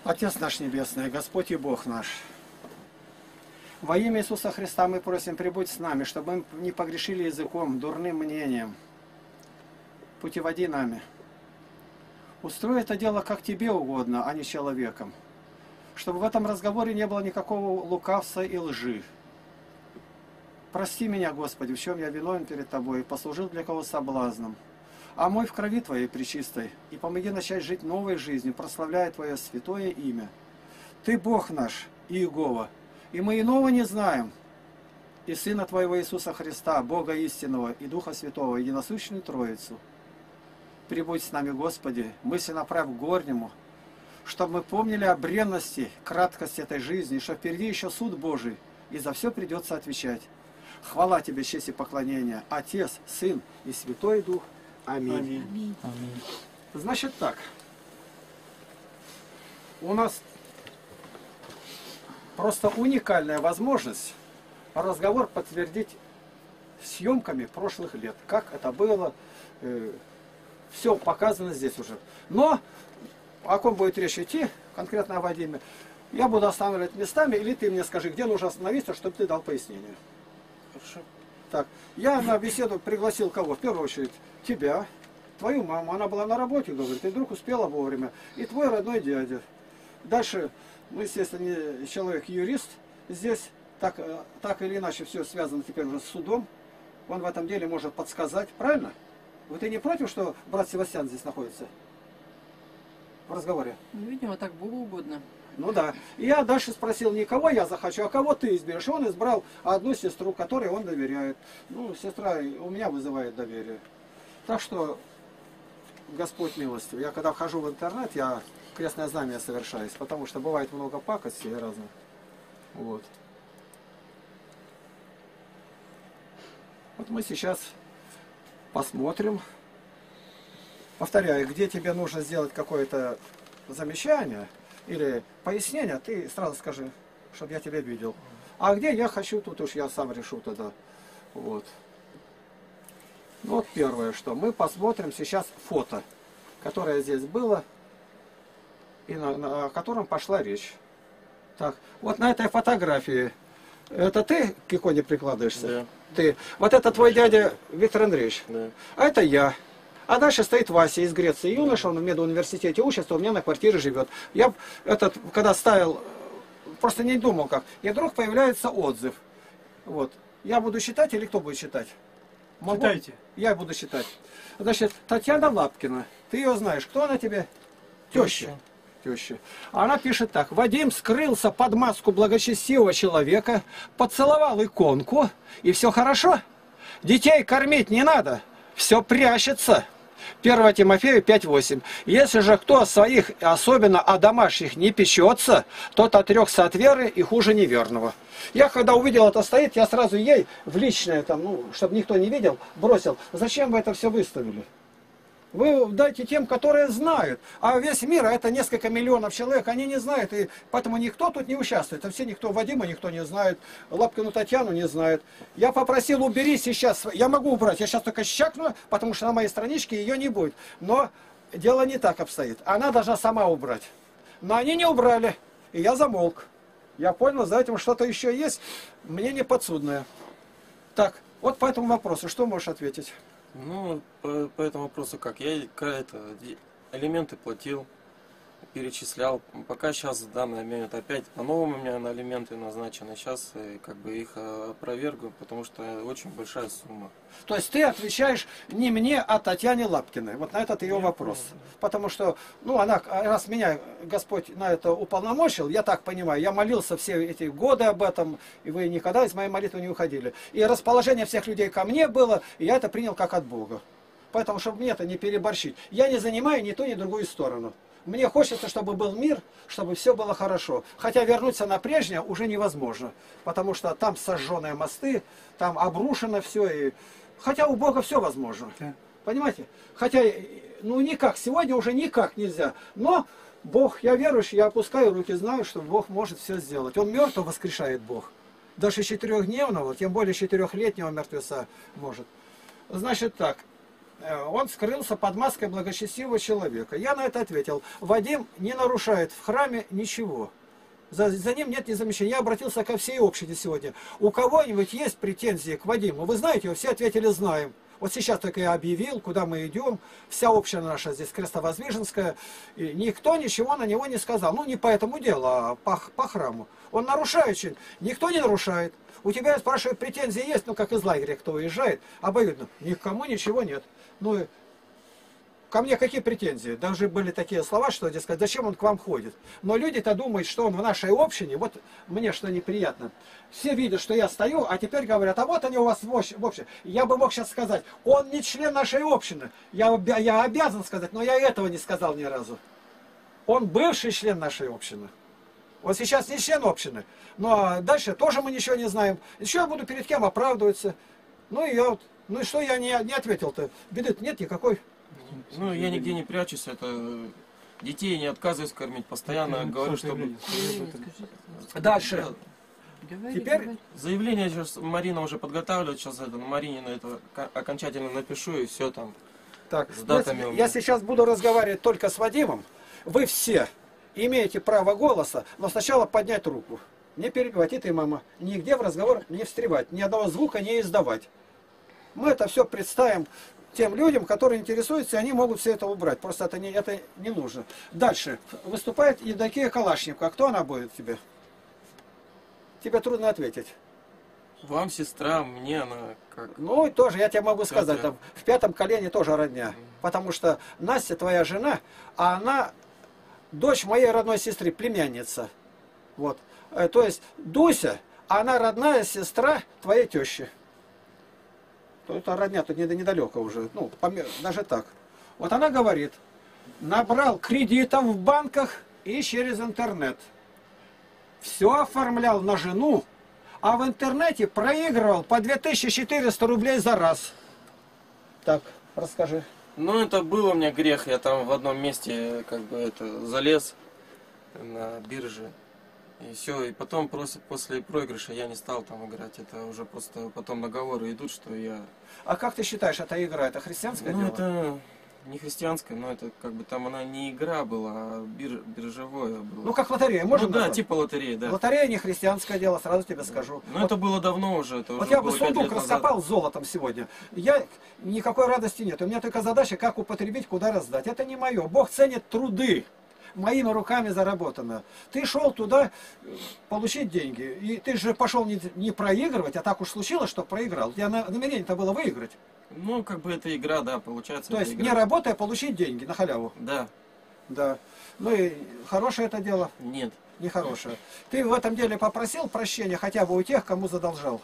Отец наш Небесный, Господь и Бог наш, во имя Иисуса Христа мы просим, прибудь с нами, чтобы мы не погрешили языком, дурным мнением. Путеводи нами. Устрой это дело как тебе угодно, а не человеком. Чтобы в этом разговоре не было никакого лукавства и лжи. Прости меня, Господи, в чем я виновен перед Тобой, и послужил для кого соблазном. Омой в крови Твоей пречистой, и помоги начать жить новой жизнью, прославляя Твое святое имя. Ты Бог наш, Иегова, и мы иного не знаем. И Сына Твоего Иисуса Христа, Бога истинного и Духа Святого, единосущную Троицу. Прибудь с нами, Господи, мысли направь к горнему, чтобы мы помнили о бренности, краткости этой жизни, что впереди еще суд Божий, и за все придется отвечать. Хвала Тебе, честь и поклонение, Отец, Сын и Святой Дух. Аминь. Аминь. Аминь. Значит так, у нас просто уникальная возможность разговор подтвердить съемками прошлых лет. Как это было, все показано здесь уже. Но о ком будет речь идти, конкретно о Вадиме, я буду останавливать местами, или ты мне скажи, где нужно остановиться, чтобы ты дал пояснение. Хорошо. Так, я на беседу пригласил кого? В первую очередь тебя, твою маму. Она была на работе, говорит, и вдруг успела вовремя. И твой родной дядя. Дальше, ну, естественно, не человек-юрист здесь, так или иначе все связано теперь уже с судом. Он в этом деле может подсказать, правильно? Вы ты не против, что брат Севастьян здесь находится? В разговоре? Ну, видимо, так Богу угодно. Ну да. И я дальше спросил, не кого я захочу, а кого ты изберешь. И он избрал одну сестру, которой он доверяет. Ну, сестра у меня вызывает доверие. Так что, Господь милостив. Я когда вхожу в интернет, я крестное знамя совершаюсь, потому что бывает много пакостей разных. Вот. Вот мы сейчас посмотрим. Повторяю, где тебе нужно сделать какое-то замечание или пояснение, ты сразу скажи, чтобы я тебя видел. А где я хочу, тут уж я сам решу тогда. Вот. Ну, вот первое, что мы посмотрим сейчас фото, которое здесь было и на котором пошла речь. Так, вот на этой фотографии, это ты к иконе прикладываешься? Да. Ты. Вот это твой дядя Виктор Андреевич. Да. А это я. А дальше стоит Вася из Греции. Юноша, он в медуниверситете учится, у меня на квартире живет. Я когда ставил, просто не думал как. И вдруг появляется отзыв. Вот. Я буду читать или кто будет читать? Могу? Читайте. Я буду читать. Значит, Татьяна Лапкина. Ты ее знаешь. Кто она тебе? Теща. Теща. Она пишет так. Вадим скрылся под маску благочестивого человека, поцеловал иконку, и все хорошо. Детей кормить не надо. Все прячется. 1 Тимофею 5:8. Если же кто о своих, особенно о домашних, не печется, тот отрекся от веры и хуже неверного. Я когда увидел это стоит, я сразу ей в личное, там, ну, чтобы никто не видел, бросил. Зачем вы это все выставили? Вы дайте тем, которые знают. А весь мир, а это несколько миллионов человек, они не знают. И поэтому никто тут не участвует. А все никто, Вадима никто не знает, Лапкину Татьяну не знает. Я попросил, убери сейчас. Я могу убрать, я сейчас только щакну, потому что на моей страничке ее не будет. Но дело не так обстоит. Она должна сама убрать. Но они не убрали. И я замолк. Я понял, за этим что-то еще есть, мне не подсудное. Так, вот по этому вопросу, что можешь ответить? Ну, по этому вопросу как? Я алименты платил, перечислял. Пока сейчас в данный момент опять по-новому у меня на алименты назначены. Сейчас как бы их опровергну, потому что очень большая сумма. То есть ты отвечаешь не мне, а Татьяне Лапкиной. Вот на этот ее вопрос. Потому что, ну, она, раз меня Господь на это уполномочил, я так понимаю, я молился все эти годы об этом, и вы никогда из моей молитвы не уходили. И расположение всех людей ко мне было, и я это принял как от Бога. Поэтому, чтобы мне это не переборщить. Я не занимаю ни ту, ни другую сторону. Мне хочется, чтобы был мир, чтобы все было хорошо. Хотя вернуться на прежнее уже невозможно. Потому что там сожженные мосты, там обрушено все. И... Хотя у Бога все возможно. Да. Понимаете? Хотя, ну никак, сегодня уже никак нельзя. Но Бог, я верующий, я опускаю руки, знаю, что Бог может все сделать. Он мертвого воскрешает Бог. Даже 4-дневного, тем более 4-летнего мертвеца может. Значит так. он скрылся под маской благочестивого человека. Я на это ответил: Вадим не нарушает в храме ничего. За ним нет ни замечания. Я обратился ко всей общине сегодня. У кого-нибудь есть претензии к Вадиму? Вы знаете, все ответили: знаем. Вот сейчас только я объявил, куда мы идем. Вся община наша здесь крестовоздвиженская. И никто ничего на него не сказал. Ну, не по этому делу, а по храму. Он нарушает что-нибудь. Никто не нарушает. У тебя, я спрашиваю, претензии есть? Ну, как из лагеря кто уезжает. Обоюдно. Никому ничего нет. Ну, и ко мне какие претензии? Даже были такие слова, что, дескать, зачем он к вам ходит? Но люди-то думают, что он в нашей общине. Вот мне что неприятно. Все видят, что я стою, а теперь говорят: а вот они у вас в общине. Я бы мог сейчас сказать: он не член нашей общины. Я обязан сказать, но я этого не сказал ни разу. Он бывший член нашей общины. Вот сейчас не член общины. Но дальше тоже мы ничего не знаем. Еще я буду перед кем оправдываться. Ну и я вот, ну и что я не ответил-то? Беды нет никакой. Ну, я нигде не прячусь, это детей не отказываюсь кормить, постоянно говорю, чтобы... Дальше. Теперь Заявление сейчас Марина уже подготавливает, сейчас это на Марине на это окончательно напишу, и все там так, с датами у меня. я сейчас буду разговаривать только с Вадимом. Вы все имеете право голоса, но сначала поднять руку. Не перебивать, и ты, мама. Нигде в разговор не встревать, ни одного звука не издавать. Мы это все представим тем людям, которые интересуются, и они могут все это убрать. Просто это не нужно. Дальше. Выступает Евдокия Калашникова. А кто она будет тебе? Тебе трудно ответить. Вам сестра, мне она как... Ну, тоже, я тебе могу сказать, там, в 5-м колене тоже родня. Потому что Настя твоя жена, а она дочь моей родной сестры, племянница. Вот. То есть Дуся, она родная сестра твоей тещи. Это родня тут недалеко уже, ну, даже так. Вот она говорит: набрал кредитов в банках и через интернет. Все оформлял на жену, а в интернете проигрывал по 2400 рублей за раз. Так, расскажи. Ну, это был у меня грех, я там в одном месте как бы это залез на бирже. И все, и потом после проигрыша я не стал там играть. Это уже просто потом наговоры идут, что я... А как ты считаешь, эта игра, это христианское дело? Ну, это не христианское, но это как бы там она не игра была, а биржевое было. Ну, как лотерея, можно да, назвать? типа лотереи, да. Лотерея не христианское дело, сразу тебе скажу. Но вот, это было давно уже. Это вот уже я бы было 5 сундук лет назад. раскопал с золотом сегодня. Никакой радости нет. У меня только задача, как употребить, куда раздать. Это не мое. Бог ценит труды. Моими руками заработано. Ты шел туда получить деньги. И ты же пошел не проигрывать, а так уж случилось, что проиграл. У тебя намерение-то было выиграть. Ну, как бы это игра, да, получается. То есть игра. не работая, получить деньги на халяву. Да. Да. Ну и хорошее это дело? Нет. Нехорошее. Ты в этом деле попросил прощения хотя бы у тех, кому задолжал?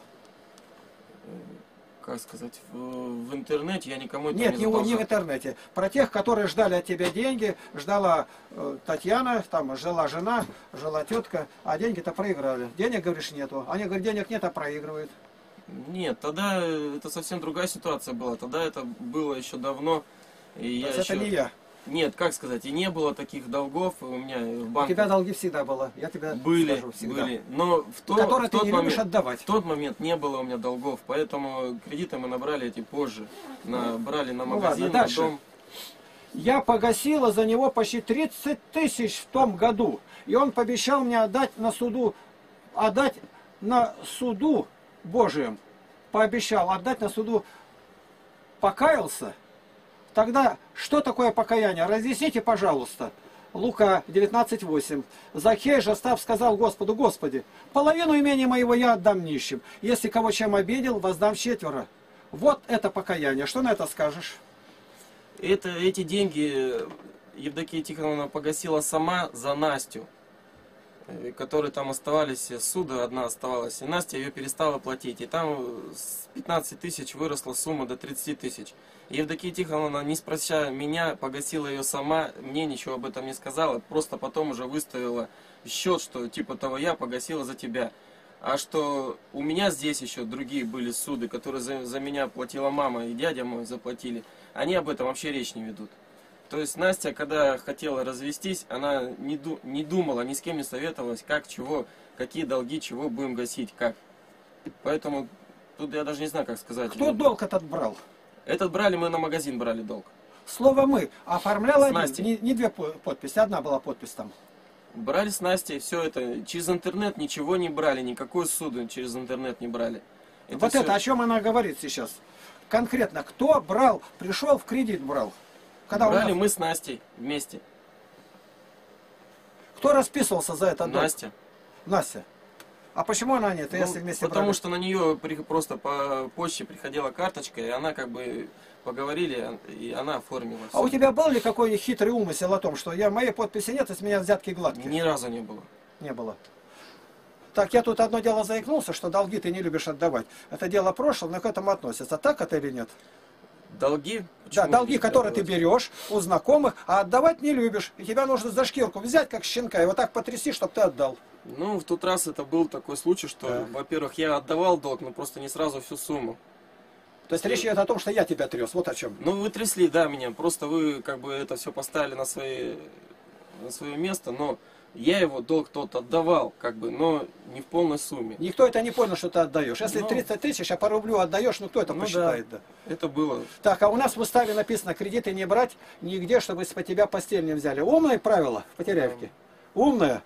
Как сказать, в интернете я никому это Нет, не не задолжал. в интернете. Про тех, которые ждали от тебя деньги, ждала Татьяна, там жила жена, жила тетка, а деньги-то проиграли. Денег, говоришь, нету. Они говорят, денег нет, а проигрывают. Нет, тогда это совсем другая ситуация была. Тогда это было еще давно. И я это еще... не я. Нет, как сказать, и не было таких долгов у меня в У банке. тебя долги всегда было. Я тебе скажу, всегда. Были. Но в Которые ты тот не любишь отдавать. В тот момент не было у меня долгов, поэтому кредиты мы набрали эти позже. Брали на магазин, ладно, дальше. потом... Я погасила за него почти 30 тысяч в том году. И он пообещал мне отдать на суду Божием. Пообещал отдать на суду. Покаялся. Тогда что такое покаяние? Разъясните, пожалуйста. Лука 19:8. Закхей же, став, сказал Господу: Господи, половину имения моего я отдам нищим. Если кого чем обидел, воздам 4. Вот это покаяние. Что на это скажешь? Эти деньги Евдокия Тихоновна погасила сама за Настю, которые там оставались, суда одна оставалась, и Настя ее перестала платить. И там с 15 тысяч выросла сумма до 30 тысяч. Евдокия Тихоновна, не спрося меня, погасила ее сама, мне ничего об этом не сказала, просто потом уже выставила счет, что типа того я погасила за тебя. А что у меня здесь еще другие были суды, которые за меня платила мама и дядя мой заплатили, они об этом вообще речь не ведут. То есть Настя, когда хотела развестись, она не думала, ни с кем не советовалась, как, чего, какие долги, чего будем гасить, как. Поэтому тут я даже не знаю, как сказать. Кто долг этот брал? Этот брали, мы на магазин брали долг. Слово «мы» оформлял С один, Настей. не две подписи, одна была подпись там. Брали с Настей, все это. Через интернет ничего не брали, никакой суды через интернет не брали. Вот всё- это, о чем она говорит сейчас. Конкретно, кто брал, пришел в кредит брал? Когда у брали нас- мы с Настей вместе. Кто расписывался за это? Настя. Настя. А почему она нет, Ну, если вместе потому брали? что на нее просто по почте приходила карточка, и она как бы поговорили, и она оформила. А у всё. тебя был ли какой хитрый умысел о том, что моей подписи нет, и с меня взятки гладкие? Ни разу не было. Не было. Так, я тут одно дело заикнулся, что долги ты не любишь отдавать. Это дело прошлого, но к этому относится. Так это или нет? Долги? Да, Почему долги, нельзя которые ты отдавать? берешь у знакомых, а отдавать не любишь. И тебя нужно за шкирку взять, как щенка, и вот так потрясти, чтобы ты отдал. Ну, в тот раз это был такой случай, что, Да. во-первых, я отдавал долг, но просто не сразу всю сумму. То есть речь идет о том, что я тебя трес. Вот о чем. Ну, вы трясли, да, меня. Просто вы как бы это все поставили на свое место, но я его долг тот отдавал, как бы, но не в полной сумме. Никто это не понял, что ты отдаешь. Если Ну. 30 тысяч, а по рублю отдаешь, ну кто это Ну посчитает? Да. Это было. Так, а у нас в уставе написано, кредиты не брать нигде, чтобы из-под тебя постель не взяли. Умное правило в Потеряевке? Умное.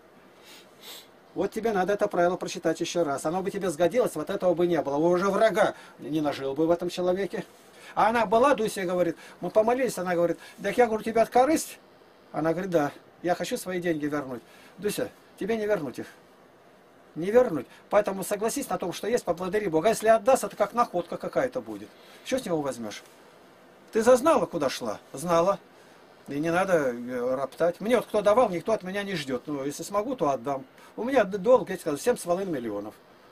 Вот тебе надо это правило прочитать еще раз. Оно бы тебе сгодилось, вот этого бы не было. Вы уже врага не нажил бы в этом человеке. А она была, Дуся говорит, мы помолились, она говорит, так я говорю, тебя от корысть? Она говорит, да, я хочу свои деньги вернуть. Дуся, тебе не вернуть их. Не вернуть. Поэтому согласись на том, что есть, поблагодари Бога. А если отдаст, это как находка какая-то будет. Что с него возьмешь? Ты зазнала, куда шла? Знала. И не надо роптать. Мне вот кто давал, никто от меня не ждет. Ну, если смогу, то отдам. У меня долг, я тебе сказал, 7,5 миллионов.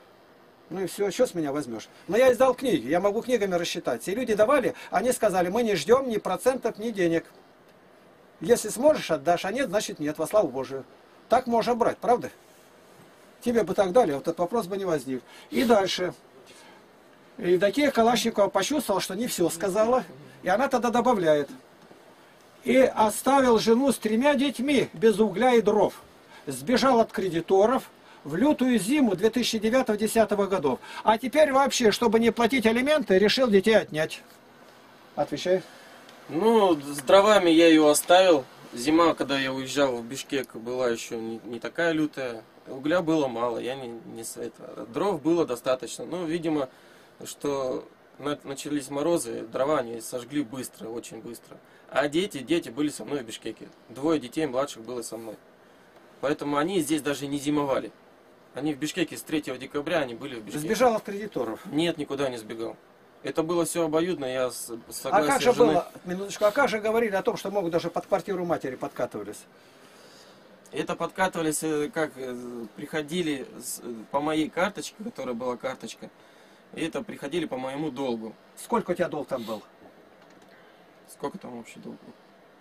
Ну и все, что с меня возьмешь? Но я издал книги, я могу книгами рассчитать. И люди давали, они сказали, мы не ждем ни процентов, ни денег. Если сможешь, отдашь, а нет, значит нет, во славу Божию. Так можно брать, правда? Тебе бы так дали, вот этот вопрос бы не возник. И дальше. Евдокия Калашникова почувствовала, что не все сказала, и она тогда добавляет. И оставил жену с 3 детьми без угля и дров. Сбежал от кредиторов в лютую зиму 2009-2010 годов. А теперь вообще, чтобы не платить алименты, решил детей отнять. Отвечай. Ну, с дровами я ее оставил. Зима, когда я уезжал в Бишкек, была еще не такая лютая. Угля было мало, я не с этого. Дров было достаточно. Но, видимо, что начались морозы, дрова они сожгли быстро, очень быстро. А дети были со мной в Бишкеке. 2 детей младших было со мной. Поэтому они здесь даже не зимовали. Они в Бишкеке с 3 декабря они были в Бишкеке. Сбежал от кредиторов. Нет, никуда не сбегал. Это было все обоюдно, я с А согласия как же жены. было, минуточку, а как же говорили о том, что могут даже под квартиру матери подкатывались? Это подкатывались, приходили по моей карточке, которая была карточка. И это приходили по моему долгу. Сколько у тебя долг там был? Сколько там вообще долг был?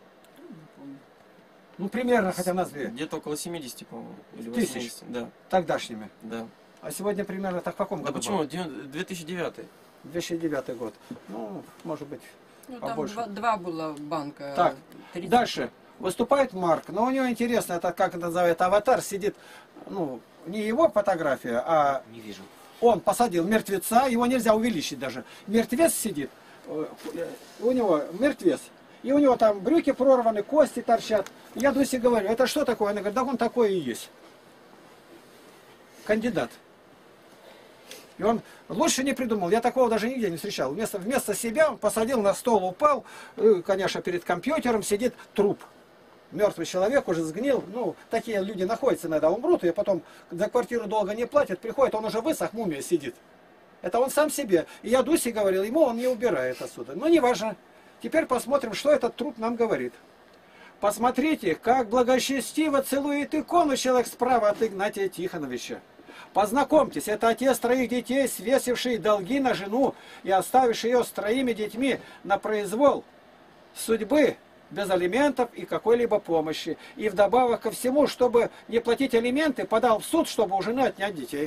Ну, примерно, хотя назови. Где-то около 70, по-моему. Или Тысяч? 80. Да, Тогдашними. да. А сегодня примерно так в каком Да году почему? было? 2009. 2009 год. Ну, может быть, Ну, там побольше. два было банка. Так, 30. дальше. Выступает Марк, но у него интересно, это как это называют, аватар сидит, ну, не его фотография, а Не вижу. он посадил мертвеца, его нельзя увеличить даже. Мертвец сидит, у него мертвец, и у него там брюки прорваны, кости торчат. Я Дусе говорю, это что такое? Она говорит, да он такой и есть. Кандидат. И он лучше не придумал, я такого даже нигде не встречал. Вместо себя он посадил на стол, упал, и, конечно, перед компьютером сидит труп. Мертвый человек уже сгнил, ну, такие люди находятся иногда, умрут, и потом за квартиру долго не платят, приходит, он уже высох, мумия сидит. Это он сам себе. И я Дусе говорил, ему он не убирает отсюда. Но не важно. Теперь посмотрим, что этот труп нам говорит. Посмотрите, как благочестиво целует икону человек справа от Игнатия Тихоновича. Познакомьтесь, это отец 3 детей, свесивший долги на жену и оставивший ее с 3 детьми на произвол судьбы, без алиментов и какой-либо помощи. И вдобавок ко всему, чтобы не платить алименты, подал в суд, чтобы у жены отнять детей.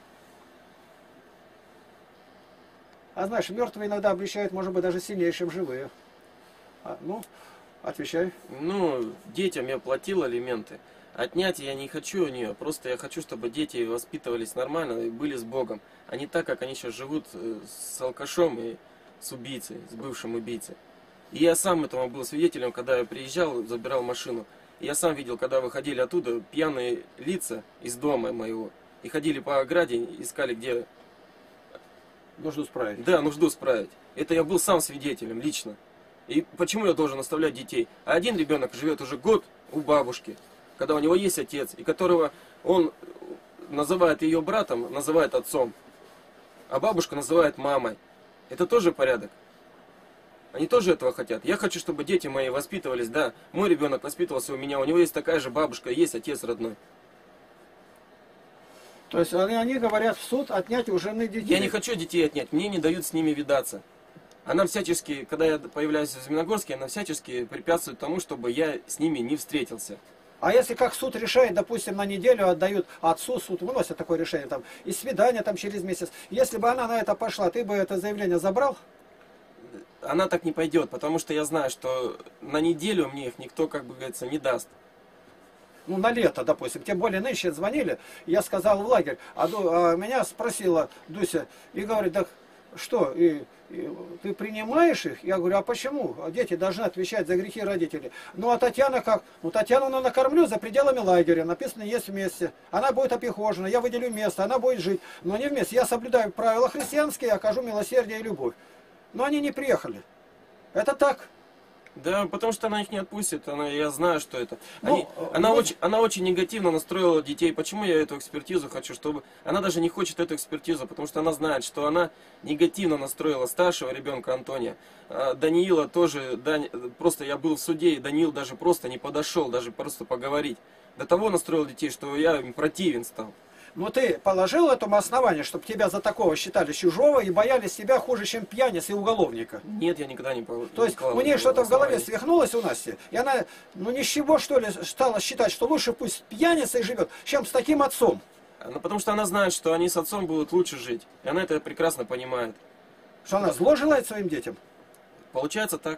А знаешь, мертвые иногда обещают, может быть, даже сильнее, чем живые. Ну, отвечай. Ну, детям я платил алименты. Отнять я не хочу у нее, просто я хочу, чтобы дети воспитывались нормально и были с Богом. А не так, как они сейчас живут с алкашом и с убийцей, с бывшим убийцей. И я сам этому был свидетелем, когда я приезжал, забирал машину. И я сам видел, когда выходили оттуда пьяные лица из дома моего. И ходили по ограде, искали, где... Нужно справить. Да, нужду справить. Это я был сам свидетелем, лично. И почему я должен оставлять детей? А один ребенок живет уже год у бабушки, когда у него есть отец, и которого он называет ее братом, называет отцом, а бабушка называет мамой. Это тоже порядок. Они тоже этого хотят. Я хочу, чтобы дети мои воспитывались, да. Мой ребенок воспитывался у меня, у него есть такая же бабушка, есть отец родной. То есть они говорят в суд отнять у жены детей. Я не хочу детей отнять, мне не дают с ними видаться. Она всячески, когда я появляюсь в Зеленогорске, она всячески препятствует тому, чтобы я с ними не встретился. А если как суд решает, допустим, на неделю отдают отцу, суд выносит такое решение, там, и свидание там через месяц. Если бы она на это пошла, ты бы это заявление забрал? Она так не пойдет, потому что я знаю, что на неделю мне их никто, как бы говорится, не даст. Ну, на лето, допустим. Тем более нынче звонили, я сказал в лагерь, а меня спросила Дуся, и говорит, да что, и ты принимаешь их? Я говорю, а почему? Дети должны отвечать за грехи родителей. Ну, а Татьяна как? Ну, Татьяну накормлю за пределами лагеря, написано «есть вместе». Она будет опехожена, я выделю место, она будет жить, но не вместе. Я соблюдаю правила христианские, окажу милосердие и любовь. Но они не приехали. Это так. Да, потому что она их не отпустит, я знаю, что это. Ну, она очень негативно настроила детей. Почему я эту экспертизу хочу? Чтобы она даже не хочет эту экспертизу, потому что она знает, что она негативно настроила старшего ребенка Антония. Даниила тоже, просто я был в суде, и Даниил даже просто не подошел, даже просто поговорить. До того настроил детей, что я им противен стал. Но ты положил этому основание, чтобы тебя за такого считали чужого и боялись тебя хуже, чем пьяниц и уголовника? Нет, я никогда не положил. То есть у нее что-то в голове свихнулось у Насти, и она, ну ни с чего, что ли, стала считать, что лучше пусть пьяницей живет, чем с таким отцом. Ну, потому что она знает, что они с отцом будут лучше жить. И она это прекрасно понимает. Что она зло желает своим детям? Получается так.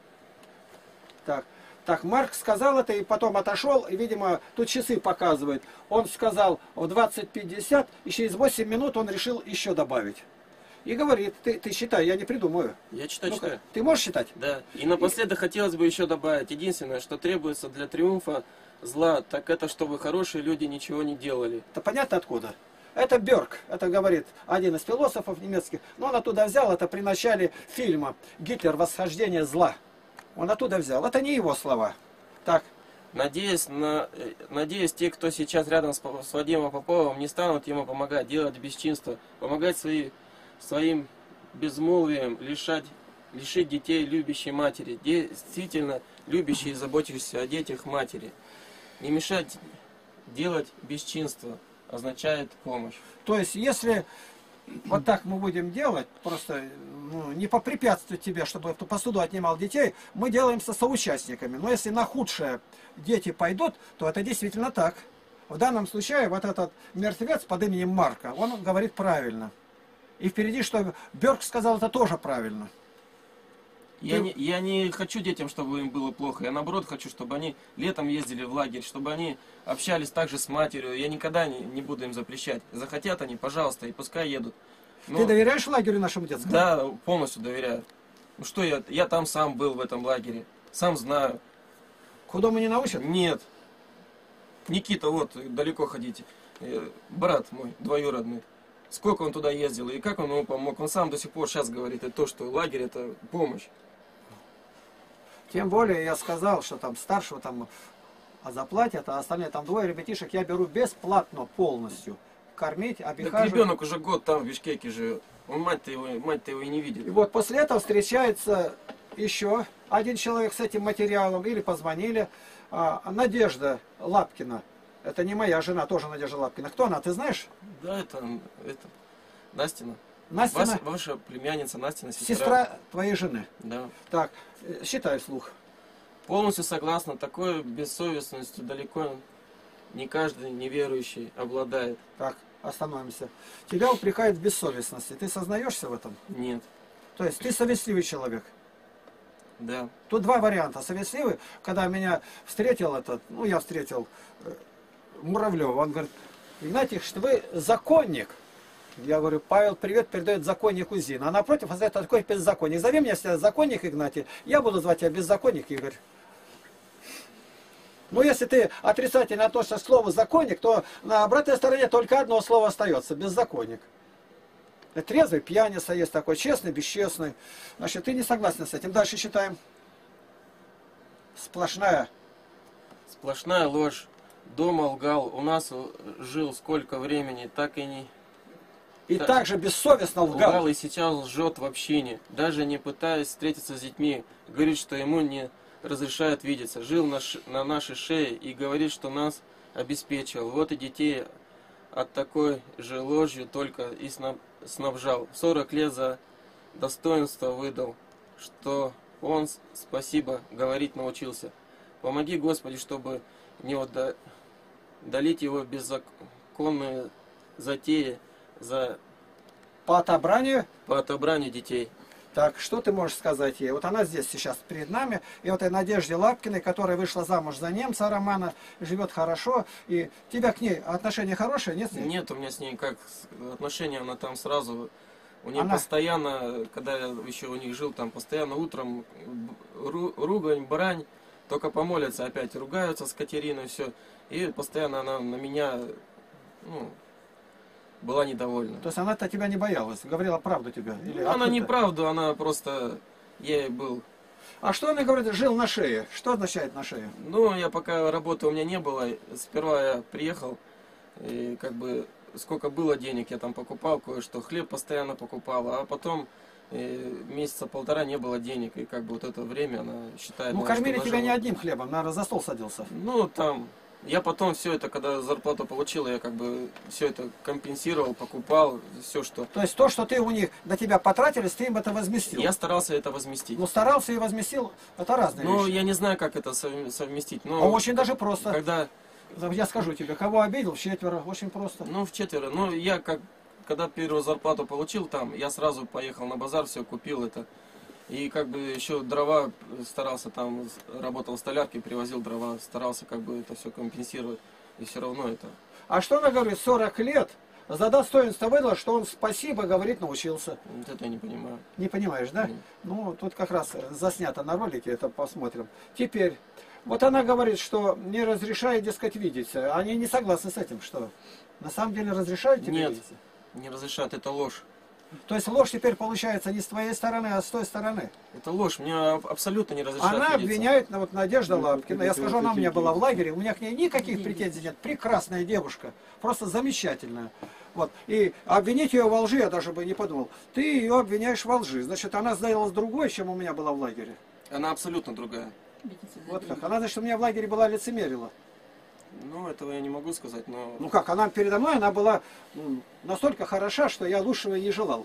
Так, Марк сказал это и потом отошел, и, видимо, тут часы показывают. Он сказал в 20:50, и через 8 минут он решил еще добавить. И говорит, ты считай, я не придумаю. Я читаю. Ты можешь считать? Да. И напоследок хотелось бы еще добавить. Единственное, что требуется для триумфа зла, так это, чтобы хорошие люди ничего не делали. Это понятно откуда? Это Бёрк, это говорит один из философов немецких. Но он оттуда взял, это при начале фильма «Гитлер. Восхождение зла». Он оттуда взял. Это не его слова. Так. Надеюсь, те, кто сейчас рядом с Вадимом Поповым, не станут ему помогать, делать бесчинство, помогать своим безмолвием лишить детей любящей матери, действительно любящей и заботящейся о детях матери. Не мешать делать бесчинство означает помощь. То есть, если вот так мы будем делать, просто не попрепятствовать тебе, чтобы по суду отнимал детей, мы делаемся соучастниками. Но если на худшее дети пойдут, то это действительно так. В данном случае вот этот мертвец под именем Марка, он говорит правильно. И впереди, что Бёрк сказал, это тоже правильно. Я не хочу детям, чтобы им было плохо. Я наоборот хочу, чтобы они летом ездили в лагерь, чтобы они общались также с матерью. Я никогда не буду им запрещать. Захотят они, пожалуйста, и пускай едут. Но... Ты доверяешь лагерю нашему детскому? Да, полностью доверяю. Ну что, я там сам был в этом лагере. Сам знаю. Куда мы не научат? Нет. Никита, вот, далеко ходите. Брат мой, двоюродный. Сколько он туда ездил и как он ему помог. Он сам до сих пор сейчас говорит, и то, что лагерь это помощь. Тем более я сказал, что там старшего там заплатят, а остальные там двое ребятишек я беру бесплатно полностью. Кормить, обихаживать. Так ребенок уже год там в Бишкеке живет. Он мать-то его и не видит. И вот после этого встречается еще один человек с этим материалом, или позвонили. Надежда Лапкина. Это не моя жена, тоже Надежда Лапкина. Кто она, ты знаешь? Да, это Настина. Настина. Ваша племянница, Настина сестра. Сестра твоей жены. Да. Так, считай вслух. Полностью согласна. Такой бессовестностью далеко не каждый неверующий обладает. Так, остановимся. Тебя упрекают в бессовестности. Ты сознаешься в этом? Нет. То есть ты совестливый человек? Да. Тут два варианта. Совестливый, когда меня встретил я встретил Муравлева, он говорит, Игнатий, что вы законник. Я говорю, Павел, привет, передает законнику Зина. А напротив, это такой беззаконник. Зови меня если законник, Игнатий. Я буду звать тебя беззаконник, Игорь. Ну, если ты отрицательно относишься к слову законник, то на обратной стороне только одно слово остается – беззаконник. Трезвый, пьяница есть такой, честный, бесчестный. Значит, ты не согласен с этим. Дальше читаем. Сплошная. Сплошная ложь. Дома лгал, у нас жил сколько времени, так и не... И также бессовестно лгал. Лгал и сейчас лжет в общине, даже не пытаясь встретиться с детьми. Говорит, что ему не разрешают видеться. Жил на нашей шее и говорит, что нас обеспечивал. Вот и детей от такой же ложью только и снабжал. 40 лет за достоинство выдал, что он спасибо говорить научился. Помоги, Господи, чтобы не удалить его беззаконные затеи по отобранию детей. Так, что ты можешь сказать ей? Вот она здесь сейчас перед нами, и вот этой Надежде Лапкиной, которая вышла замуж за немца Романа, живет хорошо, и тебя к ней отношения хорошие, нет? Нет, у меня с ней как отношения, она там сразу, у нее Она... постоянно, когда я еще у них жил, там постоянно утром ругань, брань, только помолятся, опять ругаются с Катериной, все, и постоянно она на меня, ну, была недовольна. То есть она-то тебя не боялась, говорила правду тебе? Или она не правду, она просто, ей был... А что она говорит, жил на шее? Что означает на шее? Ну, я пока работы у меня не было, сперва я приехал, и как бы сколько было денег, я там покупал кое-что, хлеб постоянно покупал, а потом месяца полтора не было денег, и как бы вот это время она считает... Ну, наверное, кормили тебя не одним хлебом, наверное, за стол садился. Ну, там... Я потом все это, когда зарплату получил, я как бы все это компенсировал, покупал, все что... То есть то, что ты у них на тебя потратились, ты им это возместил? Я старался это возместить. Ну, старался и возместил, это разные Ну, вещи. я не знаю, как это совместить, но... А очень даже просто. Когда... Я скажу тебе, кого обидел, вчетверо, очень просто. Ну, вчетверо. Ну, я когда первую зарплату получил там, я сразу поехал на базар, все купил это. И как бы еще дрова старался там, работал в столярке, привозил дрова, старался как бы это все компенсировать. И все равно это... А что она говорит, 40 лет, за достоинство выдала, что он спасибо говорить научился. Вот это я не понимаю. Не понимаешь, да? Нет. Ну, тут как раз заснято на ролике, это посмотрим. Теперь, вот она говорит, что не разрешает, дескать, видеться. Они не согласны с этим, что на самом деле разрешают тебе Нет, видеться? не разрешают, это ложь. То есть ложь теперь получается не с твоей стороны, а с той стороны. Это ложь, мне абсолютно не разрешают Она видеться. обвиняет, вот Надежда Лапкина, я скажу, она у меня была в лагере, у меня к ней никаких претензий нет, прекрасная девушка, просто замечательная. Вот. И обвинить ее во лжи я даже бы не подумал. Ты ее обвиняешь во лжи, значит, она сделала другой, чем у меня была в лагере. Она абсолютно другая. Вот как. Она, значит, у меня в лагере была лицемерила. Ну, этого я не могу сказать, но... Ну как, она передо мной, она была настолько хороша, что я лучшего и не желал.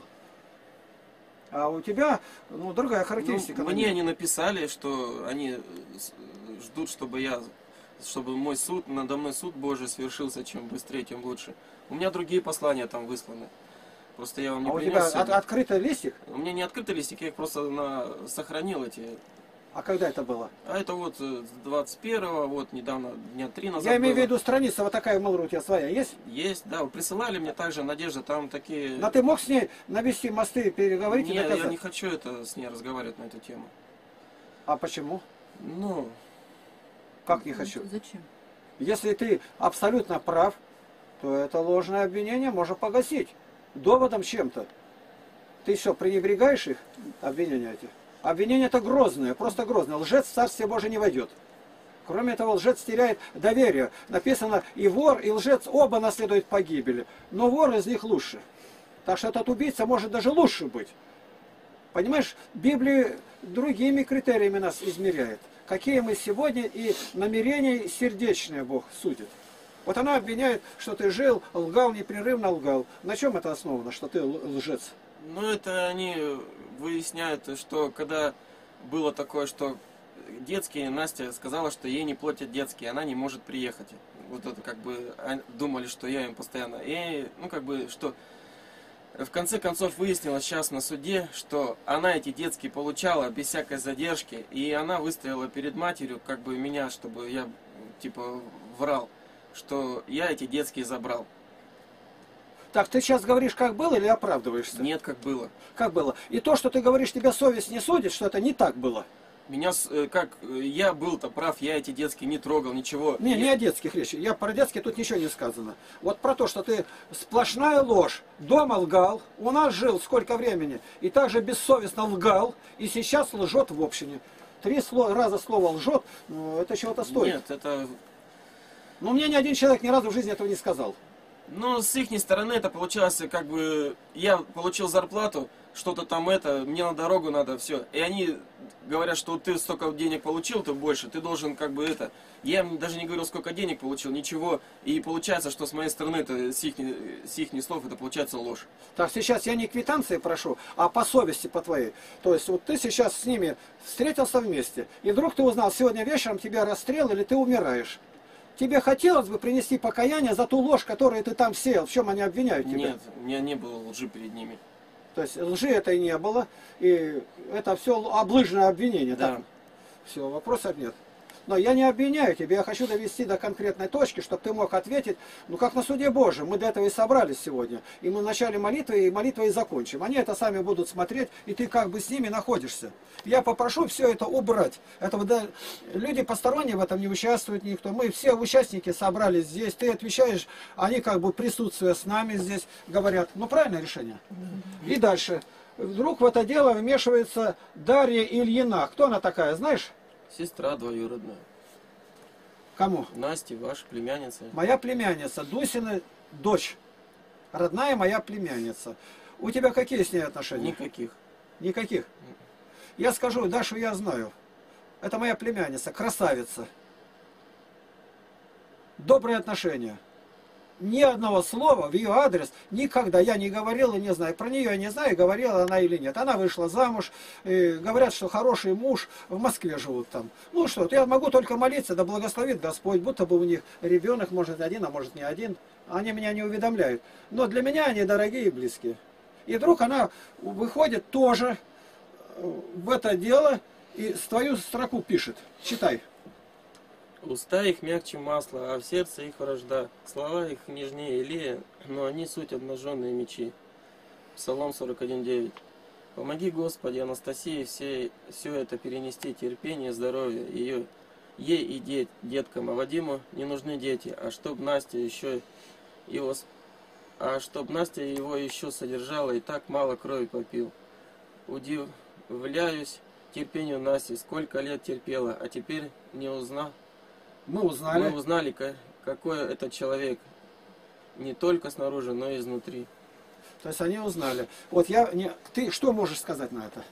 А у тебя, ну, другая характеристика. Ну, мне они написали, что они ждут, чтобы мой суд, надо мной суд Божий свершился, чем быстрее, тем лучше. У меня другие послания там высланы. Просто я вам не А у принес. тебя открытый листик? У меня не открытый листик, я их просто сохранил эти. А когда это было? А это вот 21-го, вот недавно, дня 3 назад. Я имею в было. виду страница вот такая, Мэлру, у тебя своя есть? Есть, да, вы присылали мне также, Надежда, там такие... Но ты мог с ней навести мосты, переговорить и Нет, доказать? я не хочу это с ней разговаривать на эту тему. А почему? Ну, Как не хочу? Зачем? Если ты абсолютно прав, то это ложное обвинение можно погасить доводом чем-то. Ты что, пренебрегаешь их, обвинения эти? Обвинение это грозное, просто грозное. Лжец в Царствие Божие не войдет. Кроме того, лжец теряет доверие. Написано, и вор, и лжец оба наследуют погибели. Но вор из них лучше. Так что этот убийца может даже лучше быть. Понимаешь, Библия другими критериями нас измеряет. Какие мы сегодня и намерения сердечные Бог судит. Вот она обвиняет, что ты жил, лгал, непрерывно лгал. На чем это основано, что ты лжец? ну это они выясняют, что когда было такое, что детские, Настя сказала, что ей не платят детские, она не может приехать. Вот это как бы думали, что я им постоянно. И, ну как бы, что в конце концов выяснилось сейчас на суде, что она эти детские получала без всякой задержки, и она выставила перед матерью, как бы меня, чтобы я типа врал, что я эти детские забрал. Так, ты сейчас говоришь, как было, или оправдываешься? Нет, как было. Как было. И то, что ты говоришь, тебя совесть не судит, что это не так было. Меня, я был-то прав, я эти детские не трогал, ничего. Не о детских речи. Я про детские тут ничего не сказано. Вот про то, что ты сплошная ложь. Дома лгал, у нас жил сколько времени, и также бессовестно лгал, и сейчас лжет в общине. 3 раза слово лжет, ну, это чего-то стоит. Нет, это... Но мне ни один человек ни разу в жизни этого не сказал. Ну, с их стороны это получалось, как бы, я получил зарплату, что-то там мне на дорогу надо, все. И они говорят, что ты столько денег получил, ты больше, ты должен как бы это. Я им даже не говорил, сколько денег получил, ничего. И получается, что с моей стороны, это, с их слов, это получается ложь. Так, сейчас я не квитанции прошу, а по совести по твоей. То есть вот ты сейчас с ними встретился вместе, и вдруг ты узнал, сегодня вечером тебя расстрел или ты умираешь. Тебе хотелось бы принести покаяние за ту ложь, которую ты там сеял, в чем они обвиняют тебя? Нет, у меня не было лжи перед ними. То есть лжи это и не было, и это все облыжное обвинение. Да. Так? Все, вопросов нет. Но я не обвиняю тебя, я хочу довести до конкретной точки, чтобы ты мог ответить, ну как на суде Божьем, мы для этого и собрались сегодня. И мы в начале молитвы, и молитвой и закончим. Они это сами будут смотреть, и ты как бы с ними находишься. Я попрошу все это убрать. Люди посторонние в этом не участвуют никто. Мы все участники собрались здесь, ты отвечаешь, они как бы присутствуя с нами здесь говорят. Ну правильное решение. И дальше. Вдруг в это дело вмешивается Дарья Ильина. Кто она такая, знаешь? Сестра двоюродная. Кому? Настя, ваша племянница. Моя племянница, Дусина дочь. Родная моя племянница. У тебя какие с ней отношения? Никаких. Никаких? Я скажу, Дашу я знаю. Это моя племянница, красавица. Добрые отношения. Ни одного слова в ее адрес никогда я не говорил и не знаю. Про нее я не знаю, говорила она или нет. Она вышла замуж, и говорят, что хороший муж, в Москве живут там. Ну что, я могу только молиться, да благословит Господь, будто бы у них ребенок, может один, а может не один. Они меня не уведомляют. Но для меня они дорогие и близкие. И вдруг она выходит тоже в это дело и твою строку пишет. Читай. Уста их мягче масла, а в сердце их вражда. Слова их нежнее илея, но они суть обнаженные мечи. Псалом 41:9. Помоги, Господи, Анастасии все это перенести, терпение, здоровье ее, ей и деткам, а Вадиму не нужны дети, а чтоб Настя его еще содержала и так мало крови попил. Удивляюсь терпению Насти, сколько лет терпела, а теперь не узнал. Мы узнали, какой это человек. Не только снаружи, но и изнутри. То есть они узнали. Вот ты что можешь сказать на это?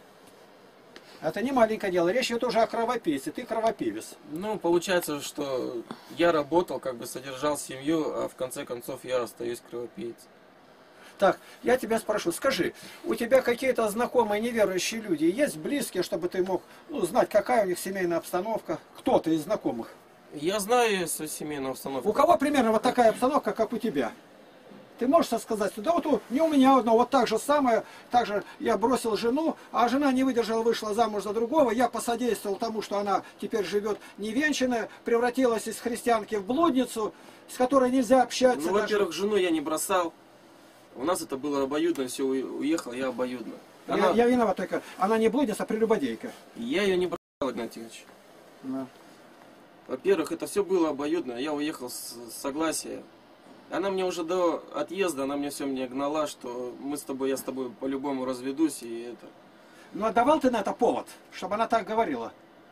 Это не маленькое дело. Речь идет уже о кровопийце. Ты кровопивец. Ну, получается, что я работал, как бы содержал семью, а в конце концов я остаюсь кровопийцем. Так, я тебя спрошу, скажи, у тебя какие-то знакомые неверующие люди есть, близкие, чтобы ты мог знать, какая у них семейная обстановка? Кто-то из знакомых? Я знаю семейную обстановку. У кого примерно вот такая обстановка, как у тебя? Ты можешь сказать, да вот не у меня одно, вот так же самое, так же я бросил жену, а жена не выдержала, вышла замуж за другого, я посодействовал тому, что она теперь живет невенчанная, превратилась из христианки в блудницу, с которой нельзя общаться. Ну, во-первых, жену я не бросал, у нас это было обоюдно, все, уехал я обоюдно. Я виноват только, она не блудница, а прелюбодейка. Я ее не бросал, Игнатий Ильич. Да. Во-первых, это все было обоюдно, я уехал с согласия. Она мне уже до отъезда, она мне все мне гнала, что я с тобой по-любому разведусь и это. Ну а давал ты на это повод, чтобы она так говорила?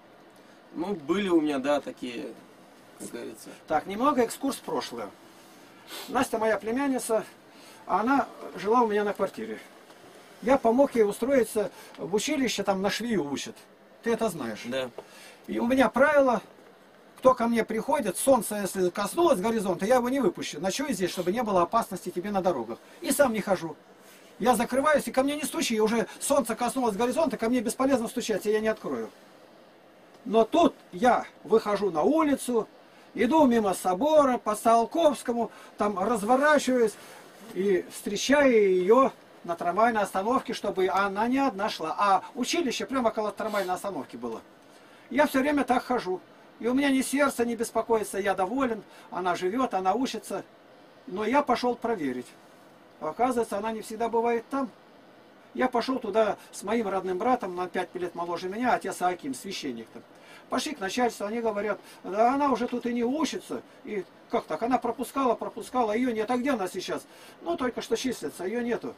Ну, были у меня, да, такие, как говорится. Так, немного экскурс в прошлое. Настя моя племянница, она жила у меня на квартире. Я помог ей устроиться в училище, там на швею учат. Ты это знаешь? Да. И у меня правило, кто ко мне приходит, солнце, если коснулось горизонта, я его не выпущу. Ночую здесь, чтобы не было опасности тебе на дорогах. И сам не хожу. Я закрываюсь, и ко мне не стучи. Уже солнце коснулось горизонта, ко мне бесполезно стучать, я не открою. Но тут я выхожу на улицу, иду мимо собора, по Циолковскому, там разворачиваюсь и встречаю ее на трамвайной остановке, чтобы она не одна шла. А училище прямо около трамвайной остановки было. Я все время так хожу. И у меня ни сердце не беспокоится, я доволен, она живет, она учится. Но я пошел проверить. Оказывается, она не всегда бывает там. Я пошел туда с моим родным братом, на 5 лет моложе меня, отец Аким, священник там. Пошли к начальству, они говорят, да она уже тут и не учится. И как так? Она пропускала, ее нет. А где она сейчас? Ну, только что числится, ее нету.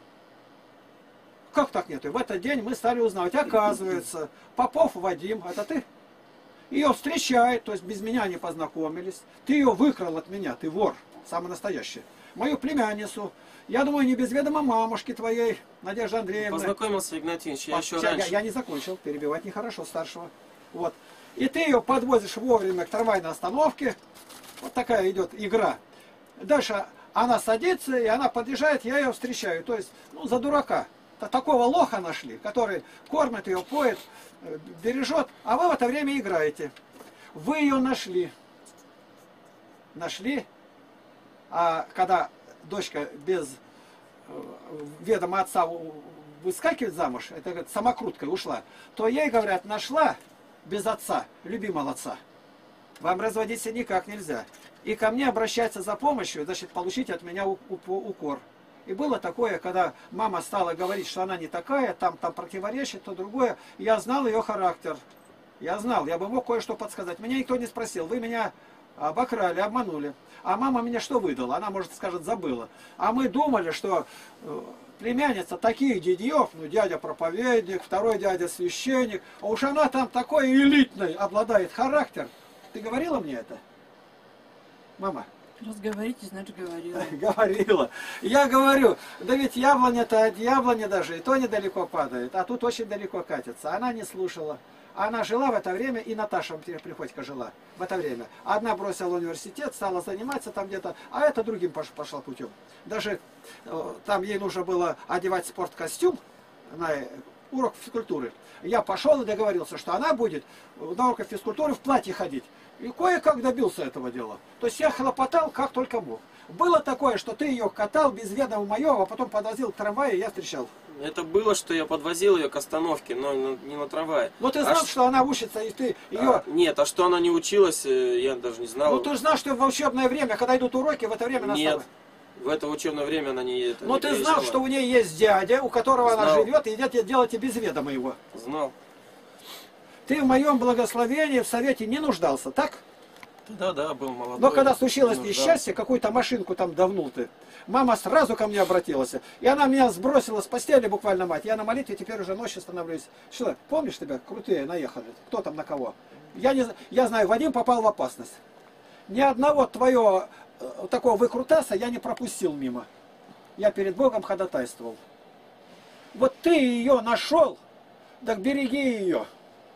Как так нету? И в этот день мы стали узнавать. Оказывается, Попов Вадим, это ты? Ее встречает, то есть без меня не познакомились. Ты ее выкрал от меня, ты вор, самый настоящий. Мою племянницу. Я думаю, не без ведома мамушки твоей, Надежды Андреевны. Познакомился, Игнатьевич, я еще раньше. Я не закончил, перебивать нехорошо старшего. Вот. И ты ее подвозишь вовремя к трамвайной остановке. Вот такая идет игра. Дальше она садится, и она подъезжает, я ее встречаю. То есть, ну, за дурака. Такого лоха нашли, который кормит ее, поет, бережет, а вы в это время играете. Вы ее нашли. Нашли. А когда дочка без ведома отца выскакивает замуж, это говорит, самокруткой ушла, то ей говорят, нашла без отца, любимого отца. Вам разводиться никак нельзя. И ко мне обращаться за помощью, значит, получить от меня укор. И было такое, когда мама стала говорить, что она не такая, там противоречит, то другое. Я знал ее характер. Я знал, я бы мог кое-что подсказать. Меня никто не спросил, вы меня обокрали, обманули. А мама мне что выдала? Она, может, скажет, забыла. А мы думали, что племянница таких дядьев, ну, дядя проповедник, второй дядя священник, а уж она там такой элитный, обладает характер. Ты говорила мне это? Мама? Раз говорите, значит говорила. Говорила. Я говорю, да ведь яблоня-то от яблони даже, и то недалеко падает, а тут очень далеко катится. Она не слушала. Она жила в это время, и Наташа Приходько жила в это время. Одна бросила университет, стала заниматься там где-то, а это другим пошла путем. Даже там ей нужно было одевать спорткостюм на урок физкультуры. Я пошел и договорился, что она будет на урок физкультуры в платье ходить. И кое-как добился этого дела. То есть я хлопотал как только мог. Было такое, что ты ее катал без ведома моего, а потом подвозил к трамваю, и я встречал. Это было, что я подвозил ее к остановке, но не на трамвае. Но ты знал, что она учится, и ты ее... Нет, а что она не училась, я даже не знал. Ну ты знал, что в учебное время, когда идут уроки, в это время она Нет, стала... в это учебное время она не Но не ты знал, приезжала. что у нее есть дядя, у которого она Знал. живет, и идет делать без ведома его. Знал. Ты в моем благословении в совете не нуждался, так? Да, был молодой. Но когда случилось не несчастье, какую-то машинку там давнул ты, мама сразу ко мне обратилась. И она меня сбросила с постели, буквально мать. Я на молитве теперь уже ночью становлюсь. Что, помнишь тебя? Крутые наехали. Кто там на кого? Я знаю, Вадим попал в опасность. Ни одного твоего такого выкрутаса я не пропустил мимо. Я перед Богом ходатайствовал. Вот ты ее нашел, так береги ее.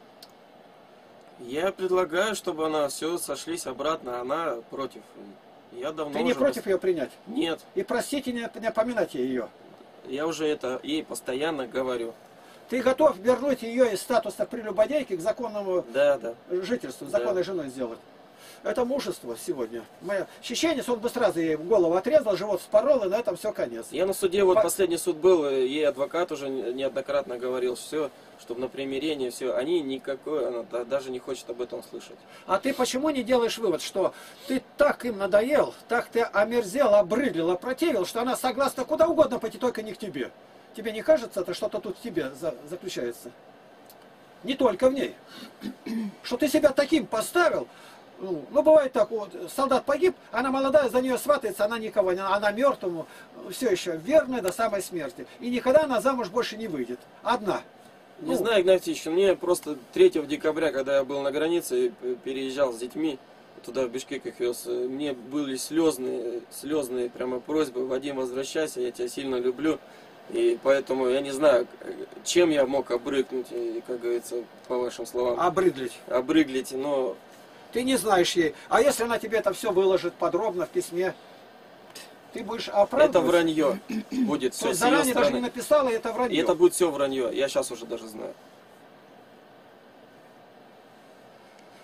Я предлагаю, чтобы она все сошлись обратно, она против. Я давно Ты не уже против ее принять? Нет, И простите, не поминайте ее. я уже это ей постоянно говорю. Ты готов вернуть ее из статуса прелюбодейки к законному Да. жительству, Да. законной женой сделать? Это мужество сегодня. Чеченец, он бы сразу ей голову отрезал, живот спорол, и на этом все конец. Я на суде, вот последний суд был, ей адвокат уже неоднократно говорил, все, чтобы на примирение, все. Они никакой, она даже не хочет об этом слышать. А ты почему не делаешь вывод, что ты так им надоел, так ты омерзел, обрыдлил, опротивил, что она согласна куда угодно пойти, только не к тебе? Тебе не кажется, это что-то тут в тебе заключается? Не только в ней. Что ты себя таким поставил. Ну, бывает так, вот, солдат погиб, она молодая, за нее сватается, она никого не... Она мертвому, все еще верная до самой смерти. И никогда она замуж больше не выйдет. Одна. Не знаю, Игнатьевич, мне просто 3 декабря, когда я был на границе и переезжал с детьми, туда в Бишкек их вез, мне были слезные прямо просьбы: Вадим, возвращайся, я тебя сильно люблю. И поэтому я не знаю, чем я мог обрыгнуть, как говорится, по вашим словам. Обрыглить, но... Ты не знаешь ей. А если она тебе это все выложит подробно в письме, ты будешь оправдывать? Это вранье будет все с ее заранее даже не стороны. написала, и это вранье. И это будет все вранье. Я сейчас уже даже знаю.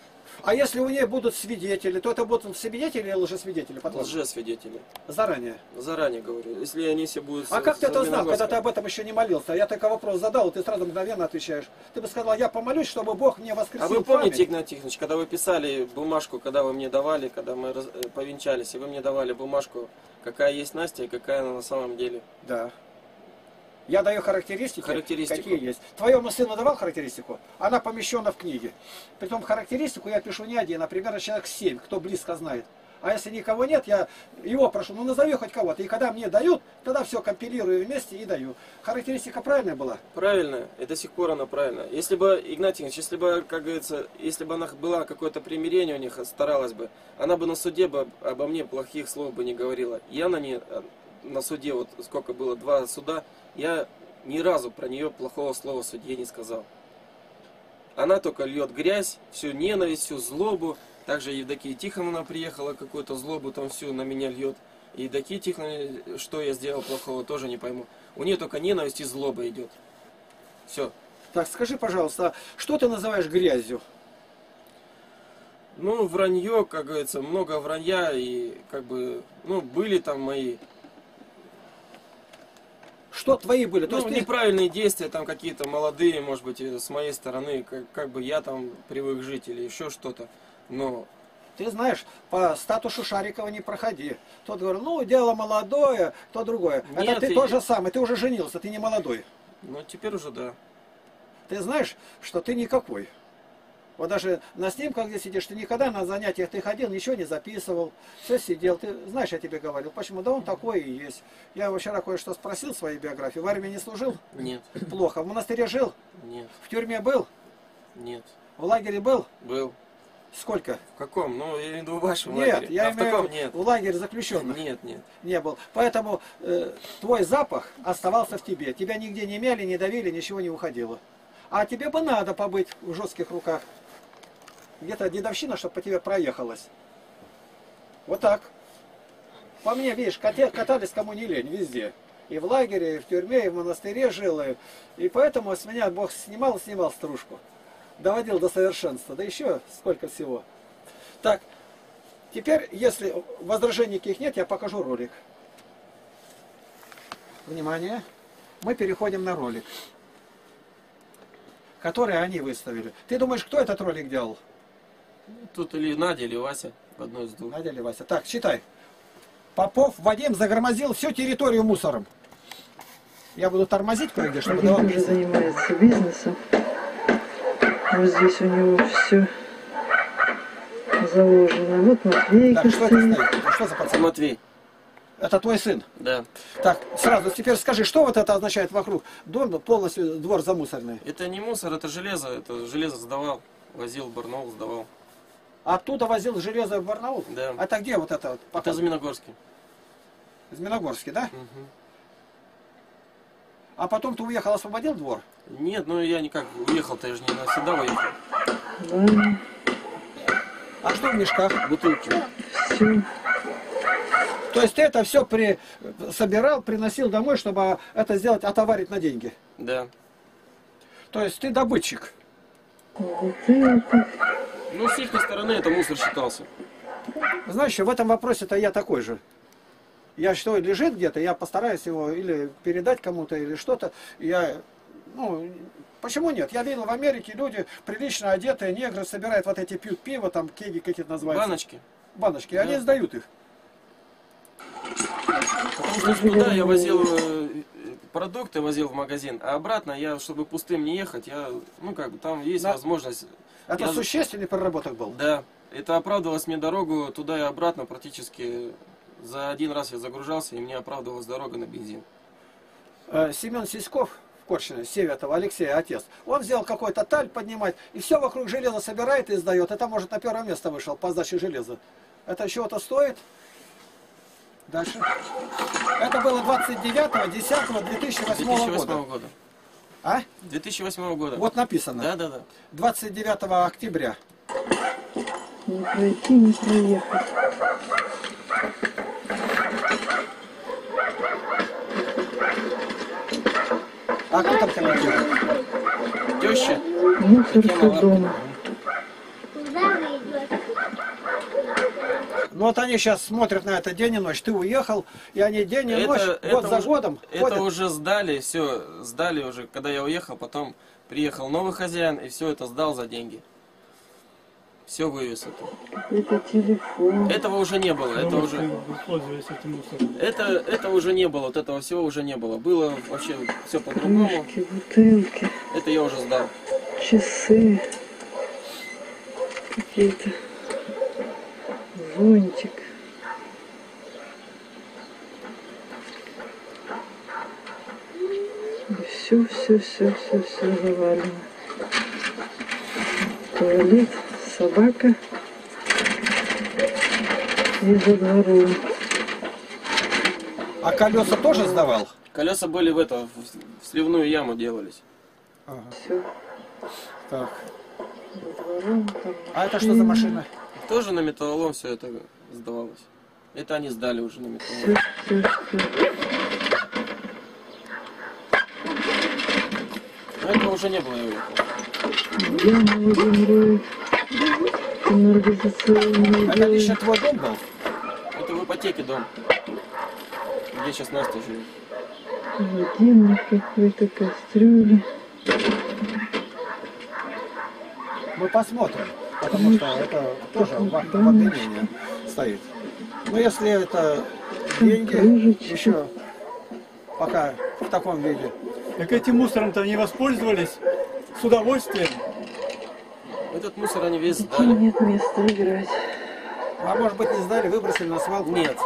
А если у нее будут свидетели, то это будут свидетели или лжесвидетели? Лжесвидетели. Заранее. Заранее говорю. Если они все будут... А как ты это знал, когда ты ты... об этом еще не молился? Я только вопрос задал, и ты сразу мгновенно отвечаешь. Ты бы сказал, я помолюсь, чтобы Бог мне воскресил А вы помните, память. Игнат Тихонович, когда вы писали бумажку, когда вы мне давали, когда мы повенчались, и вы мне давали бумажку, какая есть Настя и какая она на самом деле? Да. Я даю характеристики, Характеристику. какие есть. Твоему сыну давал характеристику? Она помещена в книге. Притом характеристику я пишу не один, а примерно человек 7, кто близко знает. А если никого нет, я его прошу, ну назови хоть кого-то. И когда мне дают, тогда все компилирую вместе и даю. Характеристика правильная была? Правильно, и до сих пор она правильная. Если бы, Игнат Тихонович, если бы, как говорится, если бы она была какое-то примирение у них, старалась бы, она бы на суде бы обо мне плохих слов бы не говорила. Я на ней, на суде, вот сколько было, 2 суда, я ни разу про нее плохого слова судье не сказал. Она только льет грязь, всю ненависть, всю злобу. Также Евдокия Тихоновна приехала, какую-то злобу там всю на меня льет. И Евдокия Тихоновна, что я сделал плохого, тоже не пойму. У нее только ненависть и злоба идет. Все. Так, скажи, пожалуйста, что ты называешь грязью? Ну, вранье, как говорится, много вранья. И как бы, ну, были там мои... Что твои были? То Ну, есть ты- неправильные действия, там какие-то молодые, может быть, с моей стороны, как бы я там привык жить или еще что-то. Но Ты знаешь, по статусу Шарикова не проходи. Тот говорил, ну, дело молодое, то другое. Нет, Это ты и- тот же самый, ты уже женился, ты не молодой. ну, теперь уже да. Ты знаешь, что ты никакой. Вот даже на снимках, где сидишь, ты никогда на занятиях ты ходил, ничего не записывал, все сидел. Ты знаешь, я тебе говорил, почему? Да он такой и есть. Я его вчера кое-что спросил в своей биографии. В армии не служил? Нет, Плохо. В монастыре жил? нет, В тюрьме был? нет. В лагере был? Был. Сколько? В каком? Ну, я имею в виду в вашем Нет, лагере. я А в имею таком в виду нет. в лагере заключенных. Нет, нет. Не был. Поэтому твой запах оставался в тебе. Тебя нигде не мяли, не давили, ничего не уходило. А тебе бы надо побыть в жестких руках. Где-то дедовщина, чтобы по тебе проехалась. Вот так. По мне, видишь, катались кому не лень, везде. И в лагере, и в тюрьме, и в монастыре жил. И поэтому с меня Бог снимал стружку. Доводил до совершенства. Да еще сколько всего. Так, теперь, если возражений никаких нет, я покажу ролик. Внимание. Мы переходим на ролик, который они выставили. Ты думаешь, кто этот ролик делал? Тут или Надя, или Вася. В одной из двух. Надя или Вася? Так, читай. Попов Вадим загромозил всю территорию мусором. Я буду тормозить кое-где, чтобы Вадим давал тоже писать. занимается бизнесом. Вот здесь у него все заложено. Вот Матвейка Так, что это стоит. стоит? Что за пацан? Матвей. Это твой сын. Да. Так, сразу теперь скажи, что вот это означает вокруг? Дом, полностью двор замусоренный. Это не мусор, это железо сдавал. Возил, Барнаул, сдавал. Оттуда возил железо в Барнаул? Да. Это где вот это? Вот, Это пока? Змеиногорский. Змеиногорске, да? Мгм. А потом ты уехал, освободил двор? Нет, ну я никак уехал-то, я же не навсегда уехал. Ладно, А что в мешках? Бутылки. все. То есть ты это все собирал, приносил домой, чтобы это сделать, отоварить на деньги? Да. То есть ты добытчик. Вот это. Ну, с их стороны это мусор считался. Знаешь, в этом вопросе-то я такой же. Я что, лежит где-то, я постараюсь его или передать кому-то, или что-то. Я, ну, почему нет? Я видел в Америке люди прилично одетые, негры собирают вот эти, пьют пиво, там кеги какие-то называются. Баночки. Баночки, и они Да. сдают их. Потому что туда я возил продукты, возил в магазин, а обратно я, чтобы пустым не ехать, я, ну как бы, там есть Да. возможность. Это Я- существенный проработок был. Да, это оправдывалось мне дорогу туда и обратно практически. За один раз я загружался, и мне оправдывалась дорога на бензин. Семен Сиськов в Корчине, Севетова, Алексея, отец, он взял какой-то таль поднимать, и все вокруг железа собирает и сдает. Это, может, на первое место вышел по сдаче железа. Это чего-то стоит? Дальше. Это было 29.10.2008 2008 года. года. А? 2008 года. Вот написано. Да, да, да. 29 октября. Не пройти, не проехать. А кто там комментирует? Теща. Мусор Татьяна дома. Куда вы идете? Ну вот они сейчас смотрят на это день и ночь. Ты уехал, и они день и ночь, год за годом Это ходят. уже сдали, все, сдали уже, когда я уехал, потом приехал новый хозяин и все это сдал за деньги. Все вывез это. Это телефон. Этого уже не было, это уже... Пользуясь этим мусором. Это уже не было, вот этого всего уже не было. Было вообще все по-другому. Кружки, бутылки, Это я уже сдал. часы. Какие-то. Зонтик. Все завалено. Туалет, собака. И за двором. А колеса тоже сдавал? Колеса были в сливную яму делались. Ага. Все Так. за двором. Там А это что за машина? Тоже на металлолом все это сдавалось. Это они сдали уже на металлолом. все. Но этого уже не было, я уехал. Яма водяной. Канализационный. Это лично твой дом был? Это в ипотеке дом. Где сейчас Настя живет. Холодильник какой-то, кастрюля. Мы посмотрим, потому что это тоже в обвинении стоит. Но если это деньги, еще пока в таком виде. Так этим мусором-то не воспользовались с удовольствием. Этот мусор они весь Детей сдали. нет места играть. А может быть не сдали, выбросили на свалку? Нет.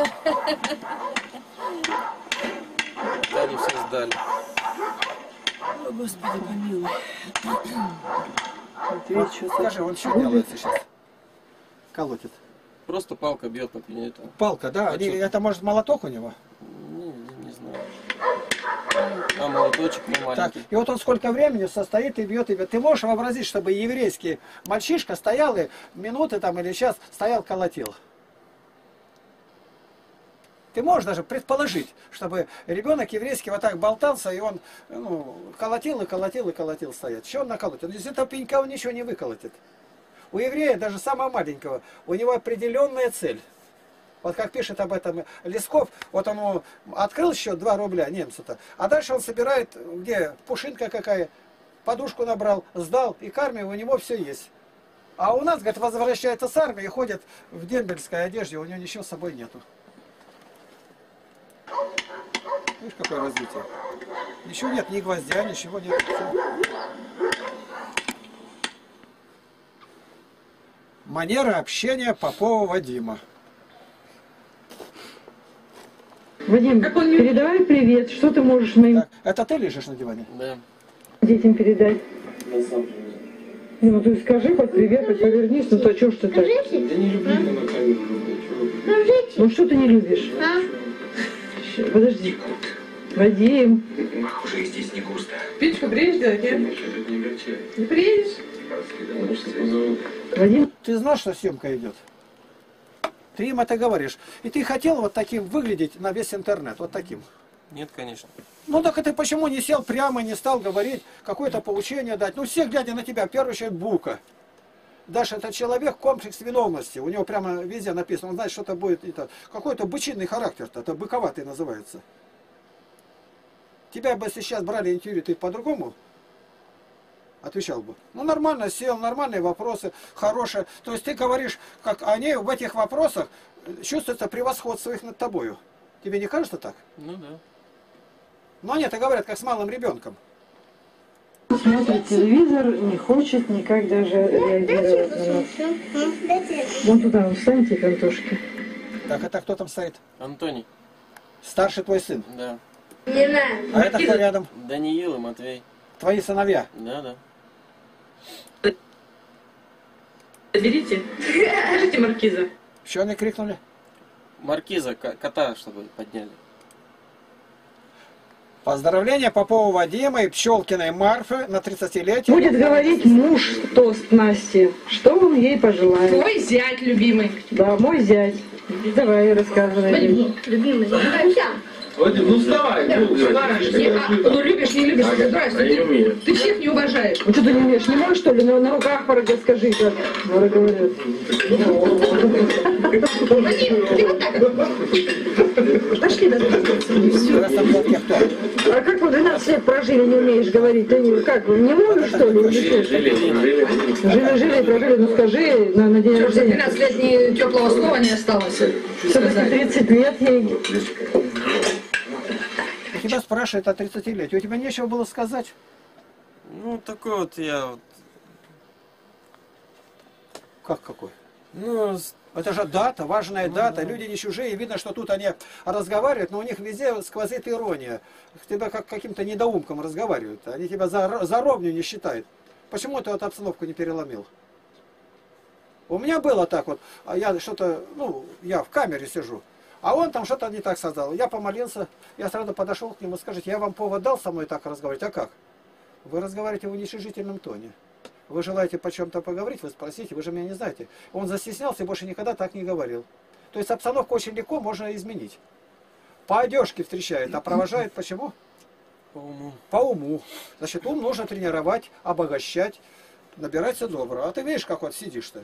Это они все сдали. О, Господи, помилуй. Вот скажи, он что делает сейчас? Колотит. Просто палка бьет по пинету. Палка, да? А чё? Это может молоток у него? Не знаю. А молоточек Так, маленький. и вот он сколько времени состоит и бьет, и бьет. Ты можешь вообразить, чтобы еврейский мальчишка стоял и минуты там или час стоял, колотил? Ты можешь даже предположить, чтобы ребенок еврейский вот так болтался, и он колотил и колотил и колотил стоять. Что он наколотит? Из этого пенька он ничего не выколотит. У еврея, даже самого маленького, у него определенная цель. Вот как пишет об этом Лесков, вот он открыл счет 2 рубля немцу-то, а дальше он собирает, где пушинка какая, подушку набрал, сдал, и к армии у него все есть. А у нас, говорит, возвращается с армии и ходит в дембельской одежде, у него ничего с собой нету. Видишь, какое развитие? Ничего нет, ни гвоздя, ничего нет. Всё. Манера общения Попова Вадима. Вадим, передавай привет. Что ты можешь моим Так, это ты лежишь на диване? Да. детям передать? Ну ты скажи хоть привет, хоть повернись, ну то что ж ты так? Я не люблю на камеру рубить. Ну что ты не любишь? Ща, подожди. Вадим. Уже здесь не густо. Печку приедешь делать, нет? Это не огорчает. Не приедешь? Вадим. Ты знаешь, что съемка идет? Ты им это говоришь. И ты хотел вот таким выглядеть на весь интернет, вот таким. Нет, конечно. Ну так ты почему не сел прямо, не стал говорить, какое-то поучение дать? Ну все, глядя на тебя, в первую очередь бука. Даже этот человек комплекс виновности. У него прямо везде написано, он знает, что это будет. Какой-то бычинный характер-то, это быковатый называется. Тебя бы если сейчас брали интервью, ты по-другому отвечал бы. Ну нормально сел, нормальные вопросы, хорошие. То есть ты говоришь, как они в этих вопросах чувствуется превосходство их над тобою. Тебе не кажется так? Ну да. Но они это говорят, как с малым ребенком. Смотрит телевизор, не хочет никак даже реагировать на нас. Вон туда, встаньте, картошки. Так, это кто там стоит? Антоний. Старший твой сын. Да. Не надо. А это кто рядом? Даниил и Матвей. Твои сыновья. Да. Берите. Скажите, маркиза. Что они крикнули? Маркиза, кота, чтобы подняли. Поздравления Попова Вадима и Пчелкиной Марфы на 30-летие. Будет говорить муж тост Насти. Что он ей пожелает? Твой зять любимый. Да, мой зять. Давай, рассказывай. Любимый, Вадим, ну вставай, ну Ну любишь, не любишь, здрасте, ты всех не уважаешь. Ну что ты не умеешь? Не можешь, что ли? На руках порога скажи, как говорят. Вадим, ты вот так вот. Пошли до Красноплатье кто? А как вы 12 лет прожили, не умеешь говорить? Ты как, не можешь, что ли? Или что? Жили, прожили, ну скажи на день За рождения. 12 лет ни теплого слова не осталось. Все-таки 30 лет ей. У тебя спрашивают о 30-летии. У тебя нечего было сказать? Ну, такой вот я... вот, Как какой? Ну, Это же дата, важная дата. Люди не чужие. Видно, что тут они разговаривают, но у них везде сквозит ирония. Тебя как каким-то недоумком разговаривают. Они тебя за ровню не считают. Почему ты эту обстановку не переломил? У меня было так вот. А я что-то, ну, я в камере сижу. А он там что-то не так сказал. Я помолился, я сразу подошел к нему. Скажите, я вам повод дал со мной так разговаривать? А как? Вы разговариваете в уничижительном тоне. Вы желаете по чем-то поговорить, вы спросите, вы же меня не знаете. Он застеснялся и больше никогда так не говорил. То есть обстановку очень легко можно изменить. По одежке встречает, а провожает почему? по уму. По уму. Значит, ум нужно тренировать, обогащать, набираться доброго. А ты видишь, как вот сидишь-то?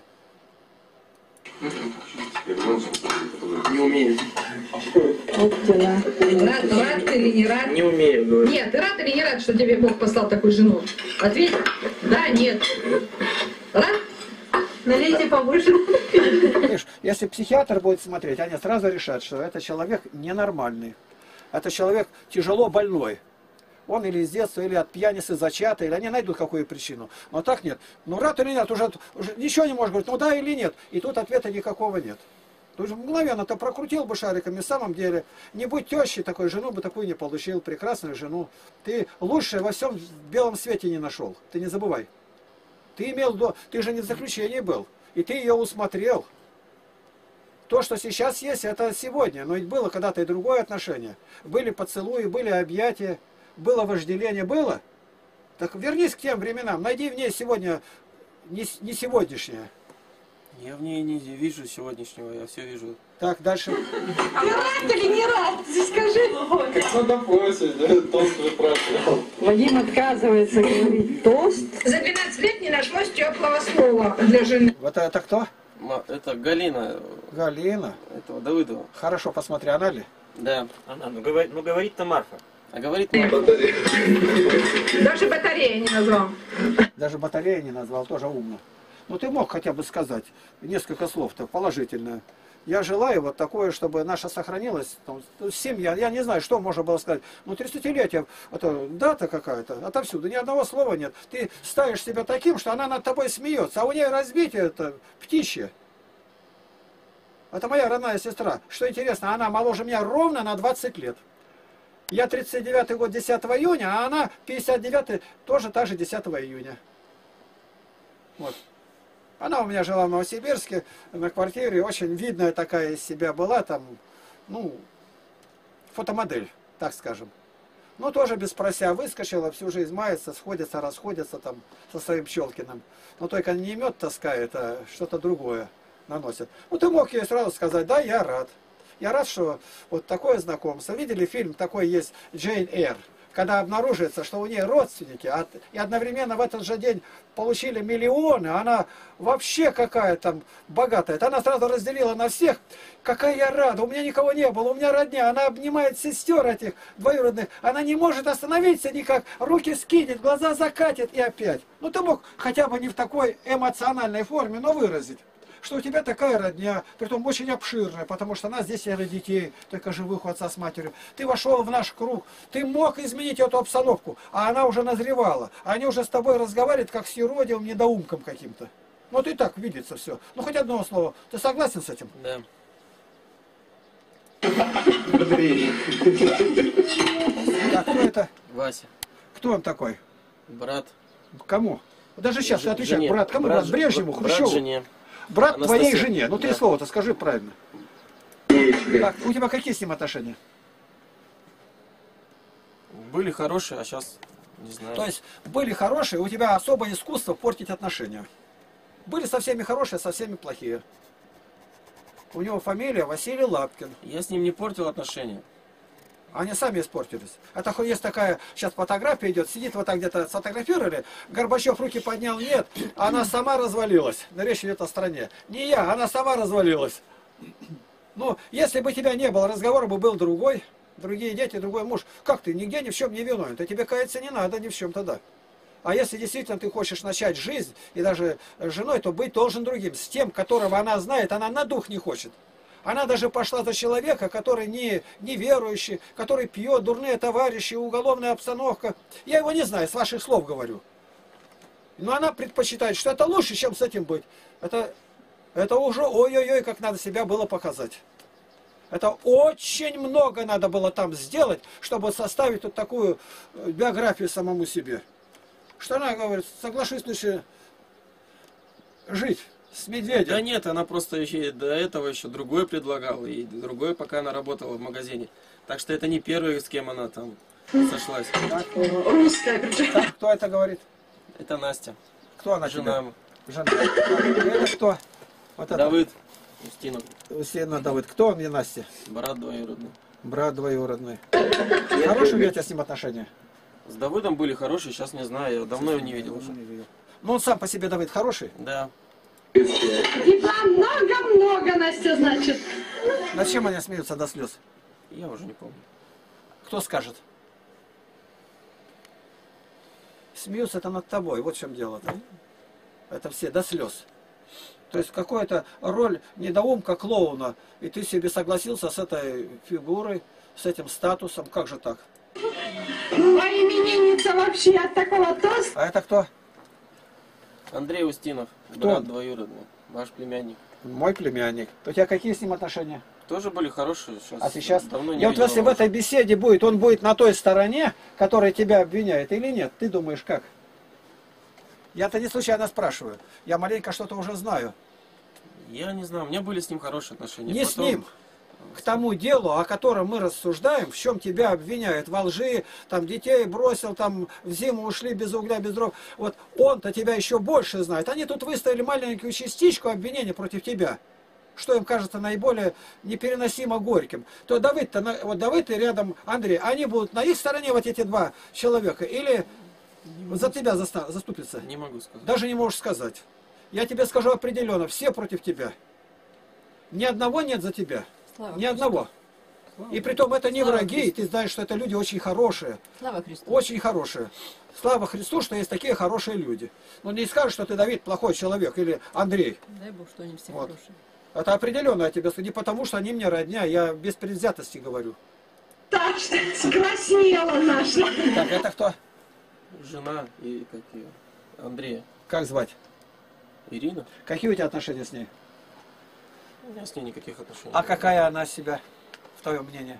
не умею. Вот дела. Рад ты или не рад? Не умею говорить. Нет, ты рад или не рад, что тебе Бог послал такую жену? Ответь. Да, нет. Рад? Налейте побольше. Видишь, если психиатр будет смотреть, они сразу решат, что это человек ненормальный. Это человек тяжело больной. Он или из детства, или от пьяницы зачатый, или они найдут какую причину. Но так нет. Ну рад или нет, уже ничего не можешь говорить, ну да или нет. И тут ответа никакого нет. Тут же мгновенно ты прокрутил бы шариками, в самом деле, не будь тещей такой, жену бы такую не получил, прекрасную жену. Ты лучше во всем белом свете не нашел, ты не забывай. Ты имел, ты же не в заключении был, и ты ее усмотрел. То, что сейчас есть, это сегодня, но ведь было когда-то и другое отношение. Были поцелуи, были объятия, было вожделение, было. Так вернись к тем временам, найди в ней сегодня не сегодняшнее. Я в ней не вижу сегодняшнего, я все вижу. Так, дальше. А рад или не рад? Скажи. Как на допросе, да? Тост выпрашивал. Вадим отказывается говорить тост. За 12 лет не нашлось теплого слова для жены. Вот это кто? Это Галина, Галина. этого Давыдова. Хорошо, посмотри, она ли? Да. Она, ну говорит-то Марфа. А говорит, Даже батарея не назвал. Даже батарея не назвал, тоже умно. Ну ты мог хотя бы сказать несколько слов-то положительно. Я желаю вот такое, чтобы наша сохранилась, там, семья, я не знаю, что можно было сказать. Ну 30-летие, это дата какая-то, отовсюду, ни одного слова нет. Ты ставишь себя таким, что она над тобой смеется, а у нее разбитие это птичье. Это моя родная сестра. Что интересно, она моложе меня ровно на 20 лет. Я 39-й год 10 июня, а она 59-й тоже та же 10 июня. Вот. Она у меня жила в Новосибирске, на квартире, очень видная такая из себя была, там, ну, фотомодель, так скажем. Ну, тоже без прося выскочила, всю жизнь мается, сходится, расходится там со своим Пчелкиным. Но только не мед таскает, а что-то другое наносит. Ну, ты мог ей сразу сказать, да, я рад. Я рад, что вот такое знакомство. Видели фильм, такой есть Джейн Эйр, когда обнаруживается, что у нее родственники, и одновременно в этот же день получили миллионы, она вообще какая там богатая. Она сразу разделила на всех. Какая я рада, у меня никого не было, у меня родня. Она обнимает сестер этих двоюродных. Она не может остановиться никак, руки скинет, глаза закатит и опять. Ну ты мог хотя бы не в такой эмоциональной форме, но выразить, что у тебя такая родня, притом очень обширная, потому что нас здесь 7 детей, только живых у отца с матерью. Ты вошел в наш круг, ты мог изменить эту обстановку, а она уже назревала. Они уже с тобой разговаривают, как с юродивым недоумком каким-то. Вот и так видится все. Ну хоть одно слово. Ты согласен с этим? да. Так, кто это? Вася, Кто он такой? брат. Кому? Даже сейчас ты отвечай, Жене. брат, кому брат? Брежневу, брат Хрущеву? жене. Брат твоей Анастасия. жене. Ну 3 Да. слова-то скажи правильно. Так, у тебя какие с ним отношения? Были хорошие, а сейчас не знаю. То есть были хорошие, у тебя особое искусство портить отношения. Были со всеми хорошие, со всеми плохие. У него фамилия Василий Лапкин. Я с ним не портил отношения. Они сами испортились. Это есть такая, сейчас фотография идет, сидит вот так где-то, сфотографировали, Горбачев руки поднял, нет, она сама развалилась. Но речь идет о стране. Не я, она сама развалилась. Ну, если бы тебя не было, разговор бы был другой, другие дети, другой муж. Как ты, нигде ни в чем не виновен, то тебе каяться не надо ни в чем тогда. А если действительно ты хочешь начать жизнь, и даже с женой, то быть должен другим. С тем, которого она знает, она на дух не хочет. Она даже пошла за человека, который не верующий, который пьет, дурные товарищи, уголовная обстановка. Я его не знаю, с ваших слов говорю. Но она предпочитает, что это лучше, чем с этим быть. Это уже ой-ой-ой, как надо себя было показать. Это очень много надо было там сделать, чтобы составить вот такую биографию самому себе. Что она говорит, соглашусь лучше жить с медведем. Да нет, она просто еще до этого еще другой предлагала, и другой, пока она работала в магазине. Так что это не первый, с кем она там сошлась. Так, Русская причем. так, кто это говорит? Это Настя, Кто она? жена Жена. Это кто? Вот это. Давыд Устинов, Устинов Давыд. Кто он мне, Настя? брат двоюродный. Брат двоюродный. Хорошие у тебя с ним отношения? С Давыдом были хорошие, сейчас не знаю, я давно его не видел уже. Ну он сам по себе, Давыд, хороший? Да. Тепла много-много, Настя, значит. Над чем они смеются до слез? Я уже не помню. Кто скажет? Смеются это над тобой, вот в чем дело-то. Это все до слез. То есть какая-то роль недоумка клоуна, и ты себе согласился с этой фигурой, с этим статусом, как же так? А именинница вообще от такого тоста. А это кто? Андрей Устинов, Кто брат он? двоюродный, ваш племянник. Мой племянник. У тебя какие с ним отношения? Тоже были хорошие, сейчас, А сейчас? давно не И вот видел если в его. этой беседе будет, он будет на той стороне, которая тебя обвиняет, или нет? Ты думаешь, как? Я-то не случайно спрашиваю. Я маленько что-то уже знаю. Я не знаю, у меня были с ним хорошие отношения. Не с ним. К тому делу, о котором мы рассуждаем, в чем тебя обвиняют, во лжи, там детей бросил, там в зиму ушли без угля, без дров. Вот он-то тебя еще больше знает. Они тут выставили маленькую частичку обвинения против тебя, что им кажется наиболее непереносимо горьким. То Давыд-то, вот Давыд и рядом Андрей, они будут на их стороне, вот эти два человека, или за тебя заступятся? Не могу сказать. Даже не можешь сказать. Я тебе скажу определенно, все против тебя. Ни одного нет за тебя. Слава Ни Христу. одного. И притом это не Слава враги, и ты знаешь, что это люди очень хорошие. Слава Христу. Очень хорошие. Слава Христу, что есть такие хорошие люди. Но не скажешь, что ты, Давид, плохой человек, или Андрей. Дай Бог, что они все Вот. хорошие. Это определенно я тебе скажу. Не потому, что они мне родня, я без предвзятости говорю. Так что скраснела наша. Так, это кто? Жена и как ее? Андрея. Как звать? Ирина? Какие у тебя отношения с ней? У меня с ней никаких отношений. А какая она себя, в твоем мнении?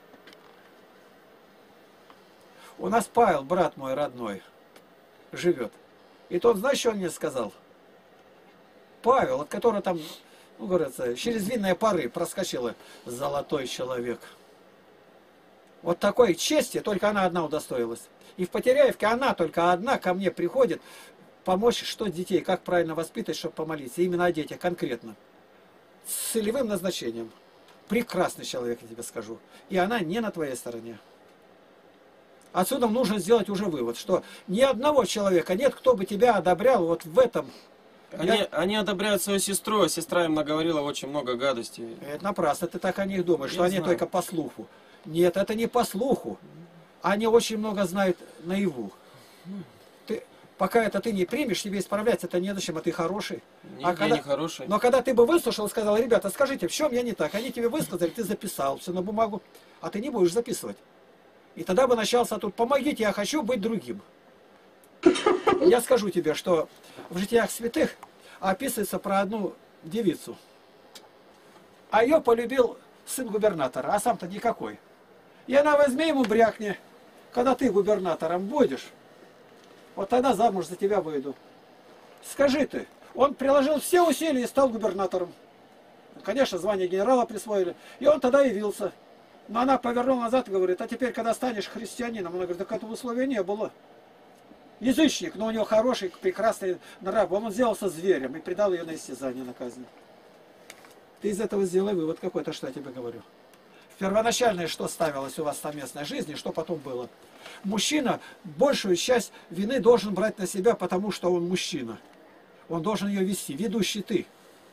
У нас Павел, брат мой родной, живет. И тот, знаешь, что он мне сказал? Павел, от которого там, ну, говорится, через винные пары проскочила, золотой человек. Вот такой чести только она одна удостоилась. И в Потеряевке она только одна ко мне приходит помочь, что детей, как правильно воспитать, чтобы помолиться. Именно о детях конкретно. С целевым назначением. Прекрасный человек, я тебе скажу. И она не на твоей стороне. Отсюда нужно сделать уже вывод, что ни одного человека нет, кто бы тебя одобрял вот в этом. Они одобряют свою сестру, а сестра им наговорила очень много гадостей. Это напрасно, ты так о них думаешь, Я что они знаю. только по слуху. Нет, это не по слуху. Они очень много знают наяву. Пока это ты не примешь, тебе исправляться это не зачем, а ты хороший. Нигде не хороший. Но когда ты бы выслушал, сказал, ребята, скажите, в чем я не так? Они тебе высказали, ты записал все на бумагу, а ты не будешь записывать. И тогда бы начался тут, помогите, я хочу быть другим. Я скажу тебе, что в житиях святых описывается про одну девицу. А ее полюбил сын губернатора, а сам-то никакой. И она возьми ему брякни, когда ты губернатором будешь, вот тогда замуж за тебя выйду. Скажи ты, он приложил все усилия и стал губернатором. Конечно, звание генерала присвоили. И он тогда явился. Но она повернула назад и говорит, а теперь, когда станешь христианином, она говорит, так этого условия не было. Язычник, но у него хороший, прекрасный нрав. Он сделался зверем и предал ее на истязание, на казнь. Ты из этого сделай вывод какой-то, что я тебе говорю. Первоначальное, что ставилось у вас в совместной жизни, что потом было. Мужчина большую часть вины должен брать на себя, потому что он мужчина. Он должен ее вести. Ведущий ты.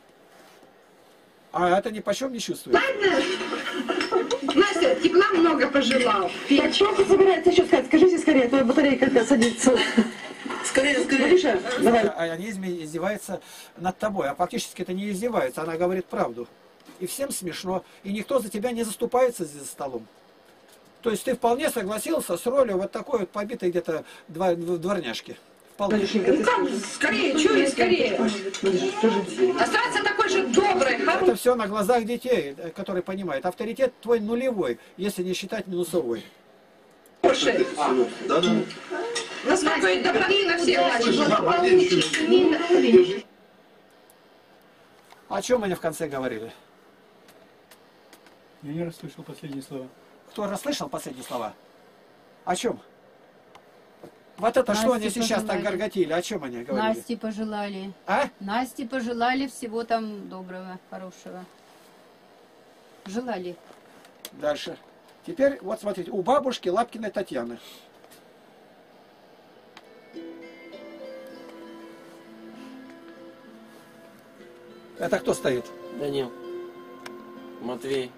А это ни почем не чувствует. Настя, тепла много пожелал. Так что ты собираешься еще сказать? Скажите скорее, а то батарейка как садится. Скорее, скорее. Гриша, давай. Они издеваются над тобой, а фактически это не издевается, она говорит правду. И всем смешно, и никто за тебя не заступается за столом. То есть ты вполне согласился с ролью вот такой вот побитой где-то дворняжки. Вполне. Ну как, скорее, чуй, скорее. Оставаться такой же добрый, Это хороший. все на глазах детей, которые понимают. Авторитет твой нулевой, если не считать минусовой. Насколько и добродетельно все О чем они в конце говорили? Я не расслышал последние слова. Кто расслышал последние слова? О чем? Вот это что они Насте сейчас так пожелали. горготили? О чем они говорили? Насте пожелали. А? Насте пожелали всего там доброго, хорошего. Желали. Дальше. Теперь, вот смотрите, у бабушки Лапкиной Татьяны. Это кто стоит? Данил. Матвей.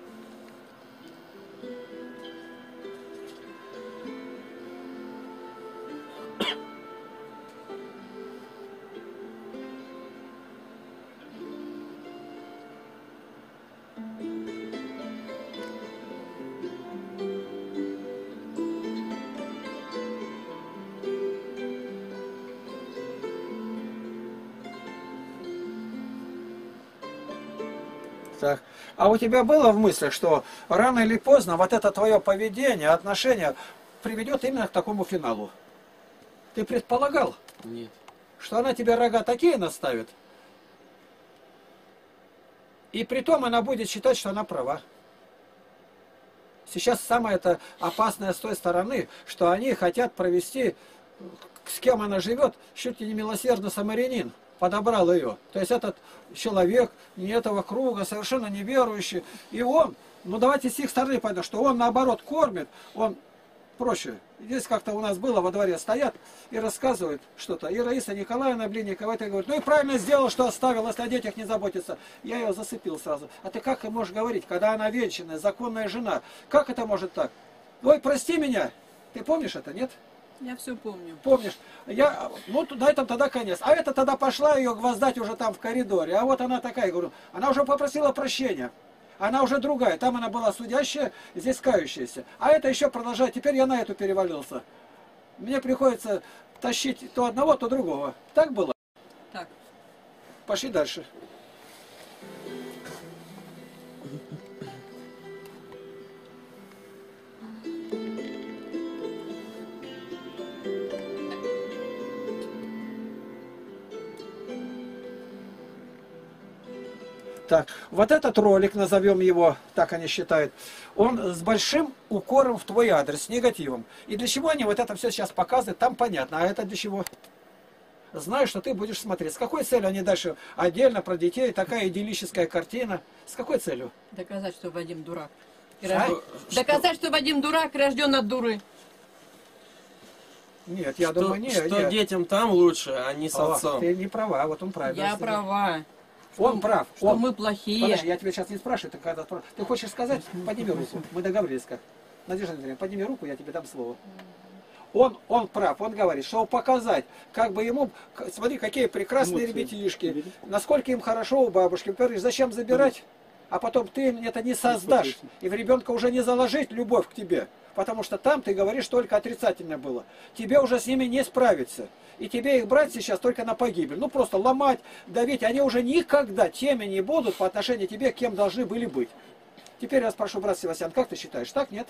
Так. А у тебя было в мыслях, что рано или поздно вот это твое поведение, отношение приведет именно к такому финалу? Ты предполагал, Нет. что она тебе рога такие наставит, и притом она будет считать, что она права. Сейчас самое это опасное с той стороны, что они хотят провести, с кем она живет, чуть ли не милосердный самарянин подобрал ее. То есть этот человек не этого круга, совершенно неверующий. И он, ну давайте с их стороны пойдем, что он наоборот кормит, он проще. Здесь как-то у нас было во дворе, стоят и рассказывают что-то. И Раиса Николаевна Блинникова это говорит, ну и правильно сделал, что оставил, если о детях не заботится. Я ее засыпил сразу. А ты как можешь говорить, когда она венчанная, законная жена? Как это может так? Ой, прости меня. Ты помнишь это, нет? Я все помню. Помнишь? Ну, на этом тогда конец. А это тогда пошла ее гвоздать уже там в коридоре. А вот она такая, говорю, она уже попросила прощения. Она уже другая. Там она была судящая, здесь кающаяся. А это еще продолжает. Теперь я на эту перевалился. Мне приходится тащить то одного, то другого. Так было? Так. Пошли дальше. Так, вот этот ролик, назовем его, так они считают, он с большим укором в твой адрес, с негативом. И для чего они вот это все сейчас показывают, там понятно. А это для чего? Знаю, что ты будешь смотреть. С какой целью они дальше отдельно про детей, такая идиллическая картина. С какой целью? Доказать, что Вадим дурак. Доказать, что Вадим дурак, рожден от дуры. Нет, я думаю, нет. Что детям там лучше, а не с отцом. Ты не права, вот он правильно. Я права. Он прав. Что он. мы плохие. Подожди, я тебя сейчас не спрашиваю, ты когда спрашиваешь. Ты хочешь сказать? Подними руку. Мы договорились как. Надежда Андреевна, подними руку, я тебе дам слово. Он прав, он говорит, что показать, как бы ему, смотри, какие прекрасные ребятишки, насколько им хорошо у бабушки. Во-первых, зачем забирать, а потом ты им это не создашь, и в ребенка уже не заложить любовь к тебе. Потому что там ты говоришь только отрицательное было. Тебе уже с ними не справиться. И тебе их брать сейчас только на погибель. Ну просто ломать, давить. Они уже никогда теми не будут по отношению к тебе, кем должны были быть. Теперь я спрошу, брат Севастьян, как ты считаешь? Так, нет?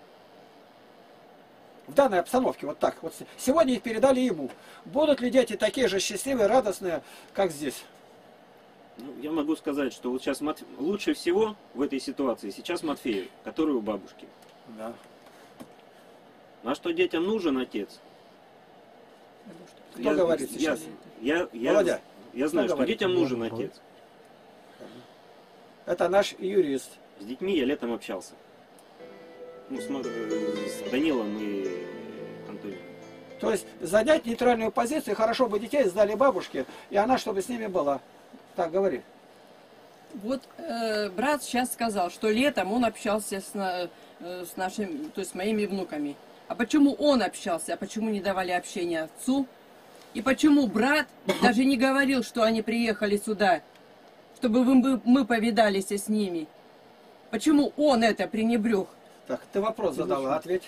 В данной обстановке, вот так. Вот сегодня их передали ему. Будут ли дети такие же счастливые, радостные, как здесь? Ну, я могу сказать, что вот сейчас лучше всего в этой ситуации сейчас Матфею, который у бабушки. Да. А что детям нужен отец? Кто говорит сейчас? Володя, я знаю, кто что говорит? детям нужен отец. Это наш юрист. С детьми я летом общался. Ну, с Данилом и Антонием. То есть занять нейтральную позицию, хорошо бы детей сдали бабушке, и она чтобы с ними была. Так, говори. Вот брат сейчас сказал, что летом он общался с нашими, то есть с моими внуками. А почему он общался, а почему не давали общения отцу? И почему брат даже не говорил, что они приехали сюда, чтобы мы повидались с ними? Почему он это пренебрег? Так, ты вопрос задала, ответь.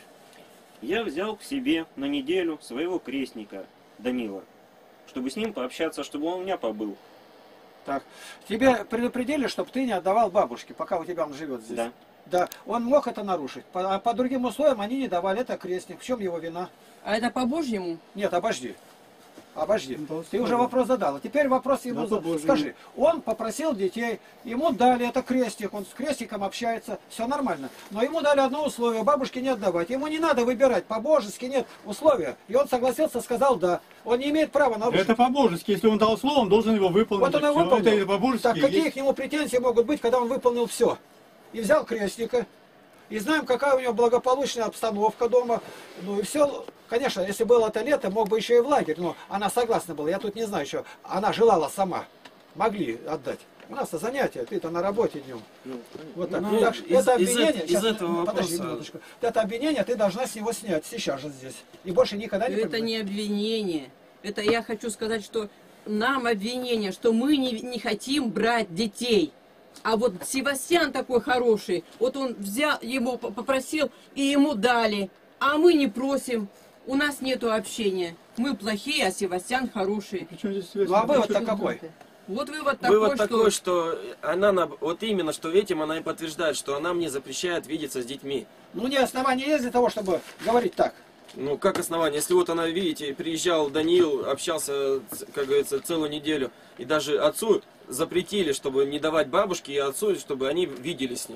Я взял к себе на неделю своего крестника Данила, чтобы с ним пообщаться, чтобы он у меня побыл. Так, тебе предупредили, чтобы ты не отдавал бабушке, пока у тебя он живет здесь? Да. Да, он мог это нарушить. По другим условиям они не давали, это крестник. В чем его вина? А это по-божьему? Нет, обожди. Обожди. Ты уже вопрос задала. Теперь вопрос ему скажи. Он попросил детей, ему дали, это крестник, он с крестником общается, все нормально. Но ему дали одно условие, бабушке не отдавать. Ему не надо выбирать, по-божески нет условия. И он согласился, сказал да. Он не имеет права нарушить. Это по-божески. Если он дал слово, он должен его выполнить. Вот он и выполнил. Это по-божески. Так какие к нему претензии могут быть, когда он выполнил все? И взял крестника. И знаем, какая у него благополучная обстановка дома. Ну и все. Конечно, если было это лето, мог бы еще и в лагерь. Но она согласна была. Я тут не знаю еще. Она желала сама. Могли отдать. У нас занятия. Ты-то на работе днем. Вот так. Ну, Так, это обвинение. из этого подожди вопроса... минуточку. Это обвинение ты должна с него снять сейчас же здесь. И больше никогда не Это принимать. не обвинение. Это я хочу сказать, что нам обвинение, что мы не хотим брать детей. А вот Севастьян такой хороший, вот он взял, ему попросил, и ему дали. А мы не просим, у нас нету общения. Мы плохие, а Севастьян хороший. Ну а вывод-то какой? Вот вывод такой, Вывод такой, что она, вот именно, что этим она и подтверждает, что она мне запрещает видеться с детьми. Ну не основание есть для того, чтобы говорить так. Ну, как основание? Если вот она, видите, приезжал Даниил, общался, как говорится, целую неделю, и даже отцу запретили, чтобы не давать бабушке и отцу, чтобы они видели с ним.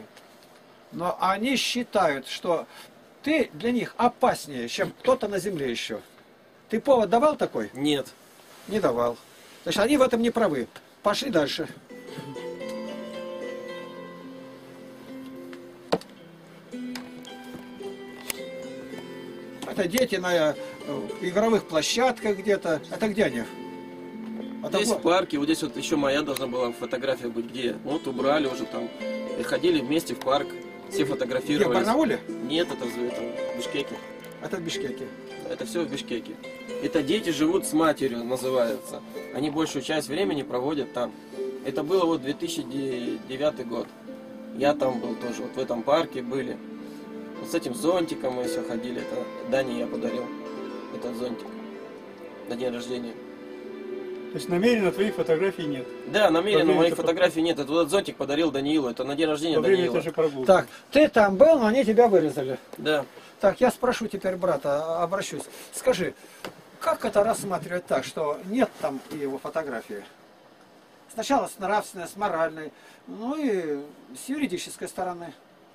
Но они считают, что ты для них опаснее, чем кто-то на земле еще. Ты повод давал такой? Нет. Не давал. Значит, они в этом не правы. Пошли дальше. Это дети на игровых площадках где-то. Это где они? Здесь в парке, вот здесь вот еще моя должна была фотография быть, где? Вот убрали уже там. И ходили вместе в парк, все фотографировались. Где, в Барнауле? Нет, это в Бишкеке. Это в Бишкеке. Это все в Бишкеке. Это дети живут с матерью, называется. Они большую часть времени проводят там. Это было вот 2009 год. Я там был тоже, вот в этом парке были. Вот с этим зонтиком мы все ходили. Это Дане я подарил этот зонтик на день рождения. То есть намеренно твоих фотографий нет? Да, намеренно моих фотографий нет. Это вот этот зонтик подарил Даниилу. Это на день рождения Даниила. Так, ты там был, но они тебя вырезали. Да. Так, я спрошу теперь брата, обращусь. Скажи, как это рассматривать так, что нет там и его фотографии? Сначала с нравственной, с моральной, ну и с юридической стороны.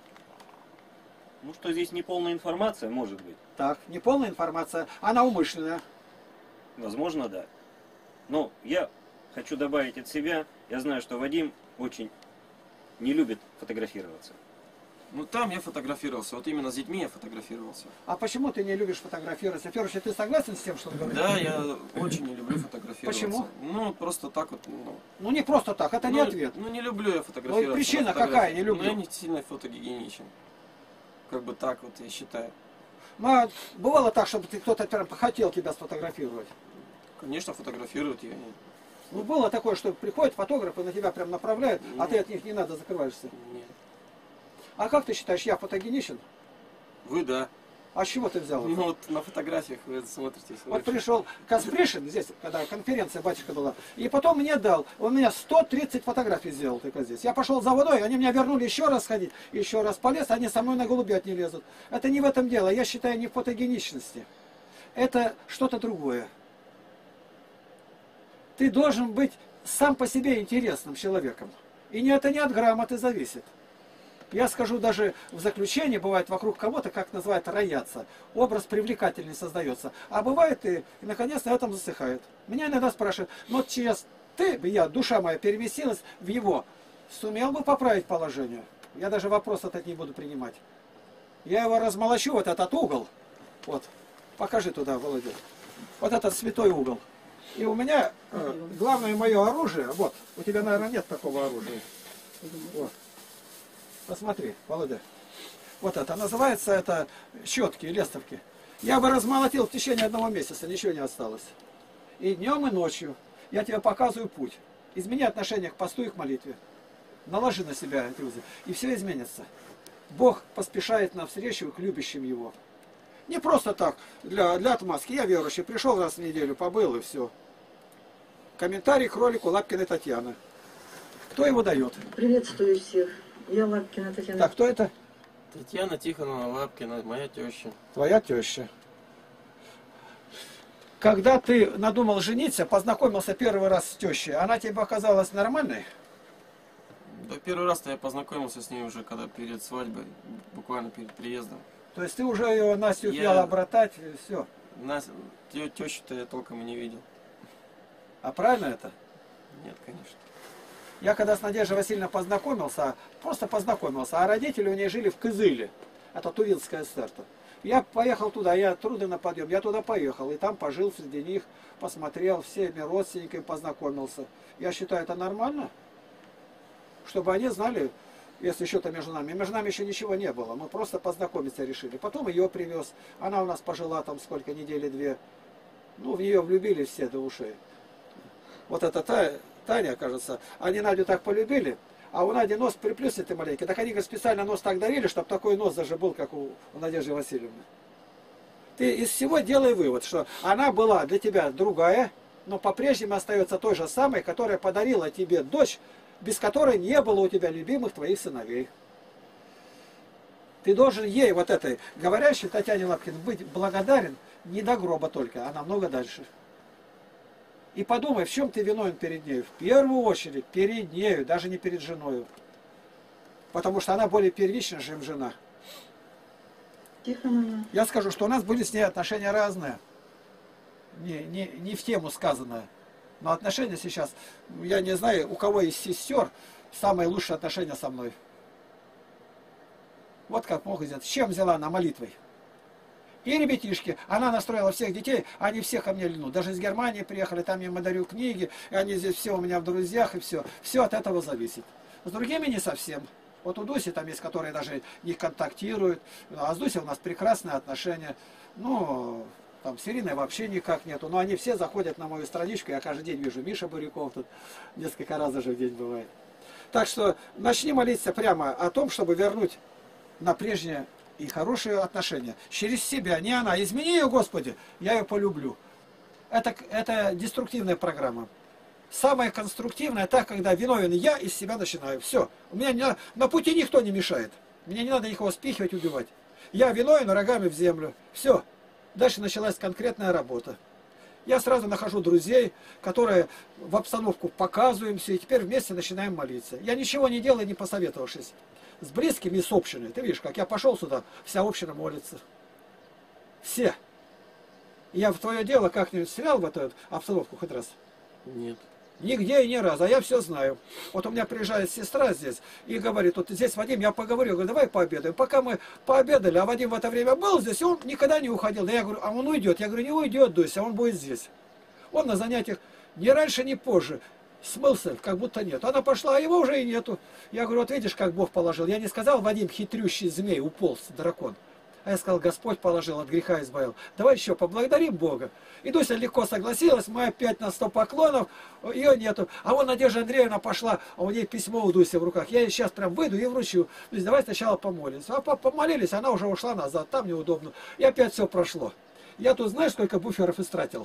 Ну что здесь неполная информация, может быть. Так, неполная информация, она умышленная. Возможно, да. Но я хочу добавить от себя, я знаю, что Вадим очень не любит фотографироваться. Ну там я фотографировался, вот именно с детьми я фотографировался. А почему ты не любишь фотографироваться? В первую очередь, ты согласен с тем, что он говорит? Да, я очень не люблю фотографироваться. Почему? Ну, просто так вот. Ну не просто так, это не ответ. Ну не люблю я фотографироваться. Ну, причина какая, не люблю? Ну, я не сильно фотогигиеничен. Как бы так вот я считаю. Ну, а бывало так, чтобы кто-то прям хотел тебя сфотографировать? Конечно, фотографируют я. Ну, было такое, что приходят фотографы, на тебя прям направляют, а ты от них не надо, закрываешься. Нет. А как ты считаешь, я фотогеничен? Вы да. А с чего ты взял? Ну вот на фотографиях вы смотрите. Вот пришел Каспришин, здесь, когда конференция батюшка была, и потом мне дал, он меня 130 фотографий сделал только здесь. Я пошел за водой, они меня вернули еще раз ходить, еще раз полез, они со мной на голубят не лезут. Это не в этом дело, я считаю не в фотогеничности. Это что-то другое. Ты должен быть сам по себе интересным человеком. И это не от грамоты зависит. Я скажу, даже в заключении бывает вокруг кого-то, как называют, роятся. Образ привлекательный создается. А бывает и наконец на этом засыхает. Меня иногда спрашивают, вот через ты, душа моя переместилась в его, сумел бы поправить положение? Я даже вопрос этот не буду принимать. Я его размолочу, вот этот угол. Вот. Покажи туда, Володя. Вот этот святой угол. И у меня главное мое оружие, вот, у тебя, наверное, нет такого оружия. Вот. Посмотри, Володя. Вот это, называется это щетки, лестовки. Я бы размолотил в течение 1 месяца, ничего не осталось. И днем, и ночью. Я тебе показываю путь. Измени отношение к посту и к молитве. Наложи на себя эти узы, и все изменится. Бог поспешает навстречу к любящим Его. Не просто так, для отмазки. Я верующий, пришел раз в неделю, побыл и все. Комментарий к ролику Лапкиной Татьяны. Кто его дает? Приветствую всех. Я Лапкина Татьяна. Так, кто это? Татьяна Тихоновна Лапкина, моя теща. Твоя теща. Когда ты надумал жениться, познакомился первый раз с тещей, она тебе оказалась нормальной? Да, первый раз-то я познакомился с ней уже, когда перед свадьбой, буквально перед приездом. То есть ты уже ее Настю успел обратать, и все. Тещу-то я толком и не видел. А правильно это? Нет, конечно. Я когда с Надеждой Васильевной познакомился, просто познакомился, а родители у нее жили в Кызыле. Это Тувинская стерта. Я поехал туда, я трудно на подъем, я туда поехал, и там пожил среди них, посмотрел, всеми родственниками познакомился. Я считаю, это нормально, чтобы они знали, если что-то между нами. Между нами еще ничего не было, мы просто познакомиться решили. Потом ее привез, она у нас пожила там сколько, недели 2. Ну, в нее влюбились все до ушей. Вот это Таня, кажется, они Надю так полюбили, а у Нади нос приплюснутый маленький. Так они, говорит, специально нос так дарили, чтобы такой нос даже был, как у Надежды Васильевны. Ты из всего делай вывод, что она была для тебя другая, но по-прежнему остается той же самой, которая подарила тебе дочь, без которой не было у тебя любимых твоих сыновей. Ты должен ей, вот этой говорящей Татьяне Лапкин, быть благодарен не до гроба только, а намного дальше. И подумай, в чем ты виновен перед нею. В первую очередь перед нею, даже не перед женой. Потому что она более первична, чем жена. Я скажу, что у нас были с ней отношения разные. Не в тему сказанное. Но отношения сейчас, я не знаю, у кого из сестер самые лучшие отношения со мной. Вот как могут сделать. С чем взяла она молитвой? И ребятишки, она настроила всех детей, они все ко мне льнут. Даже из Германии приехали, там я им дарю книги, и они здесь все у меня в друзьях, и все. Все от этого зависит. С другими не совсем. Вот у Дуси там есть, которые даже не контактируют, а с Дусей у нас прекрасные отношения. Ну, там с Ириной вообще никак нету. Но они все заходят на мою страничку, я каждый день вижу Миша Буряков, тут несколько раз даже в день бывает. Так что начни молиться прямо о том, чтобы вернуть на прежнее и хорошие отношения. Через себя, не она. Измени ее, Господи, я ее полюблю. Это деструктивная программа. Самое конструктивное, так, когда виновен я, из себя начинаю. Все. У меня на пути никто не мешает. Мне не надо никого спихивать, убивать. Я виновен рогами в землю. Все. Дальше началась конкретная работа. Я сразу нахожу друзей, которые в обстановку показываемся, и теперь вместе начинаем молиться. Я ничего не делаю, не посоветовавшись. С близкими и с общиной. Ты видишь, как я пошел сюда, вся община молится. Все. Я в твое дело как-нибудь снял в эту обстановку хоть раз? Нет. Нигде и ни разу, а я все знаю. Вот у меня приезжает сестра здесь и говорит, вот здесь Вадим, я поговорю, говорю, давай пообедаем. Пока мы пообедали, а Вадим в это время был здесь, и он никогда не уходил. Да я говорю, а он уйдет. Я говорю, не уйдет, Дуся, он будет здесь. Он на занятиях ни раньше, ни позже. Смылся, как будто нет. Она пошла, а его уже и нету. Я говорю, вот видишь, как Бог положил. Я не сказал, Вадим, хитрющий змей, уполз, дракон. А я сказал, Господь положил, от греха избавил. Давай еще поблагодарим Бога. И Дуся легко согласилась, мы опять на 100 поклонов, ее нету. А вон Надежда Андреевна пошла, а у нее письмо у Дуси в руках. Я ей сейчас прям выйду и вручу. То есть давай сначала помолимся. А помолились, она уже ушла назад, там неудобно. И опять все прошло. Я тут знаешь, сколько буферов истратил?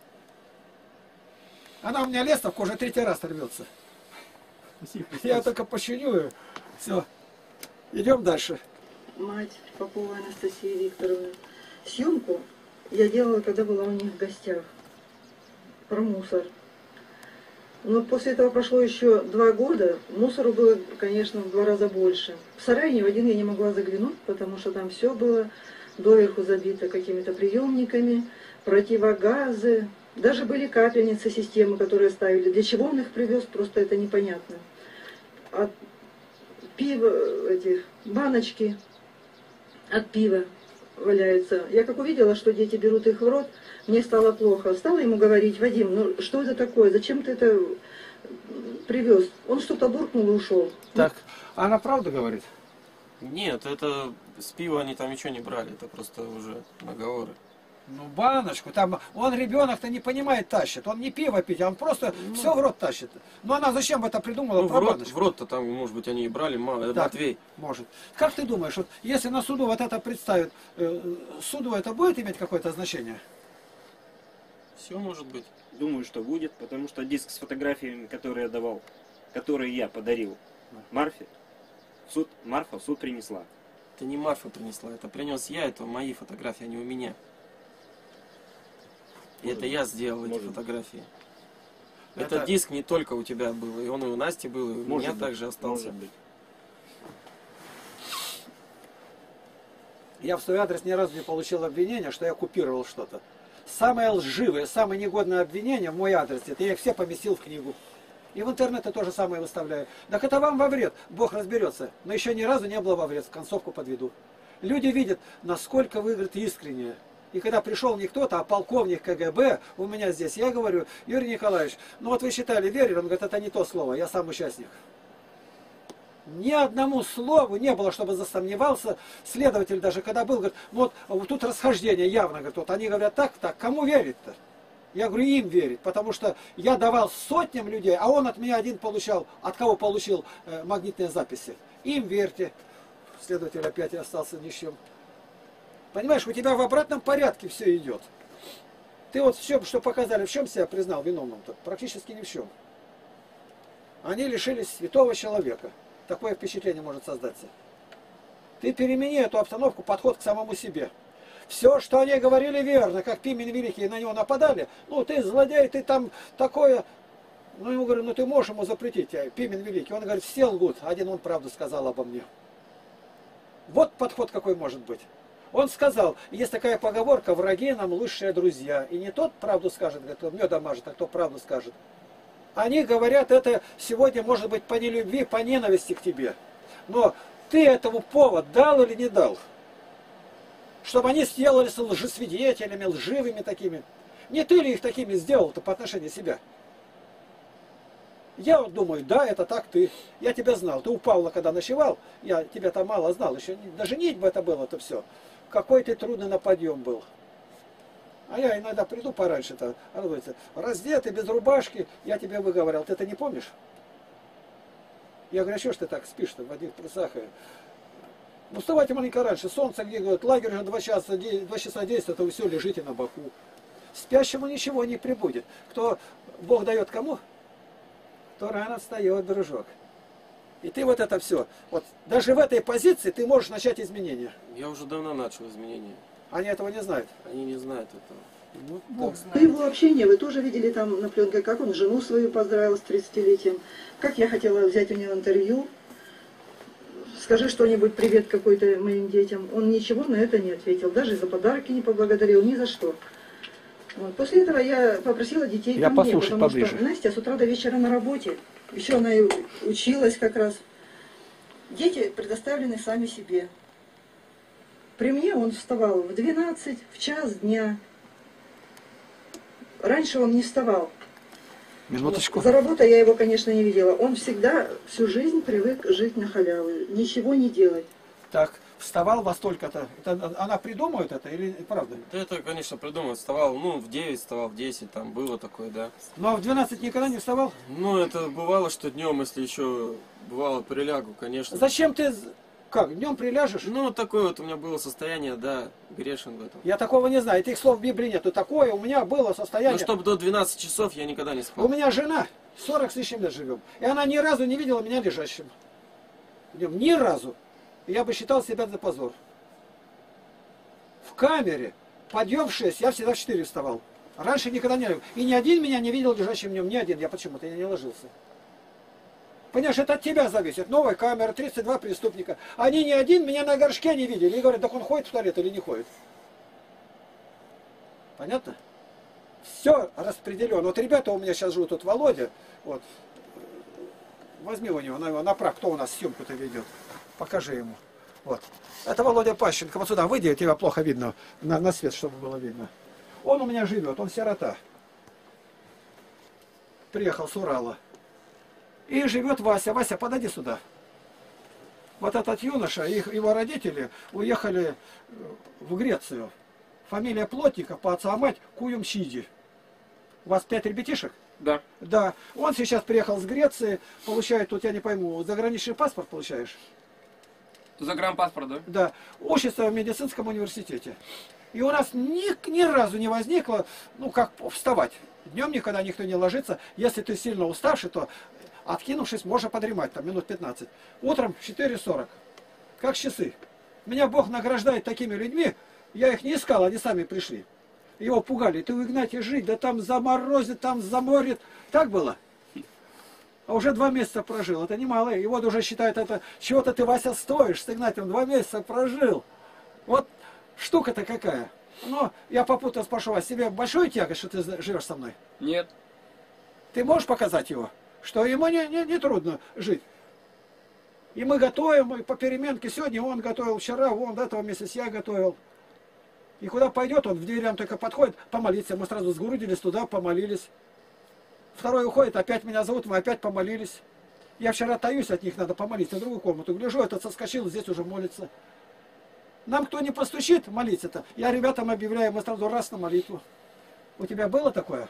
Она у меня лестовка уже 3-й раз рвется. Я только починю ее. Все. Идем дальше. Мать Попова Анастасия Викторовна. Съемку я делала, когда была у них в гостях. Про мусор. Но после этого прошло еще 2 года. Мусору было, конечно, в 2 раза больше. В сарай ни в один я не могла заглянуть, потому что там все было доверху забито какими-то приемниками, противогазы. Даже были капельницы системы, которые ставили. Для чего он их привез, просто это непонятно. А пиво, эти баночки, от пива валяются. Я как увидела, что дети берут их в рот, мне стало плохо. Стала ему говорить: Вадим, ну что это такое? Зачем ты это привез? Он что-то буркнул и ушел. Так, а она правду говорит? Нет, это с пива они там ничего не брали, это просто уже наговоры. Ну, баночку, там, он ребенок-то не понимает, тащит. Он не пиво пить, а он просто все в рот тащит. Ну, она зачем это придумала Ну, про в баночку? рот-то там, может быть, они и брали, мало, Так, Матвей. может. Как ты думаешь, вот если на суду вот это представят, суду это будет иметь какое-то значение? Все может быть. Думаю, что будет, потому что диск с фотографиями, которые я давал, которые я подарил Марфе, Марфа в суд принесла. Это не Марфа принесла, это принес я, это мои фотографии, а не у меня. И это я сделал эти фотографии. Этот диск не только у тебя был, и он и у Насти был, и у меня также остался. Может быть. Я в свой адрес ни разу не получил обвинения, что я купировал что-то. Самое лживое, самое негодное обвинение в мой адрес, это я их все поместил в книгу. И в интернет то же самое выставляю. Так это вам во вред, Бог разберется. Но еще ни разу не было во вред, концовку подведу. Люди видят, насколько вы, говорит, искренние. И когда пришел не кто-то, а полковник КГБ у меня здесь, я говорю: Юрий Николаевич, ну вот вы считали, верили? Он говорит: это не то слово, я сам участник. Ни одному слову не было, чтобы засомневался следователь даже, когда был, говорит: ну вот тут расхождение явно, говорит, вот они говорят так, кому верить-то? Я говорю: им верить, потому что я давал сотням людей, а он от меня один получал, от кого получил магнитные записи. Им верьте. Следователь опять остался ни с чем. Понимаешь, у тебя в обратном порядке все идет. Ты вот все, что показали, в чем себя признал виновным-то? Практически ни в чем. Они лишились святого человека. Такое впечатление может создаться. Ты перемени эту обстановку, подход к самому себе. Все, что они говорили, верно, как Пимен Великий на него нападали. Ну, ты злодей, ты там такое... Ну, ему говорю: ну ты можешь ему запретить, Пимен Великий. Он говорит: все лгут, один он правду сказал обо мне. Вот подход какой может быть. Он сказал, есть такая поговорка: враги нам лучшие друзья. И не тот правду скажет, говорит, кто медом мажет, а кто правду скажет. Они говорят это сегодня, может быть, по нелюбви, по ненависти к тебе. Но ты этому повод дал или не дал? Чтобы они сделались лжесвидетелями, лживыми такими. Не ты ли их такими сделал-то по отношению к себе? Я вот думаю: да, это так ты. Я тебя знал. Ты у Павла когда ночевал, я тебя там мало знал. Еще даже нитьба это было, это все. Какой ты трудный на подъем был. А я иногда приду пораньше-то, она говорит: раздетый, без рубашки, я тебе выговорил. Ты это не помнишь? Я говорю: а что ж ты так спишь-то в одних трусах? Ну вставайте маленько раньше. Солнце, где говорят, лагерь уже 2 часа действует, а вы все лежите на боку. Спящему ничего не прибудет. Кто Бог дает кому? Кто рано встает, дружок. И ты вот это все. Вот даже в этой позиции ты можешь начать изменения. Я уже давно начал изменения. Они этого не знают. Они не знают этого. Ну, Бог По знает. его общению вы тоже видели там на пленке, как он жену свою поздравил с 30-летием. Как я хотела взять у него интервью. Скажи что-нибудь, привет какой-то моим детям. Он ничего на это не ответил. Даже за подарки не поблагодарил, ни за что. Вот. После этого я попросила детей ко мне, потому что Настя с утра до вечера на работе. Еще она и училась как раз. Дети предоставлены сами себе. При мне он вставал в 12, в час дня. Раньше он не вставал. Минуточку. За работой я его, конечно, не видела. Он всегда всю жизнь привык жить на халяву, ничего не делать. Так, вставал во столько-то. Это она придумывает это или правда? Да это, конечно, придумал. Вставал, ну, в 9, вставал в 10, там было такое, да. Ну а в 12 никогда не вставал? Ну, это бывало, что днем, если еще бывало, прилягу, конечно. Зачем ты... Как, днем приляжешь? Ну, такое вот у меня было состояние, да, грешен в этом. Я такого не знаю. Этих слов в Библии нету. Такое у меня было состояние. Ну, чтобы до 12 часов я никогда не спал. У меня жена 40 с лишним лет живем. И она ни разу не видела меня лежащим. Днем. Ни разу. И я бы считал себя за позор. В камере подъем в 6, я всегда в 4 вставал. Раньше никогда не лежал. И ни один меня не видел лежащим днем. Ни один. Я почему-то не ложился. Понимаешь, это от тебя зависит. Новая камера, 32 преступника. Они ни один меня на горшке не видели. И говорят: так он ходит в туалет или не ходит. Понятно? Все распределено. Вот ребята у меня сейчас живут, тут Володя. Вот. Возьми у него, направь, кто у нас съемку-то ведет. Покажи ему. Вот. Это Володя Пащенко. Вот сюда выйди, тебя плохо видно, на свет, чтобы было видно. Он у меня живет, он сирота. Приехал с Урала. И живет Вася. Вася, подойди сюда. Вот этот юноша, его родители уехали в Грецию. Фамилия Плотников, по отцу, а мать Куюмшиди. У вас 5 ребятишек? Да. Да. Он сейчас приехал с Греции, получает, тут я не пойму, заграничный паспорт получаешь? Загранпаспорт, да? Да. Учится в медицинском университете. И у нас ни разу не возникло, ну, как вставать. Днем никогда никто не ложится. Если ты сильно уставший, то, откинувшись, можно подремать, там, минут 15. Утром в 4:40. Как часы. Меня Бог награждает такими людьми. Я их не искал, они сами пришли. Его пугали. Ты у Игнатия жить, да там заморозит, там заморит. Так было? А уже 2 месяца прожил. Это немало. И вот уже считают это, чего-то ты, Вася, стоишь. С Игнатием 2 месяца прожил. Вот штука-то какая. Но я попутно спрошу, а себе большую тягость, что ты живешь со мной? Нет. Ты можешь показать его? Что ему не трудно жить. И мы готовим, и по переменке сегодня он готовил, вчера, вон до этого месяца я готовил. И куда пойдет, он в дверям только подходит, помолиться. Мы сразу сгрудились туда, помолились. Второй уходит, опять меня зовут, мы опять помолились. Я вчера таюсь от них, надо помолиться. В другую комнату гляжу, этот соскочил, здесь уже молится. Нам кто не постучит, молиться-то. Я ребятам объявляю, мы сразу раз на молитву. У тебя было такое?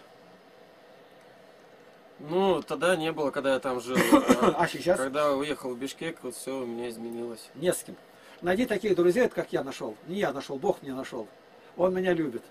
Ну, тогда не было, когда я там жил. А сейчас? Когда уехал в Бишкек, вот все у меня изменилось. Не с кем. Найди таких друзей, как я нашел. Не я нашел, Бог мне нашел. Он меня любит.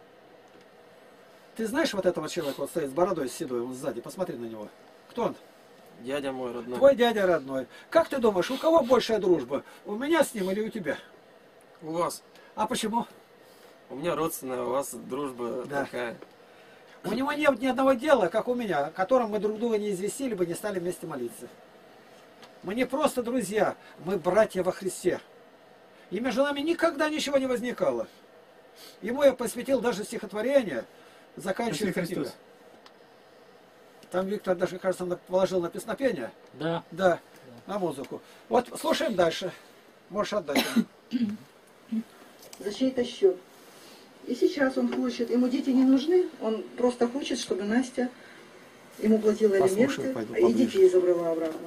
Ты знаешь вот этого человека, вот стоит с бородой, с седой, он сзади, посмотри на него. Кто он? Дядя мой родной. Твой дядя родной. Как ты думаешь, у кого большая дружба? У меня с ним или у тебя? У вас. А почему? У меня родственная, у вас дружба такая. У него нет ни одного дела, как у меня, о котором мы друг друга не известили бы, не стали вместе молиться. Мы не просто друзья, мы братья во Христе. И между нами никогда ничего не возникало. Ему я посвятил даже стихотворение, заканчивая книгу. Там Виктор даже, кажется, положил на песнопение. Да. Да, на музыку. Вот слушаем дальше. Можешь отдать. За чей-то счет. И сейчас он хочет, ему дети не нужны, он просто хочет, чтобы Настя ему платила алименты, и детей забрала обратно.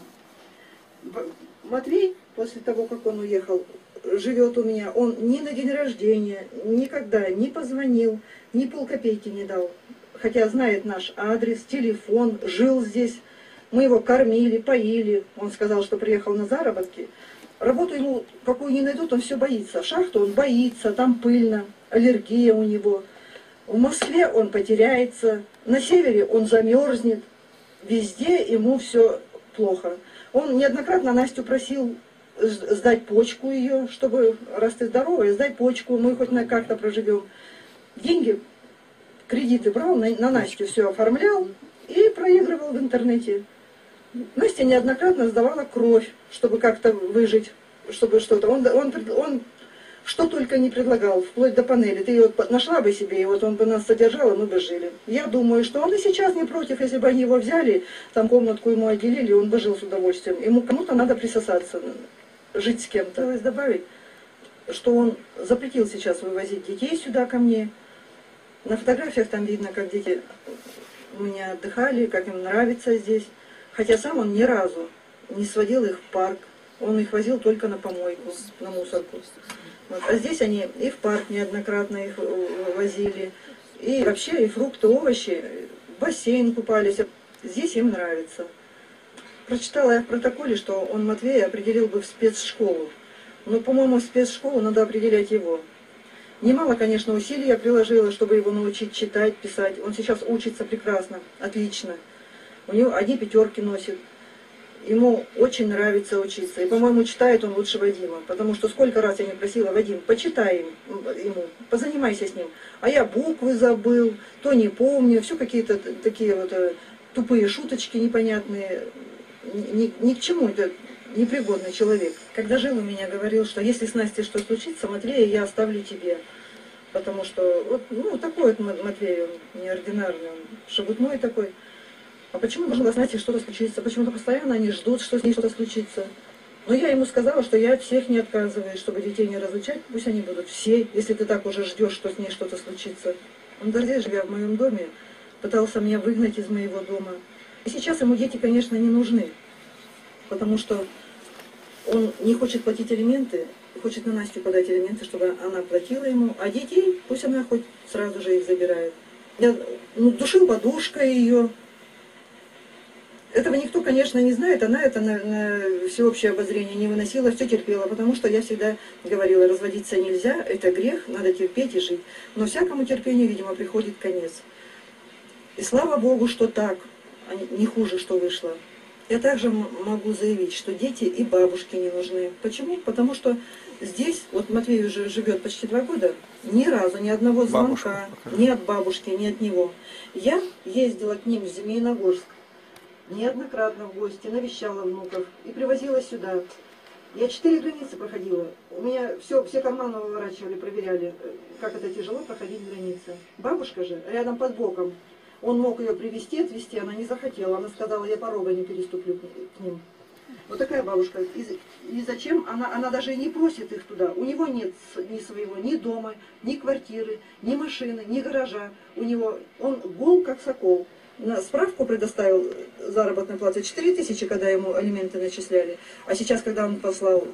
Матвей, после того, как он уехал, живет у меня, он ни на день рождения, никогда не позвонил, ни полкопейки не дал. Хотя знает наш адрес, телефон, жил здесь, мы его кормили, поили. Он сказал, что приехал на заработки. Работу ему, какую не найдут, он все боится. Шахту он боится, там пыльно, аллергия у него. В Москве он потеряется, на севере он замерзнет. Везде ему все плохо. Он неоднократно Настю просил сдать почку ее, чтобы, раз ты здоровая, сдай почку, мы хоть как-то проживем. Деньги, кредиты брал, на Настю все оформлял и проигрывал в интернете. Настя неоднократно сдавала кровь, чтобы как-то выжить, чтобы что-то. Он что только не предлагал, вплоть до панели. Ты ее нашла бы себе, и вот он бы нас содержал, и мы бы жили. Я думаю, что он и сейчас не против, если бы они его взяли, там комнатку ему отделили, он бы жил с удовольствием. Ему кому-то надо присосаться, жить с кем-то. Хотелось добавить, что он запретил сейчас вывозить детей сюда ко мне. На фотографиях там видно, как дети у меня отдыхали, как им нравится здесь. Хотя сам он ни разу не сводил их в парк. Он их возил только на помойку, на мусорку. Вот. А здесь они и в парк неоднократно их возили. И вообще и фрукты, овощи, в бассейн купались. Здесь им нравится. Прочитала я в протоколе, что он Матвея определил бы в спецшколу. Но, по-моему, в спецшколу надо определять его. Немало, конечно, усилий я приложила, чтобы его научить читать, писать. Он сейчас учится прекрасно, отлично. У него одни 5 носит. Ему очень нравится учиться. И, по-моему, читает он лучше Вадима. Потому что сколько раз я не просила: Вадим, почитай ему, позанимайся с ним. А я буквы забыл, то не помню. Все какие-то такие вот тупые шуточки непонятные. Ни к чему это непригодный человек. Когда жил у меня, говорил, что если с Настей что случится, Матвея я оставлю тебе. Потому что, вот, ну, такой вот Матвей, он неординарный, он шебутной такой. А почему должно с Настей что-то случиться? Почему-то постоянно они ждут, что с ней что-то случится. Но я ему сказала, что я от всех не отказываюсь, чтобы детей не разлучать, пусть они будут все, если ты так уже ждешь, что с ней что-то случится. Он до здесь, живя в моем доме, пытался меня выгнать из моего дома. И сейчас ему дети, конечно, не нужны, потому что он не хочет платить алименты, хочет на Настю подать алименты, чтобы она платила ему, а детей пусть она хоть сразу же их забирает. Я душил подушкой ее. Этого никто, конечно, не знает. Она это на всеобщее обозрение не выносила, все терпела, потому что я всегда говорила, разводиться нельзя, это грех, надо терпеть и жить. Но всякому терпению, видимо, приходит конец. И слава Богу, что так, а не хуже, что вышло. Я также могу заявить, что дети и бабушки не нужны. Почему? Потому что здесь, вот Матвей уже живет почти 2 года, ни разу, ни одного звонка, ни от бабушки, ни от него. Я ездила к ним в Змеиногорск неоднократно в гости, навещала внуков и привозила сюда. Я 4 границы проходила. У меня все карманы выворачивали, проверяли, как это тяжело проходить границы. Бабушка же рядом под боком. Он мог ее привезти, отвезти, она не захотела. Она сказала, я порога не переступлю к ним. Вот такая бабушка. И зачем? Она даже и не просит их туда. У него нет ни своего, ни дома, ни квартиры, ни машины, ни гаража. У него, он гол, как сокол. На справку предоставил заработной платы 4000, когда ему алименты начисляли. А сейчас, когда он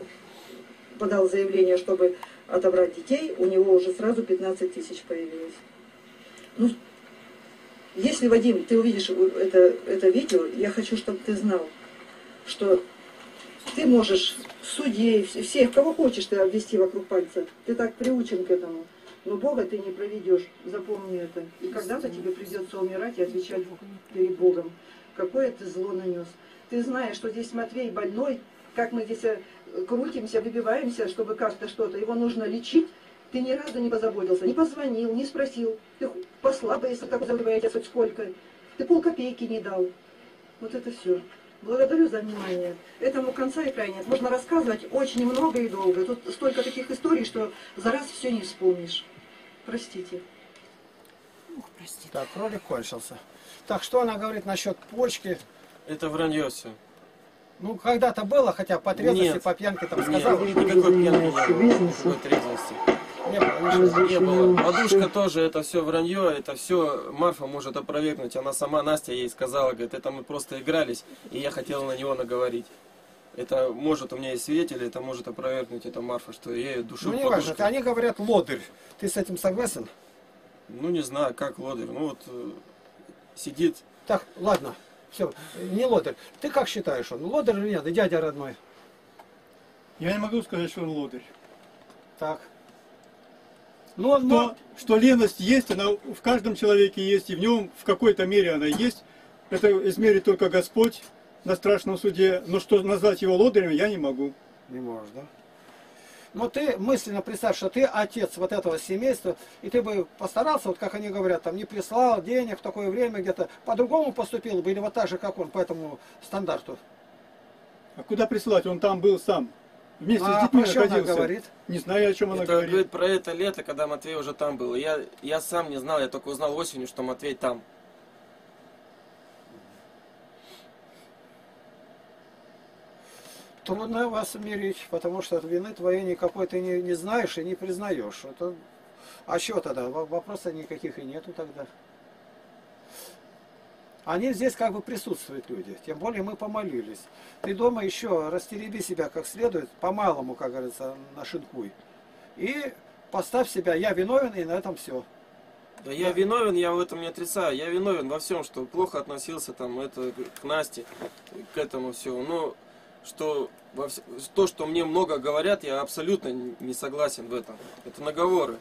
подал заявление, чтобы отобрать детей, у него уже сразу 15 000 появилось. Ну, если, Вадим, ты увидишь это видео, я хочу, чтобы ты знал, что ты можешь судей, всех, кого хочешь, ты обвести вокруг пальца. Ты так приучен к этому. Но Бога ты не проведешь, запомни это. И когда-то тебе придется умирать и отвечать перед Богом, какое ты зло нанес. Ты знаешь, что здесь Матвей больной, как мы здесь крутимся, выбиваемся, чтобы как-то что-то, его нужно лечить. Ты ни разу не позаботился, не позвонил, не спросил. Ты послабо, если так забываете, хоть сколько. Ты полкопейки не дал. Вот это все. Благодарю за внимание. Этому конца и края нет. Можно рассказывать очень много и долго. Тут столько таких историй, что за раз все не вспомнишь. Простите. Простите. Так, ролик кончился. Так, что она говорит насчет почки? Это вранье все. Ну, когда-то было, хотя по трезвости, Нет. по пьянке там Нет, сказал. никакой пьянки не было, никакой трезвости. Не было, ничего. Не было. Подушка тоже, это все вранье, это все Марфа может опровергнуть. Она сама, Настя, ей сказала, говорит, это мы просто игрались, и я хотела на него наговорить. Это может, у меня есть свидетели, это может опровергнуть это Марфа, что я ее душил Ну, не важно, подушкой. они говорят лодырь. Ты с этим согласен? Ну, не знаю, как лодырь. Ну, вот сидит. Так, ладно, все, не лодырь. Ты как считаешь, он лодырь или нет? И дядя родной. Я не могу сказать, что он лодырь. Так. Но... Что леность есть, она в каждом человеке есть, и в нем в какой-то мере она есть. Это измерит только Господь на страшном суде. Но что назвать его лодырем, я не могу. Не можешь, да? Но ты мысленно представь, что ты отец вот этого семейства, и ты бы постарался, вот как они говорят, там не прислал денег в такое время где-то, по-другому поступил бы, или вот так же, как он, по этому стандарту. А куда присылать? Он там был сам. Вместе с детьми о чем она находился. говорит? Не знаю, о чем она Это говорит. говорит про это лето, когда Матвей уже там был. Я сам не знал, я только узнал осенью, что Матвей там. Трудно вас мирить, потому что вины твоей никакой ты не знаешь и не признаешь. Это... А что тогда? Вопросов никаких и нету тогда. Они здесь как бы присутствуют, люди. Тем более мы помолились. Ты дома еще растереби себя как следует, по-малому, как говорится, нашинкуй. И поставь себя, я виновен, и на этом все. Да, я виновен, я в этом не отрицаю. Я виновен во всем, что плохо относился там, это, к Насте, к этому всему. Но что то, что мне много говорят, я абсолютно не согласен в этом. Это наговоры.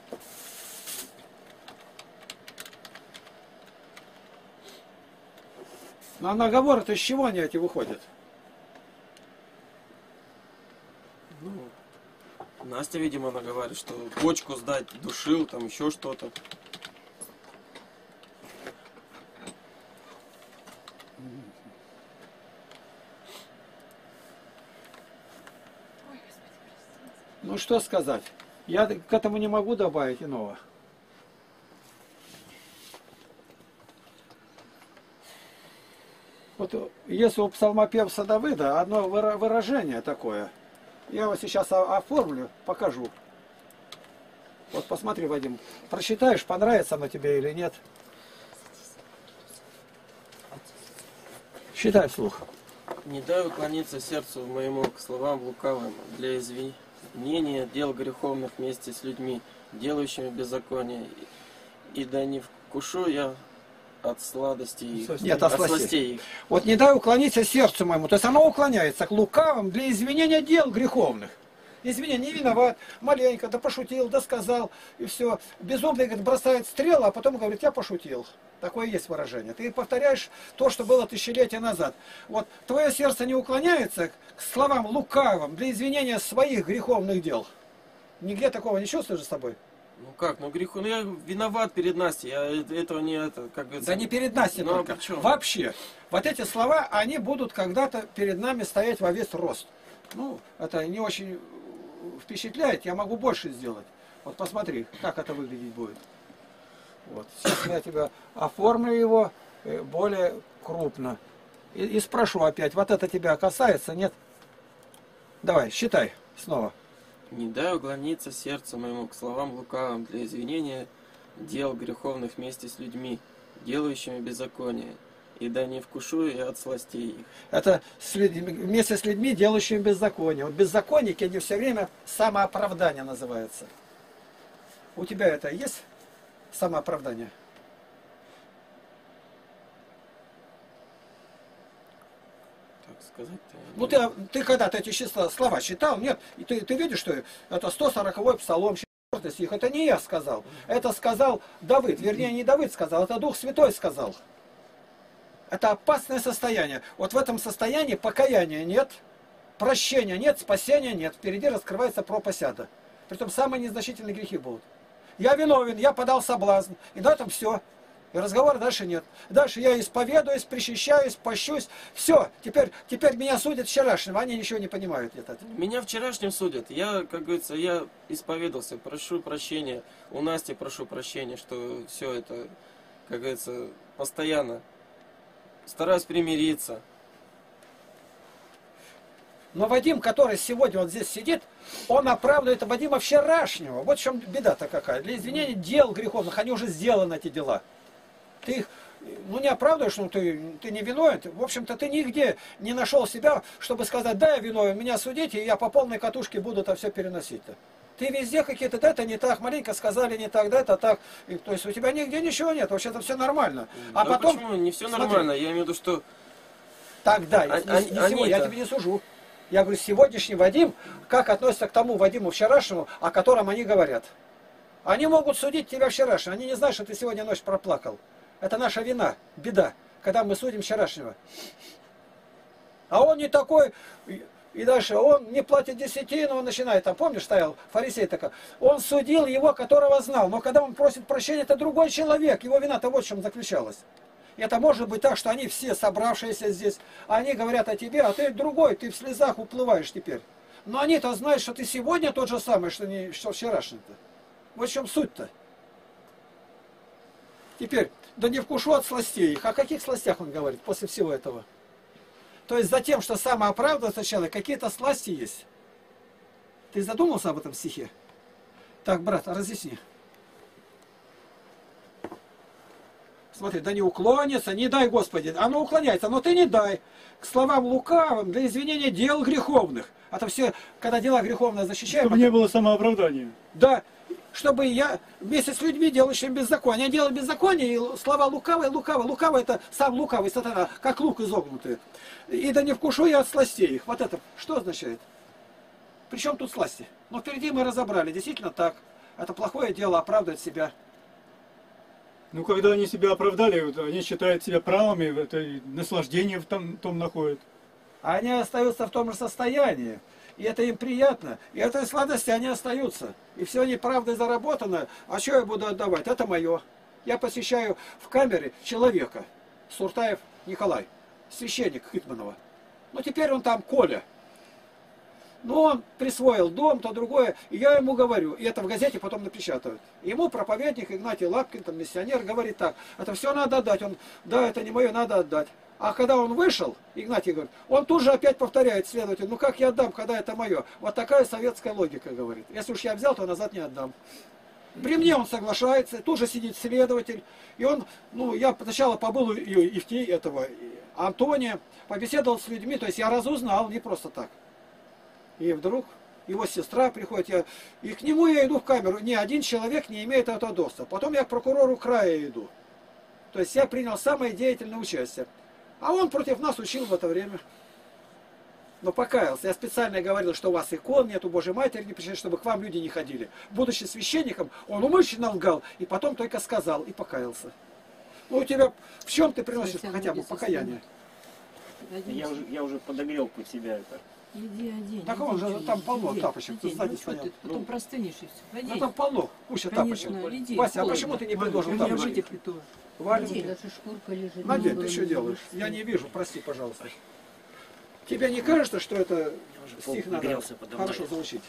Ну а наговоры-то из чего они эти выходят? Ну, Настя, видимо, наговаривает, что почку сдать, душил, там еще что-то. Ну что сказать? Я к этому не могу добавить иного. Вот если у псалмопевца Давыда одно выражение такое, Я его сейчас оформлю, покажу. Вот посмотри, Вадим, прочитаешь, понравится оно тебе или нет. Считай вслух. Не дай уклониться сердцу моему к словам лукавым, для извинения дел греховных вместе с людьми, делающими беззаконие, и да не вкушу я от сладости их, Нет, от сластей их. Вот не дай уклониться сердцу моему. То есть оно уклоняется к лукавым для извинения дел греховных. Извини, не виноват, маленько, да пошутил, да сказал, и все. Безумный, говорит, бросает стрелы, а потом говорит, я пошутил. Такое есть выражение. Ты повторяешь то, что было тысячелетия назад. Вот твое сердце не уклоняется к словам лукавым для извинения своих греховных дел. Нигде такого не чувствуешь с тобой? Ну как, ну греху, ну я виноват перед Настей, я этого не, это, как говорится... Да не перед Настей ну, только. Вообще. Вот эти слова, они будут когда-то перед нами стоять во весь рост. Ну, это не очень впечатляет, я могу больше сделать. Вот посмотри, как это выглядеть будет. Вот. Сейчас я тебя оформлю его более крупно. И спрошу опять, вот это тебя касается, нет? Давай, считай снова. Не дай уклониться сердцу моему к словам лукавым для извинения дел греховных вместе с людьми, делающими беззаконие, и да не вкушу я от сластей их. Это вместе с людьми, делающими беззаконие. Вот беззаконники, они все время самооправдание называются. У тебя это есть самооправдание? Сказать-то... Ну ты когда-то эти слова читал? Нет, и ты видишь, что это 140-й псалом, 4 стих. Это не я сказал. Это сказал Давид. Вернее, не Давид сказал, это Дух Святой сказал. Это опасное состояние. Вот в этом состоянии покаяния нет, прощения нет, спасения нет. Впереди раскрывается пропасть ада. Притом самые незначительные грехи будут. Я виновен, я подал соблазн. И на этом все. И разговора дальше нет. Дальше я исповедуюсь, причащаюсь, пощусь. Все, теперь меня судят вчерашнего. Они ничего не понимают. Меня вчерашним судят. Я, как говорится, я исповедовался, прошу прощения. У Насти прошу прощения, что все это, как говорится, постоянно. Стараюсь примириться. Но Вадим, который сегодня вот здесь сидит, он оправдывает Вадима вчерашнего. Вот в чем беда-то какая. Для извинения дел греховных, они уже сделаны, эти дела. Ты их, ну, не оправдываешь, ну, ты не виновен. В общем-то, ты нигде не нашел себя, чтобы сказать, да, я виновен, меня судите, и я по полной катушке буду это все переносить-то. Ты везде какие-то, да, это не так, маленько сказали не так, да, это так. И, то есть у тебя нигде ничего нет, вообще-то все нормально. А да потом... Почему? Не все нормально, я имею в виду, что... Тогда, я тебе не сужу. Я говорю, сегодняшний Вадим, как относится к тому Вадиму вчерашнему, о котором они говорят. Они могут судить тебя вчерашнего, они не знают, что ты сегодня ночь проплакал. Это наша вина, беда, когда мы судим вчерашнего. А он не такой, и дальше он не платит десятину, он начинает, там, помнишь, стоял фарисей такой, он судил его, которого знал, но когда он просит прощения, это другой человек, его вина-то вот в чем заключалась. И это может быть так, что они все собравшиеся здесь, они говорят о тебе, а ты другой, ты в слезах уплываешь теперь. Но они-то знают, что ты сегодня тот же самый, что вчерашний-то. Вот в чем суть-то. Теперь, да не вкушу от сластей их. О каких сластях он говорит после всего этого? То есть за тем, что самооправдывается человек, какие-то сласти есть. Ты задумался об этом стихе? Так, брат, разъясни. Смотри, да не уклонится, не дай, Господи. Оно уклоняется, но ты не дай. К словам лукавым для извинения дел греховных. А то все, когда дела греховные защищаем... Чтобы не было самооправдания. Да. Чтобы я вместе с людьми делающими беззаконие. Я делаю беззаконие, и слова лукавые, лукавые это сам лукавый сатана, как лук изогнутый. И да не вкушу я от сластей их. Вот это что означает? Причем тут сласти? Но впереди мы разобрали, действительно так. Это плохое дело, оправдывать себя. Ну, когда они себя оправдали, вот, они считают себя правыми, это наслаждение в том находят. А они остаются в том же состоянии. И это им приятно. И этой сладости они остаются. И все неправдой заработано. А что я буду отдавать? Это мое. Я посещаю в камере человека. Суртаев Николай. Священник Хитманова. Ну теперь он там Коля. Ну он присвоил дом, то другое. И я ему говорю. И это в газете потом напечатают. Ему проповедник Игнатий Лапкин, там миссионер, говорит так. Это все надо отдать. Он, да, это не мое, надо отдать. А когда он вышел, Игнатий говорит, он тут же опять повторяет следователь, ну как я отдам, когда это мое? Вот такая советская логика, говорит. Если уж я взял, то назад не отдам. При мне он соглашается, тут же сидит следователь. И он, ну, я сначала побыл у этого Антония, побеседовал с людьми, то есть я разузнал, не просто так. И вдруг его сестра приходит, и к нему я иду в камеру. Ни один человек не имеет этого доступа. Потом я к прокурору края иду. То есть я принял самое деятельное участие. А он против нас учил в это время. Но покаялся. Я специально говорил, что у вас икон нету, Божьей Матери не пришли, чтобы к вам люди не ходили. Будучи священником, он умышленно лгал, и потом только сказал, и покаялся. Ну у тебя в чем ты приносишь хотя бы покаяние? Я уже подогрел под себя это. Иди один. Так он же там полно тапочек. Иди. Сзади Ну, что стоят. ты потом простынешь и все. Ну там полно, куча Конечно, тапочек. иди, Вася, а холодно. почему ты не предложил Я тапочек? выйти плиту. Валенки. Даже шкурка лежит. Надень, ты что делаешь? Я не вижу, прости, пожалуйста. Тебе не кажется, что это стих надо Грелся подо мной. хорошо заучить?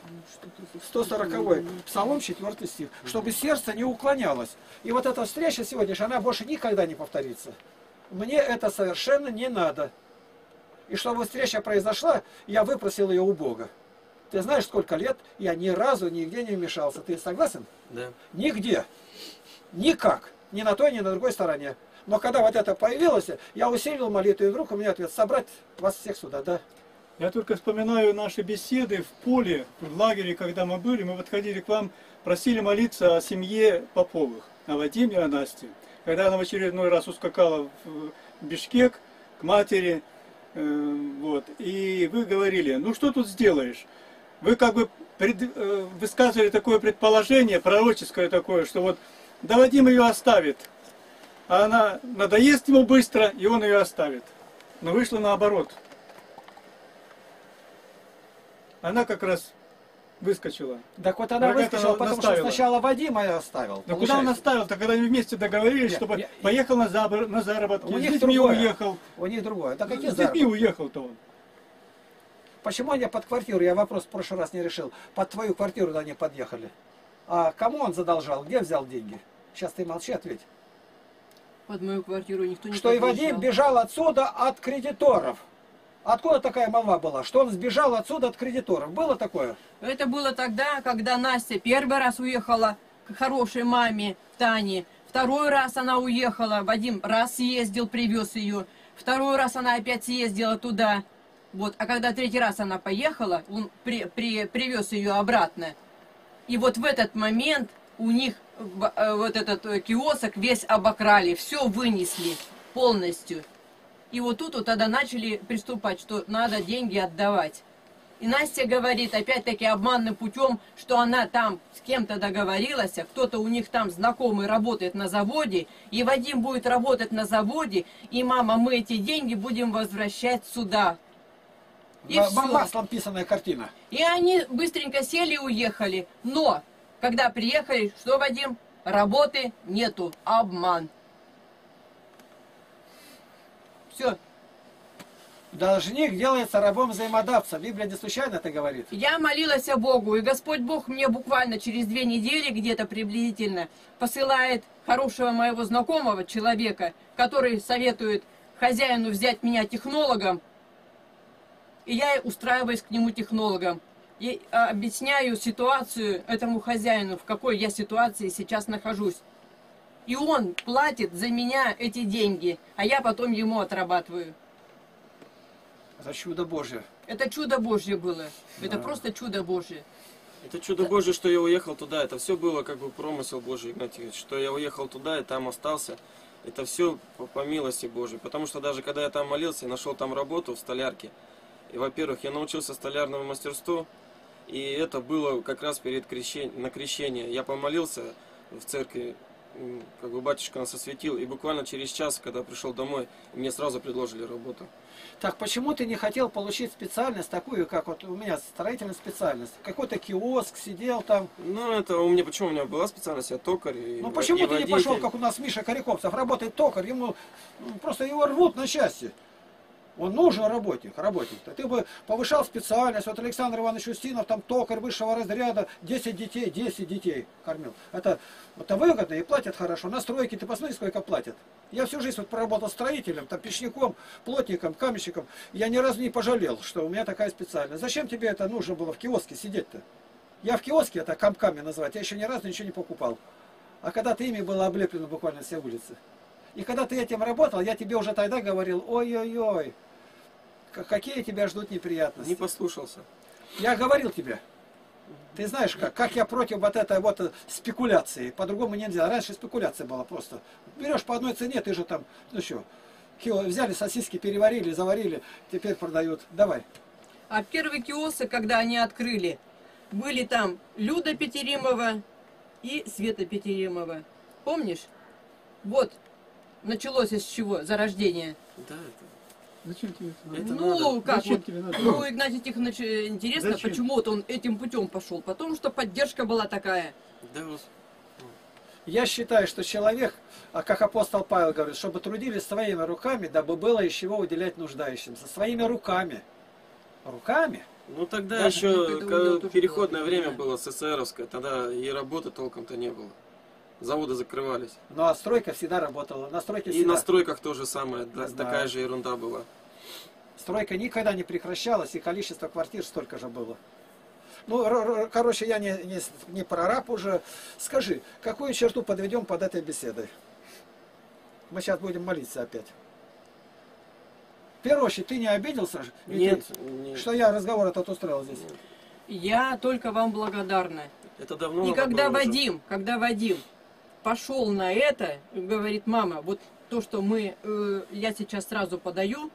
140-й Псалом, 4 стих. Чтобы сердце не уклонялось. И вот эта встреча сегодняшняя, она больше никогда не повторится. Мне это совершенно не надо. И чтобы встреча произошла, я выпросил ее у Бога. Ты знаешь, сколько лет я ни разу нигде не вмешался. Ты согласен? Да. Нигде. Никак. Ни на той, ни на другой стороне. Но когда вот это появилось, я усилил молитву, и вдруг у меня ответ: собрать вас всех сюда, да? Я только вспоминаю наши беседы в поле, в лагере, когда мы были, мы подходили к вам, просили молиться о семье Поповых, о Вадиме и о Насте. Когда она в очередной раз ускакала в Бишкек к матери, вот, и вы говорили, ну что тут сделаешь? Вы как бы высказывали такое предположение, пророческое такое, что вот да Вадим ее оставит, а она надоест ему быстро, и он ее оставит. Но вышло наоборот. Она как раз выскочила. Так вот она выскочила, потому что сначала Вадима я оставил. Да куда он оставил-то, когда они вместе договорились, Нет, чтобы поехал на заработки, у с них детьми другое. уехал. У них другое. Да какие С детьми заработки? уехал-то он. Почему они под квартиру? Я вопрос в прошлый раз не решил. Под твою квартиру они подъехали. А кому он задолжал? Где взял деньги? Сейчас ты молчи, ответь. Под мою квартиру никто не Что и подъезжал. Вадим бежал отсюда от кредиторов. Откуда такая молва была? Что он сбежал отсюда от кредиторов? Было такое? Это было тогда, когда Настя первый раз уехала к хорошей маме Тане. Второй раз она уехала, Вадим раз съездил, привез ее. Второй раз она опять съездила туда. Вот. А когда третий раз она поехала, он привез ее обратно. И вот в этот момент у них вот этот киосок весь обокрали, все вынесли полностью. И вот тут вот тогда начали приступать, что надо деньги отдавать. И Настя говорит, опять-таки обманным путем, что она там с кем-то договорилась, а кто-то у них там знакомый работает на заводе, и Вадим будет работать на заводе, и мама, мы эти деньги будем возвращать сюда. И Маслом писанная картина. И они быстренько сели и уехали. Но, когда приехали, что, Вадим? Работы нету, обман. Все. Должник делается рабом взаимодавца. Библия не случайно это говорит. Я молилась о Богу, и Господь Бог мне буквально через 2 недели, где-то приблизительно, посылает хорошего моего знакомого человека, который советует хозяину взять меня технологом, и я устраиваюсь к нему технологом. И объясняю ситуацию этому хозяину, в какой я ситуации сейчас нахожусь. И он платит за меня эти деньги, а я потом ему отрабатываю. Это чудо Божье. Это чудо Божье было. Это просто чудо Божье. Это чудо Божье, что я уехал туда. Это все было как бы промысел Божий, Игнатий, что я уехал туда и там остался. Это все по милости Божьей. Потому что даже когда я там молился, я нашел там работу в столярке. И, во-первых, я научился столярному мастерству. И это было как раз перед на крещение. Я помолился в церкви, как бы батюшка нас осветил. И буквально через час, когда пришел домой, мне сразу предложили работу. Так почему ты не хотел получить специальность такую, как вот у меня строительная специальность? Какой-то киоск, сидел там. Ну, это у меня, почему у меня была специальность, я токарь. Ну почему ты не пошел, как у нас Миша Коряковцев, работает токарь, ему просто его рвут на части. Он нужен работник-то. Ты бы повышал специальность, вот Александр Иванович Устинов, там токарь высшего разряда, 10 детей кормил. Это выгодно и платят хорошо. На стройке ты посмотри, сколько платят. Я всю жизнь вот проработал строителем, там печником, плотником, каменщиком. Я ни разу не пожалел, что у меня такая специальность. Зачем тебе это нужно было в киоске сидеть-то? Я в киоске это комками называть, я еще ни разу ничего не покупал. А когда ты ими было облеплено буквально все улицы. И когда ты этим работал, я тебе уже тогда говорил, ой-ой-ой, какие тебя ждут неприятности. Не послушался. Я говорил тебе. Ты знаешь, как я против вот этой вот спекуляции. По-другому нельзя. Раньше спекуляция была просто. Берешь по одной цене, ты же там, ну что, взяли сосиски, переварили, заварили, теперь продают. Давай. А первые киоски, когда они открыли, были там Люда Петеримова и Света Петеримова. Помнишь? Вот. Началось из чего? Зарождение. Да, это... Зачем тебе это надо? Это Ну, надо. как Зачем вот, тебе надо? ну, Игнатий Тихонович, интересно, Зачем? почему вот он этим путем пошел? Потому что поддержка была такая. Да, вот. Я считаю, что человек, как апостол Павел говорит, чтобы трудились своими руками, дабы было из чего уделять нуждающимся. Своими руками. Руками? Ну тогда Да, еще это у него тоже переходное было, время да. было СССРовское, тогда и работы толком-то не было. Заводы закрывались. Ну а стройка всегда работала. На стройке И всегда. на стройках то же самое, Да. такая же ерунда была. Стройка никогда не прекращалась, и количество квартир столько же было. Ну, короче, я не прораб уже. Скажи, какую черту подведем под этой беседой? Мы сейчас будем молиться опять. В первую очередь, ты не обиделся? Нет, Что я разговор этот устроил здесь? Я только вам благодарна. это давно И когда было уже. Вадим пошел на это, говорит, мама, вот то, что я сейчас сразу подаю,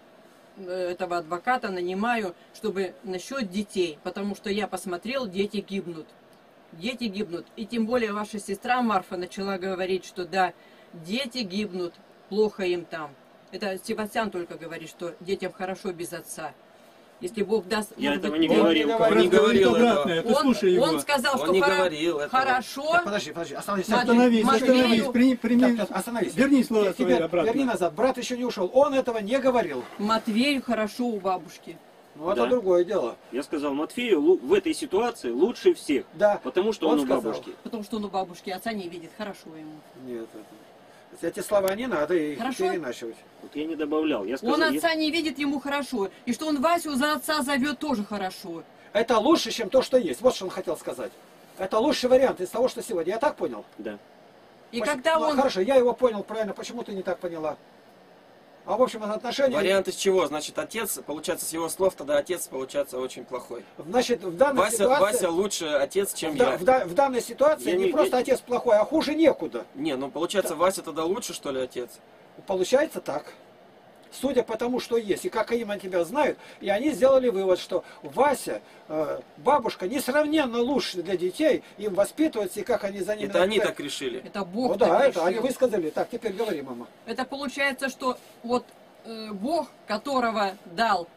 этого адвоката нанимаю, чтобы насчет детей, потому что я посмотрел, дети гибнут. Дети гибнут. И тем более ваша сестра Марфа начала говорить, что да, дети гибнут, плохо им там. Это Севастьян только говорит, что детям хорошо без отца. Если Бог даст... Я может этого быть, не говорил. Он не говорил обратное, этого. ты слушай его. Он сказал, Он что не говорил этого. хорошо. Так, подожди, остановись. Остановись, Матвею- остановись, прими, Так, остановись. верни слова Теперь свои обратно. верни назад. Брат еще не ушел. Он этого не говорил. Матвею хорошо у бабушки. Ну, это Да. другое дело. Я сказал, Матфею в этой ситуации лучше всех. Да. Потому что он у сказал. бабушки. Потому что он у бабушки отца не видит. Хорошо ему. Нет, эти слова не надо их Хорошо. переначивать. Вот я не добавлял. Я сказал, Он отца не видит, ему хорошо. И что он Васю за отца зовет, тоже хорошо. Это лучше, чем то, что есть. Вот что он хотел сказать. Это лучший вариант из того, что сегодня. Я так понял? Да. И Почему- когда Ну, он... Хорошо, я его понял правильно. Почему ты не так поняла? А в общем, отношения... Вариант из чего? Значит, отец, получается, с его слов, тогда отец, получается, очень плохой. Значит, в данной ситуации... Вася лучше отец, чем я. В данной ситуации Я не не- просто отец плохой, а хуже некуда. Не, ну получается, Вася тогда лучше, что ли, отец? Получается так. Судя по тому, что есть, и как они тебя знают, и они сделали вывод, что Вася, бабушка, несравненно лучше для детей, им воспитываться, и как они за ними... Это они наблюдают. так решили. Это Бог Ну да, так это они решил. высказали. Так, теперь говори, мама. Это получается, что вот Бог, которого дал,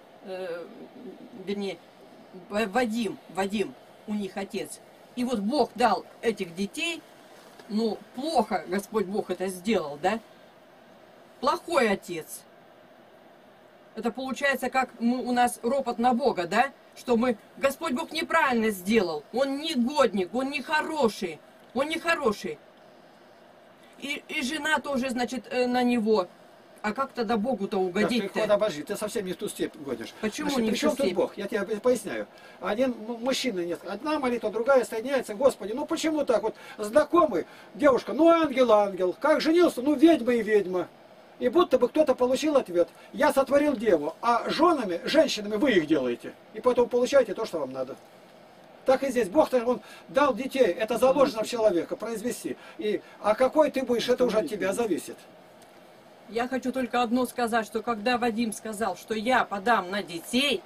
вернее, Вадим, у них отец. И вот Бог дал этих детей, ну, плохо Господь Бог это сделал, да? Плохой отец. Это получается, как у нас ропот на Бога, да? Что Господь Бог неправильно сделал. Он негодник, он нехороший. Он нехороший. И жена тоже, значит, на него. А как тогда Богу-то Так, ты угодить-то? подожди, ты совсем не в ту степь гонишь. Почему Значит, не при в чем ту тут степь? Бог? Я тебе поясняю. Один мужчина нет. Одна молитва, другая соединяется. Господи, ну почему так вот? Знакомый, девушка, ну ангел. Как женился? Ну ведьма и ведьма. И будто бы кто-то получил ответ. Я сотворил деву, а женщинами вы их делаете. И потом получаете то, что вам надо. Так и здесь. Бог, он дал детей. Это заложено в человека, произвести. А какой ты будешь, это уже от тебя зависит. Я хочу только одно сказать, что когда Вадим сказал, что я подам на детей,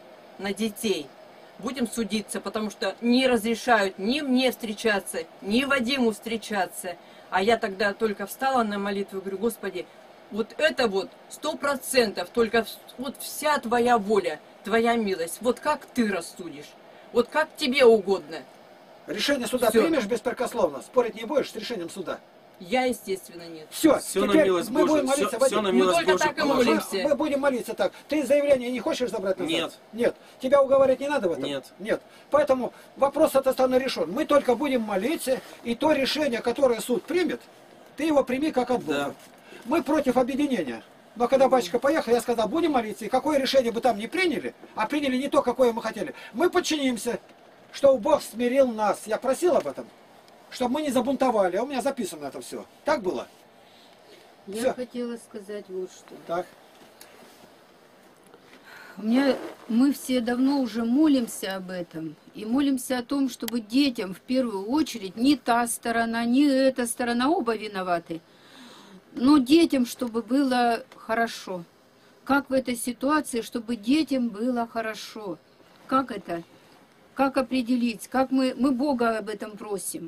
будем судиться, потому что не разрешают ни мне встречаться, ни Вадиму встречаться. А я тогда только встала на молитву и говорю, Господи, вот это вот 100%, только вот вся Твоя воля, Твоя милость, вот как Ты рассудишь, вот как Тебе угодно. Решение суда Всё. примешь беспрекословно? Спорить не будешь с решением суда? Я, естественно, нет. Все, Все на теперь милость мы будем Божию. молиться, Все на Вадим. милость только Божию так и положим. молимся. Мы будем молиться так. Ты заявление не хочешь забрать назад? Нет. Нет. Тебя уговаривать не надо в этом? Нет. Нет. Поэтому вопрос от стороны решен. Мы только будем молиться, и то решение, которое суд примет, ты его прими как от Бога. Да. Мы против объединения. Но когда батюшка поехал, я сказал, будем молиться, и какое решение бы там не приняли, а приняли не то, какое мы хотели, мы подчинимся, что Бог смирил нас. Я просил об этом, чтобы мы не забунтовали. А у меня записано это все. Так было? Я Всё. хотела сказать вот что. Так. Мы все давно уже молимся об этом. И молимся о том, чтобы детям в первую очередь, не та сторона, не эта сторона, оба виноваты. Но детям, чтобы было хорошо. Как в этой ситуации, чтобы детям было хорошо? Как это? Как определить? Как мы Бога об этом просим?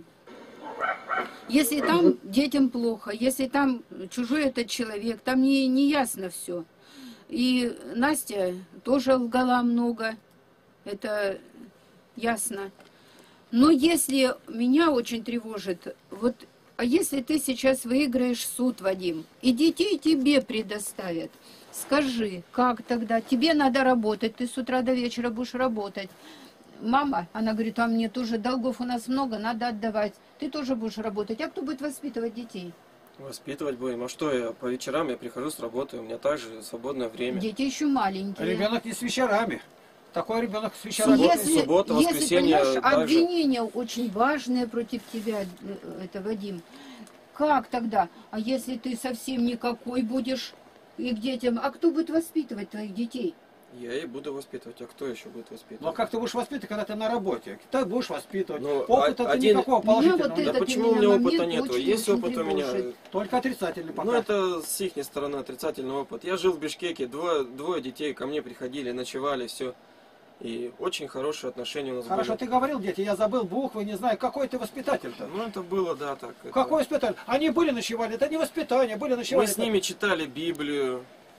Если там детям плохо, если там чужой этот человек, там не ясно все. И Настя тоже лгала много, это ясно. Но если меня очень тревожит, вот, а если ты сейчас выиграешь суд, Вадим, и детей тебе предоставят, скажи, как тогда? Тебе надо работать, ты с утра до вечера будешь работать. Мама, она говорит, а мне тоже долгов у нас много, надо отдавать. Ты тоже будешь работать. А кто будет воспитывать детей? Воспитывать будем. А что я по вечерам я прихожу с работы, у меня также свободное время. Дети еще маленькие. Ребенок не с вечерами. Такой ребенок с вечерами. Если, суббота, воскресенье понимаешь, также. обвинение очень важное против тебя, это Вадим. Как тогда? А если ты совсем никакой будешь и к детям? А кто будет воспитывать твоих детей? Я и буду воспитывать, а кто еще будет воспитывать? Ну а как ты будешь воспитывать, когда ты на работе? Ты будешь воспитывать. Ну, Опыта ты один- никакого Меня положительного вот нет. Да этот почему у меня момент опыта нету? очень, Есть очень опыт у меня. тревожит. Только отрицательный пока. Ну это с их стороны отрицательный опыт. Я жил в Бишкеке, двое детей ко мне приходили, ночевали, все. И очень хорошие отношения у нас Хорошо, были. ты говорил, дети, я забыл буквы, не знаю, какой ты воспитатель-то? Ну это было, да, так. это- Какой воспитатель? Они были ночевали, это не воспитание, были ночевали. Мы с ними читали Библию.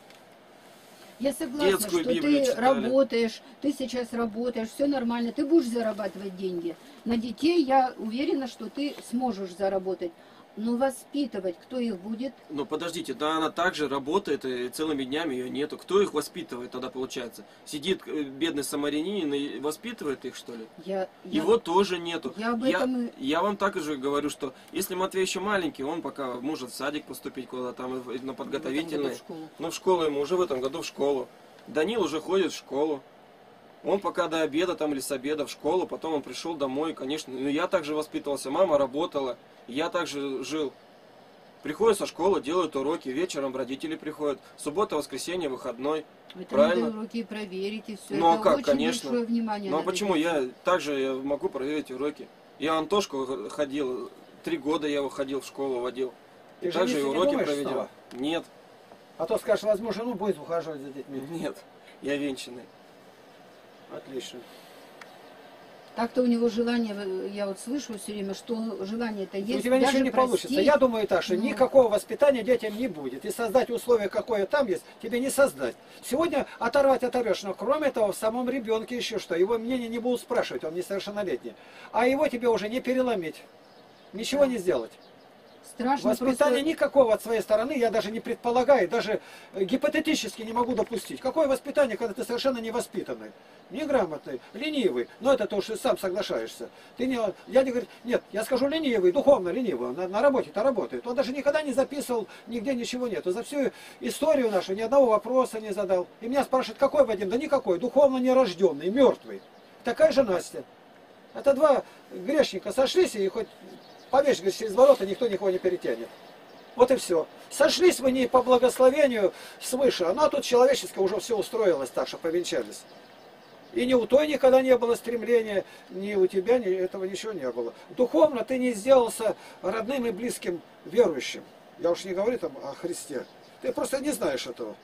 Я согласна, Детскую что Библию ты читали. работаешь, ты сейчас работаешь, все нормально, ты будешь зарабатывать деньги. На детей я уверена, что ты сможешь заработать. Но воспитывать, кто их будет? Но подождите, да она также работает, и целыми днями ее нету. Кто их воспитывает тогда получается? Сидит бедный самарянин и воспитывает их, что ли? Его тоже нету. Я об этом Я вам так же говорю, что если Матвей еще маленький, он пока может в садик поступить куда-то там на подготовительный. в школу. Ну в школу ему уже в этом году в школу. Данил уже ходит в школу. Он пока до обеда там или с обеда в школу, потом он пришел домой, конечно. Ну я также воспитывался, мама работала, я также жил. Приходят со школы, делают уроки, вечером родители приходят. Суббота, воскресенье, выходной. Это Правильно? надо уроки проверить и все. Ну а это как, очень конечно. большое внимание. Ну а надо почему? уделять. Я также могу проверить уроки. Я Антошку ходил, 3 года я его ходил в школу, водил. Ты И также и жениться не уроки думаешь проверил. снова? Нет, А то скажешь, возьму жену, будет ухаживать за детьми. нет, я венчанный. Отлично. Так-то у него желание, я вот слышу все время, что желание-то есть. У тебя ничего даже не получится. простить. Я думаю так, что Ну. никакого воспитания детям не будет. И создать условия, какое там есть, тебе не создать. Сегодня оторвешь, но кроме того, в самом ребенке еще что. Его мнение не будут спрашивать, он несовершеннолетний. А его тебе уже не переломить. Ничего не сделать. Страшно Воспитания просто... никакого от своей стороны я даже не предполагаю, даже гипотетически не могу допустить. Какое воспитание, когда ты совершенно невоспитанный, неграмотный, ленивый? Но это то, что ты сам соглашаешься. Ты не, я не говорю, нет, я скажу ленивый, духовно ленивый, он на работе-то работает. Он даже никогда не записывал, нигде ничего нету. За всю историю нашу ни одного вопроса не задал. И меня спрашивают, какой Вадим? Да никакой, духовно нерожденный, мертвый. Такая же Настя. Это два грешника сошлись и хоть... Повесь, говорит, через ворота никто никого не перетянет. Вот и все. Сошлись вы не по благословению свыше, а тут человеческое уже все устроилось так, что повенчались. И ни у той никогда не было стремления, ни у тебя этого ничего не было. Духовно ты не сделался родным и близким верующим. Я уж не говорю там о Христе. Ты просто не знаешь этого.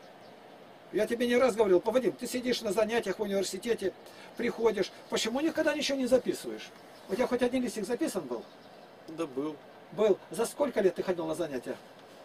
Я тебе не раз говорил, Вадим, ты сидишь на занятиях в университете, приходишь. Почему никогда ничего не записываешь? У тебя хоть один листик записан был? Да был. Был. За сколько лет ты ходил на занятия?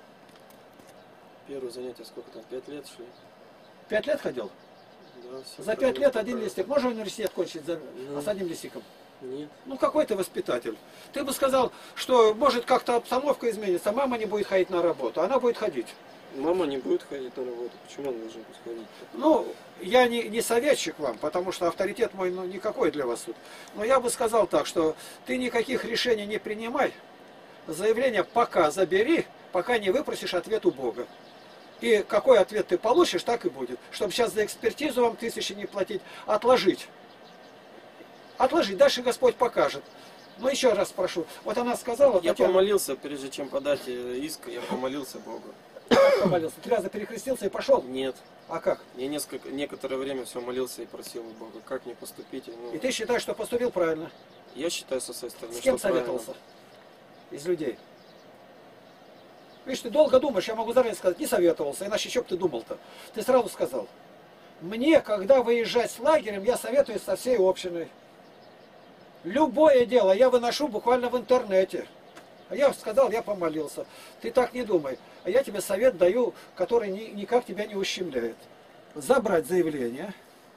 Первое занятие сколько там? 5 лет шли? 5 лет ходил? Да, все За 5 правильно, лет один правильно. листик. Можно университет кончить с одним листиком? Нет. Ну какой ты воспитатель? Ты бы сказал, что может как-то обстановка изменится, мама не будет ходить на работу, она будет ходить. Мама не будет ходить на работу. Почему она должна ходить? Ну, я не советчик вам, потому что авторитет мой никакой для вас тут. Но я бы сказал так, что ты никаких решений не принимай, заявление пока забери, пока не выпросишь ответ у Бога. И какой ответ ты получишь, так и будет. Чтобы сейчас за экспертизу вам 1000 не платить, отложить. Отложить, дальше Господь покажет. Но еще раз прошу, вот она сказала... Я Татьяна, помолился, прежде чем подать иск, я помолился Богу. как помолился? 3 раза перекрестился и пошел? Нет. А как? Я некоторое время все молился и просил у Бога, как мне поступить. Ну, И ты считаешь, что поступил правильно? я считаю со своей стороны, С кем что правильно. советовался? Из людей. Видишь, ты долго думаешь, я могу заранее сказать, не советовался, иначе еще бы ты думал-то. Ты сразу сказал, мне, когда выезжать с лагерем, я советуюсь со всей общиной. Любое дело я выношу буквально в интернете. А я сказал, я помолился. Ты так не думай. А я тебе совет даю, который никак тебя не ущемляет. Забрать заявление.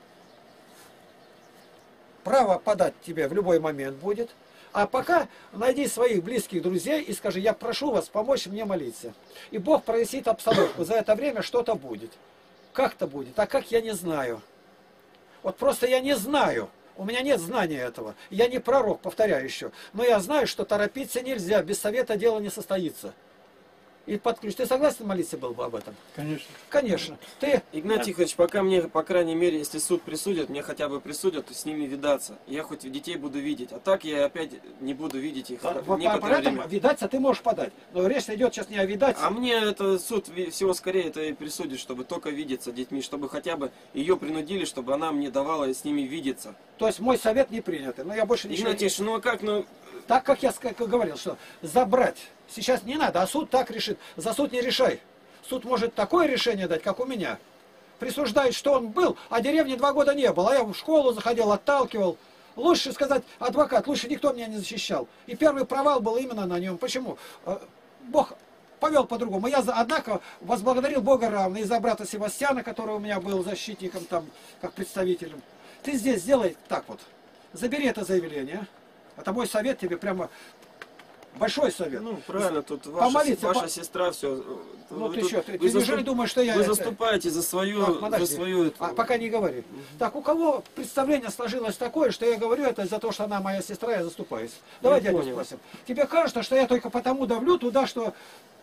Право подать тебе в любой момент будет. А пока найди своих близких друзей и скажи, я прошу вас помочь мне молиться. И Бог прояснит обстановку. За это время что-то будет. Как-то будет. А как, я не знаю. Вот просто я не знаю. У меня нет знания этого. Я не пророк, повторяю еще. Но я знаю, что торопиться нельзя. Без совета дело не состоится. И под ключ. Ты согласен молиться был бы об этом? Конечно. Конечно. Ты... Игнат Тихонович, пока мне, по крайней мере, если суд присудит, мне хотя бы присудят, то с ними видаться. Я хоть детей буду видеть. А так я опять не буду видеть их некоторое Поэтому время. видаться ты можешь подать. Но речь идет сейчас не о видать. А мне это суд всего скорее это и присудит, чтобы только видеться детьми, чтобы хотя бы ее принудили, чтобы она мне давала с ними видеться. То есть мой совет не принятый. Но я больше ничего Игнат Тихонович, ну а как, ну... Так как я говорил, что забрать сейчас не надо, а суд так решит. За суд не решай. Суд может такое решение дать, как у меня. Присуждает, что он был, а деревни 2 года не было. А я в школу заходил, отталкивал. Лучше сказать, адвокат, лучше никто меня не защищал. И первый провал был именно на нем. Почему? Бог повел по-другому. Я, однако, возблагодарил Бога равно и за брата Севастьяна, который у меня был защитником, там, как представителем. Ты здесь сделай так вот. Забери это заявление. Это мой совет тебе, прямо большой совет. Ну, правильно, тут Помолиться, ваша сестра все. Ну ты что, ты неужели думаешь, что я... Вы заступаете за свою... Так, за свою пока не говори. Так, у кого представление сложилось такое, что я говорю это за то, что она моя сестра, я заступаюсь? Давай дядю спросим. Тебе кажется, что я только потому давлю туда, что...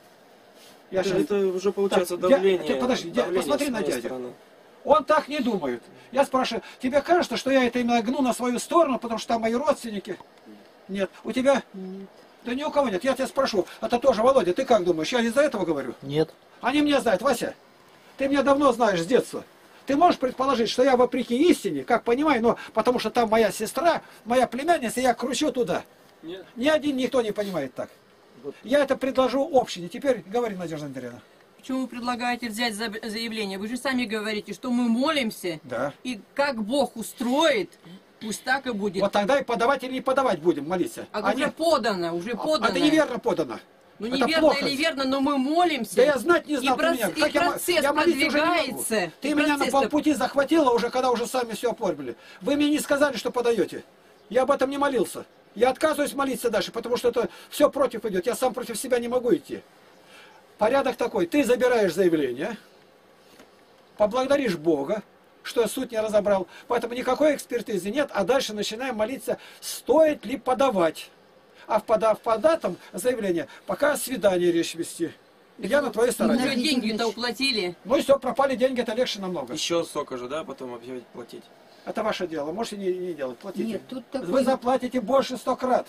Я это, сейчас... это уже получается Так, давление. подожди, давление посмотри с на моей дядю. стороны. Он так не думает. Я спрашиваю, тебе кажется, что я это именно гну на свою сторону, потому что там мои родственники? Нет. У тебя? Да ни у кого нет. Я тебя спрошу. Это тоже, Володя, ты как думаешь? Я из-за этого говорю? Нет. Они меня знают. Вася, ты меня давно знаешь с детства. Ты можешь предположить, что я вопреки истине, как понимаю, но потому что там моя сестра, моя племянница, я кручу туда. Нет. Ни один никто не понимает так. Я это предложу общине. Теперь говори, Надежда Андреевна. Почему вы предлагаете взять заявление? Вы же сами говорите, что мы молимся, Да. и как Бог устроит, пусть так и будет. Вот тогда и подавать или не подавать будем молиться. А уже подано, уже подано. Это неверно подано. Ну это неверно плохо. или верно, но мы молимся. Да я знать не знал, и ты меня. и Как процесс я молиться уже не могу. продвигается. Ты меня на полпути захватила уже, когда уже сами все оформили. Вы мне не сказали, что подаете. Я об этом не молился. Я отказываюсь молиться дальше, потому что это все против идет. Я сам против себя не могу идти. Порядок такой. Ты забираешь заявление, поблагодаришь Бога, что я суть не разобрал. Поэтому никакой экспертизы нет, а дальше начинаем молиться, стоит ли подавать. А в податом заявление, пока свидание речь вести. Я на твоей стороне. Уже деньги-то уплатили. Ну и все, пропали деньги, это легче намного. Еще столько же, да, потом опять платить. Это ваше дело, можете не делать, платите. Нет, тут Вы такой... заплатите больше 100 крат.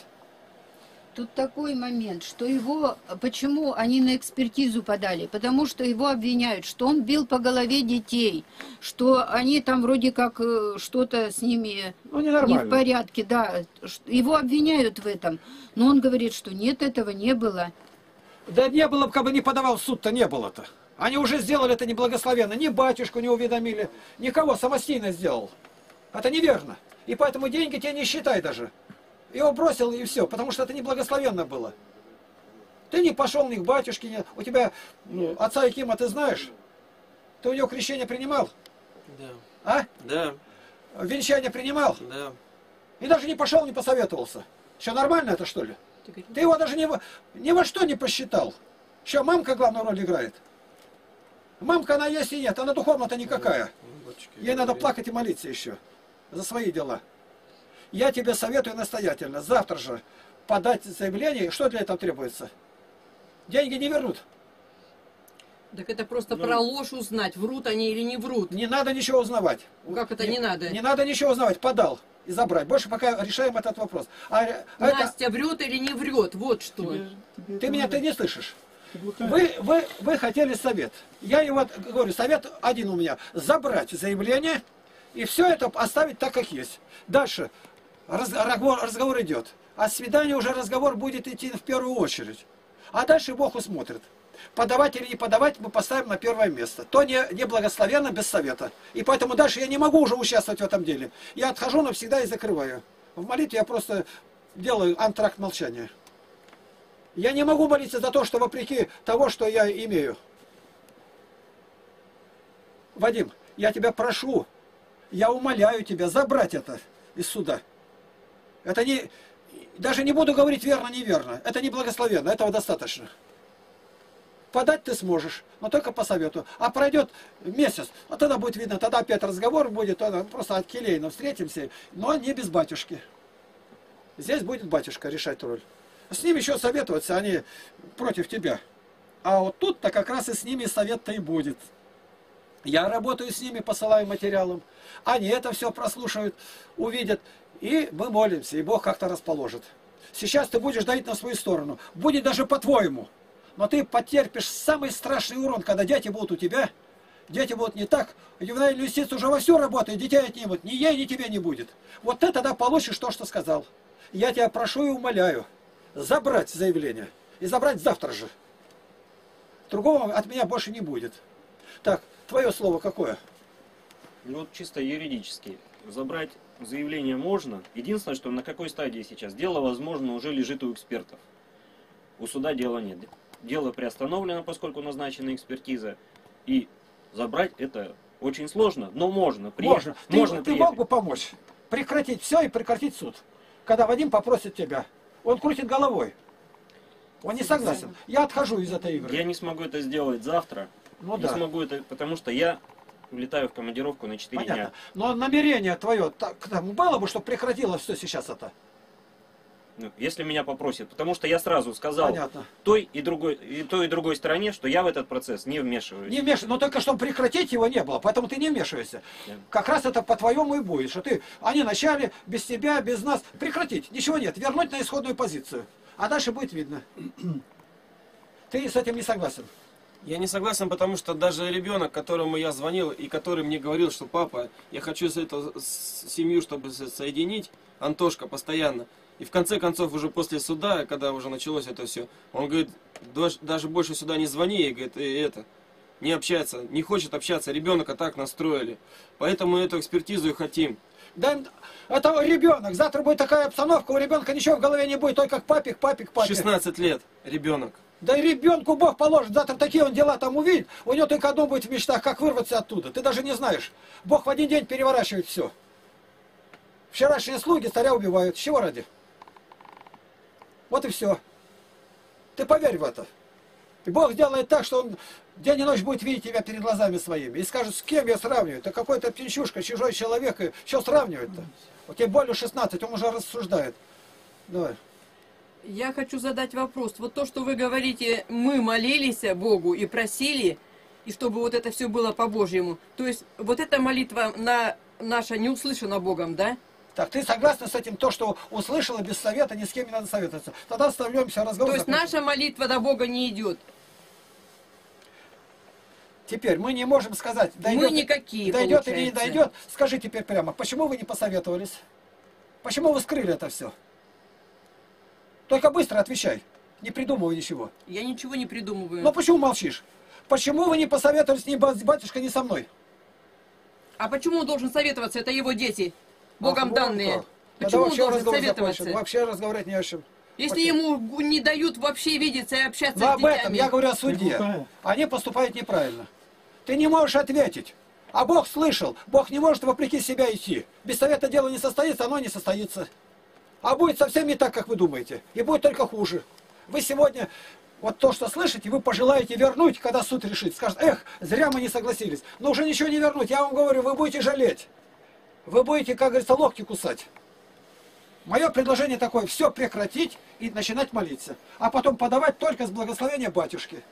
Тут такой момент, что его, почему они на экспертизу подали? Потому что его обвиняют, что он бил по голове детей, что они там вроде как что-то с ними не в порядке, да. Его обвиняют в этом. Но он говорит, что нет, этого не было. Да не было бы, как бы не подавал в суд-то, не было-то. Они уже сделали это неблагословенно. Ни батюшку не уведомили, никого, самостийно сделал. Это неверно. И поэтому деньги тебе не считай даже. Его бросил и все, потому что это неблагословенно было. Ты не пошел ни к батюшке, ни... у тебя отца Якима ты знаешь? Ты у него крещение принимал? Да. А? Да. Венчание принимал? Да. И даже не пошел, не посоветовался. Что, нормально это, что ли? Ты его даже ни во что не посчитал. Что, мамка главную роль играет? Мамка, она есть и нет, она духовно-то никакая. Ей надо плакать и молиться еще за свои дела. Я тебе советую настоятельно, завтра же подать заявление. Что для этого требуется? Деньги не вернут. Так это просто про ложь узнать, врут они или не врут. Не надо ничего узнавать. Как это не надо? Не надо ничего узнавать, подал и забрать. Больше пока решаем этот вопрос. Настя врет или не врет, вот что. Ты меня не слышишь. Вы хотели совет. Я его говорю, совет один у меня. Забрать заявление и все это оставить так, как есть. Дальше разговор идет. А свидание уже разговор будет идти в первую очередь. А дальше Бог усмотрит. Подавать или не подавать мы поставим на первое место. То не благословенно без совета. И поэтому дальше я не могу уже участвовать в этом деле. Я отхожу навсегда и закрываю. В молитве я просто делаю антракт молчания. Я не могу молиться за то, что вопреки того, что я имею. Вадим, я тебя прошу, я умоляю тебя забрать это из суда. Это не... Даже не буду говорить верно-неверно. Это не благословенно, этого достаточно. Подать ты сможешь, но только по совету. А пройдет месяц, а тогда будет видно, тогда опять разговор будет, тогда просто от келейно встретимся, но не без батюшки. Здесь будет батюшка решать роль. С ними еще советоваться, они против тебя. А вот тут-то как раз и с ними совет-то и будет. Я работаю с ними, посылаю материалом. Они это все прослушают, увидят. И мы молимся, и Бог как-то расположит. Сейчас ты будешь давить на свою сторону. Будет даже по-твоему. Но ты потерпишь самый страшный урон, когда дети будут у тебя. Дети будут не так. Ювенальная юстиция уже вовсю работает, детей отнимут. Ни ей, ни тебе не будет. Вот ты тогда получишь то, что сказал. Я тебя прошу и умоляю забрать заявление. И забрать завтра же. Другого от меня больше не будет. Так, твое слово какое? Ну, вот чисто юридически. Забрать заявление можно. Единственное, что на какой стадии сейчас. Дело, возможно, уже лежит у экспертов. У суда дела нет. Дело приостановлено, поскольку назначена экспертиза. И забрать это очень сложно, но можно. Можно. Ты мог бы помочь прекратить все и прекратить суд. Когда Вадим попросит тебя. Он крутит головой. Он не согласен. Я отхожу из этой игры. Я не смогу это сделать завтра. Ну, не да. смогу это, потому что я улетаю в командировку на 4 Понятно. дня. Но намерение твое было бы, чтобы прекратило все сейчас это. Ну, если меня попросят. Потому что я сразу сказал Понятно. той и другой стороне, что я в этот процесс не вмешиваюсь. Не вмешивайся, но только чтобы прекратить его не было, поэтому ты не вмешиваешься. Да. Как раз это по-твоему и будет, что они начали без тебя, без нас. Прекратить, ничего нет, вернуть на исходную позицию. А дальше будет видно. Ты с этим не согласен? Я не согласен, потому что даже ребенок, которому я звонил и который мне говорил, что папа, я хочу эту семью, чтобы соединить, Антошка постоянно. И в конце концов, уже после суда, когда уже началось это все, он говорит, даже больше сюда не звони, и говорит, не общаться, не хочет общаться, ребенка так настроили. Поэтому эту экспертизу и хотим. Да, это ребенок, завтра будет такая обстановка, у ребенка ничего в голове не будет, только к папе. 16 лет ребенок. Да и ребенку Бог положит, завтра такие он дела там увидит, у него только одно будет в мечтах, как вырваться оттуда. Ты даже не знаешь. Бог в один день переворачивает все. Вчерашние слуги царя убивают. С чего ради? Вот и все. Ты поверь в это. И Бог сделает так, что он день и ночь будет видеть тебя перед глазами своими. И скажет, с кем я сравниваю? Это какой-то птенчушка, чужой человек. И что сравнивать-то? Вот тебе более 16, он уже рассуждает. Давай. Я хочу задать вопрос. Вот то, что вы говорите, мы молились Богу и просили, и чтобы вот это все было по-божьему. То есть вот эта молитва наша не услышана Богом, да? Так, ты согласна с этим, то, что услышала без совета, ни с кем не надо советоваться? Тогда оставляемся разговор. То есть наша молитва до Бога не идет? Теперь мы не можем сказать, мы никакие, дойдет или не дойдет. Скажи теперь прямо, почему вы не посоветовались? Почему вы скрыли это все? Только быстро отвечай, не придумывай ничего. Я ничего не придумываю. Но почему молчишь? Почему вы не посоветовались ни с батюшкой, ни со мной? А почему он должен советоваться? Это его дети, Богом данные. Почему он должен советоваться? Вообще разговаривать не о чем. Если ему не дают вообще видеться и общаться Но с об этом детьми. я говорю о суде. Они поступают неправильно. Ты не можешь ответить. А Бог слышал. Бог не может вопреки себя идти. Без совета дело не состоится, оно не состоится. А будет совсем не так, как вы думаете. И будет только хуже. Вы сегодня, вот то, что слышите, вы пожелаете вернуть, когда суд решит. Скажет, эх, зря мы не согласились. Но уже ничего не вернуть. Я вам говорю, вы будете жалеть. Вы будете, как говорится, локти кусать. Мое предложение такое, все прекратить и начинать молиться. А потом подавать только с благословения батюшки.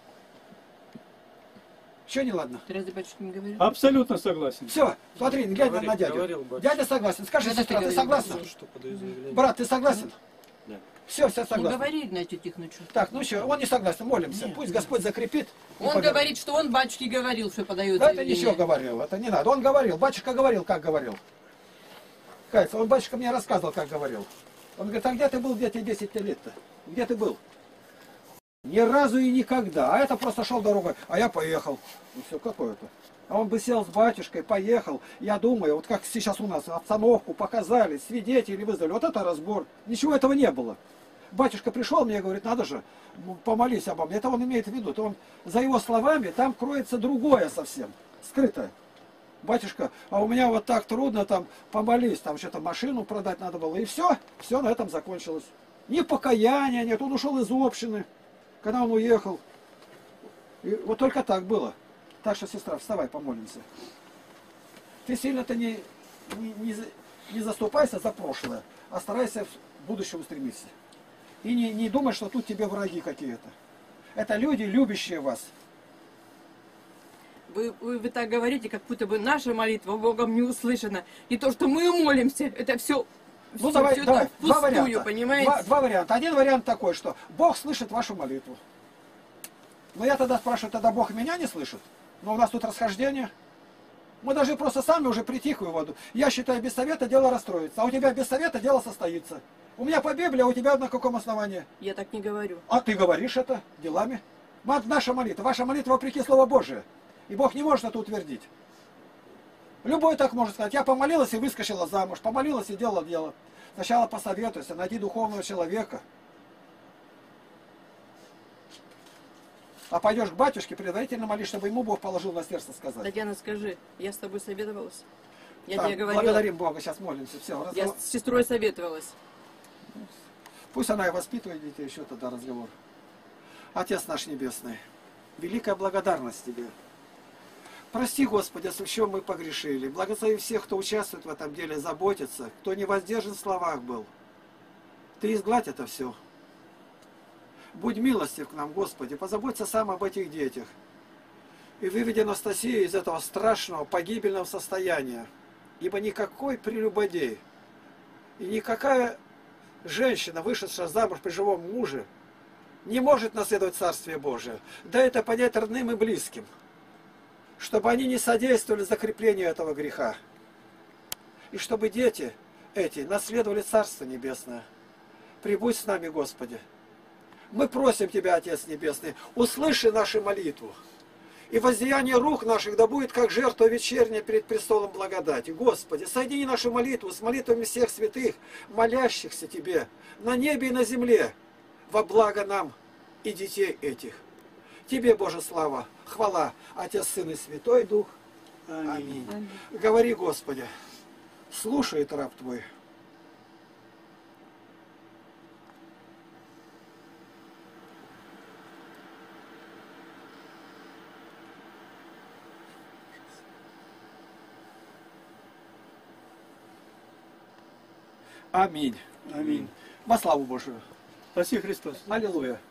Что не ладно? Ты разве батюшка не говорил? Абсолютно согласен. Все, смотри, глянь на дядю. говорил батюшка. Дядя согласен. Скажи, Когда сестра, ты ты говорил, согласна? Что подаю заявление. Брат, ты согласен? Да. Все Не согласны. говори, Игнатий Тихонович. Так, ну что, он не согласен, молимся. Пусть Господь закрепит. и Он поверит. говорит, что он батюшке говорил, что подает Да это заявление. ничего говорил, это не надо. Он говорил, батюшка говорил, как говорил. Кается, он батюшка мне рассказывал, как говорил. Он говорит, а где ты был, где тебе 10 лет-то? Где ты был? Ни разу и никогда. А это просто шел дорогой, а я поехал. Ну все, какое-то. А он бы сел с батюшкой, поехал. Я думаю, вот как сейчас у нас обстановку показали, свидетели вызвали. Вот это разбор. Ничего этого не было. Батюшка пришел мне и говорит, надо же, помолись обо мне. Это он имеет в виду. То он, за его словами, там кроется другое совсем, скрытое. Батюшка, а у меня вот так трудно, там, помолись, там что-то машину продать надо было. И все на этом закончилось. Ни покаяния нет, он ушел из общины, когда он уехал. И вот только так было. Так что, сестра, вставай, помолимся. Ты сильно-то не заступайся за прошлое, а старайся в будущее устремиться. И не думай, что тут тебе враги какие-то. Это люди, любящие вас. Вы так говорите, как будто бы наша молитва Богом не услышана. И то, что мы молимся, это все, Ну давай, это два впустую, варианта. понимаете? Два варианта. Один вариант такой, что Бог слышит вашу молитву. Но я тогда спрашиваю, тогда Бог меня не слышит? Но у нас тут расхождение. Мы должны просто сами уже прийти к выводу. Я считаю, без совета дело расстроится. А у тебя без совета дело состоится. У меня по Библии, а у тебя на каком основании? Я так не говорю. А ты говоришь это делами. Наша молитва. Ваша молитва вопреки Слову Божие. И Бог не может это утвердить. Любой так может сказать. Я помолилась и выскочила замуж. Помолилась и делала дело. Сначала посоветуйся, найди духовного человека. А пойдешь к батюшке, предварительно молись, чтобы ему Бог положил на сердце сказать. Татьяна, скажи, я с тобой советовалась? Я Так, тебе говорила. благодарим Бога, сейчас молимся. Все, Я с сестрой советовалась. Пусть она и воспитывает детей, еще тогда разговор. Отец наш Небесный, великая благодарность Тебе. Прости, Господи, в чем мы погрешили. Благослови всех, кто участвует в этом деле, заботится, кто не воздержан в словах был. Ты изгладь это все. Будь милостив к нам, Господи, позаботься сам об этих детях. И выведи Анастасию из этого страшного, погибельного состояния. Ибо никакой прелюбодей и никакая женщина, вышедшая замуж при живом муже, не может наследовать Царствие Божие. Дай это понять родным и близким, чтобы они не содействовали закреплению этого греха. И чтобы дети эти наследовали Царство Небесное. Прибудь с нами, Господи. Мы просим Тебя, Отец Небесный, услыши нашу молитву. И воздаяние рук наших да будет, как жертва вечерняя перед престолом благодати. Господи, соедини нашу молитву с молитвами всех святых, молящихся Тебе на небе и на земле, во благо нам и детей этих. Тебе, Боже, слава, хвала, Отец, Сын и Святой Дух. Аминь. Аминь. Говори, Господи, слушает раб Твой. Аминь. Аминь. Во славу Божию. Спаси Христос. Аллилуйя.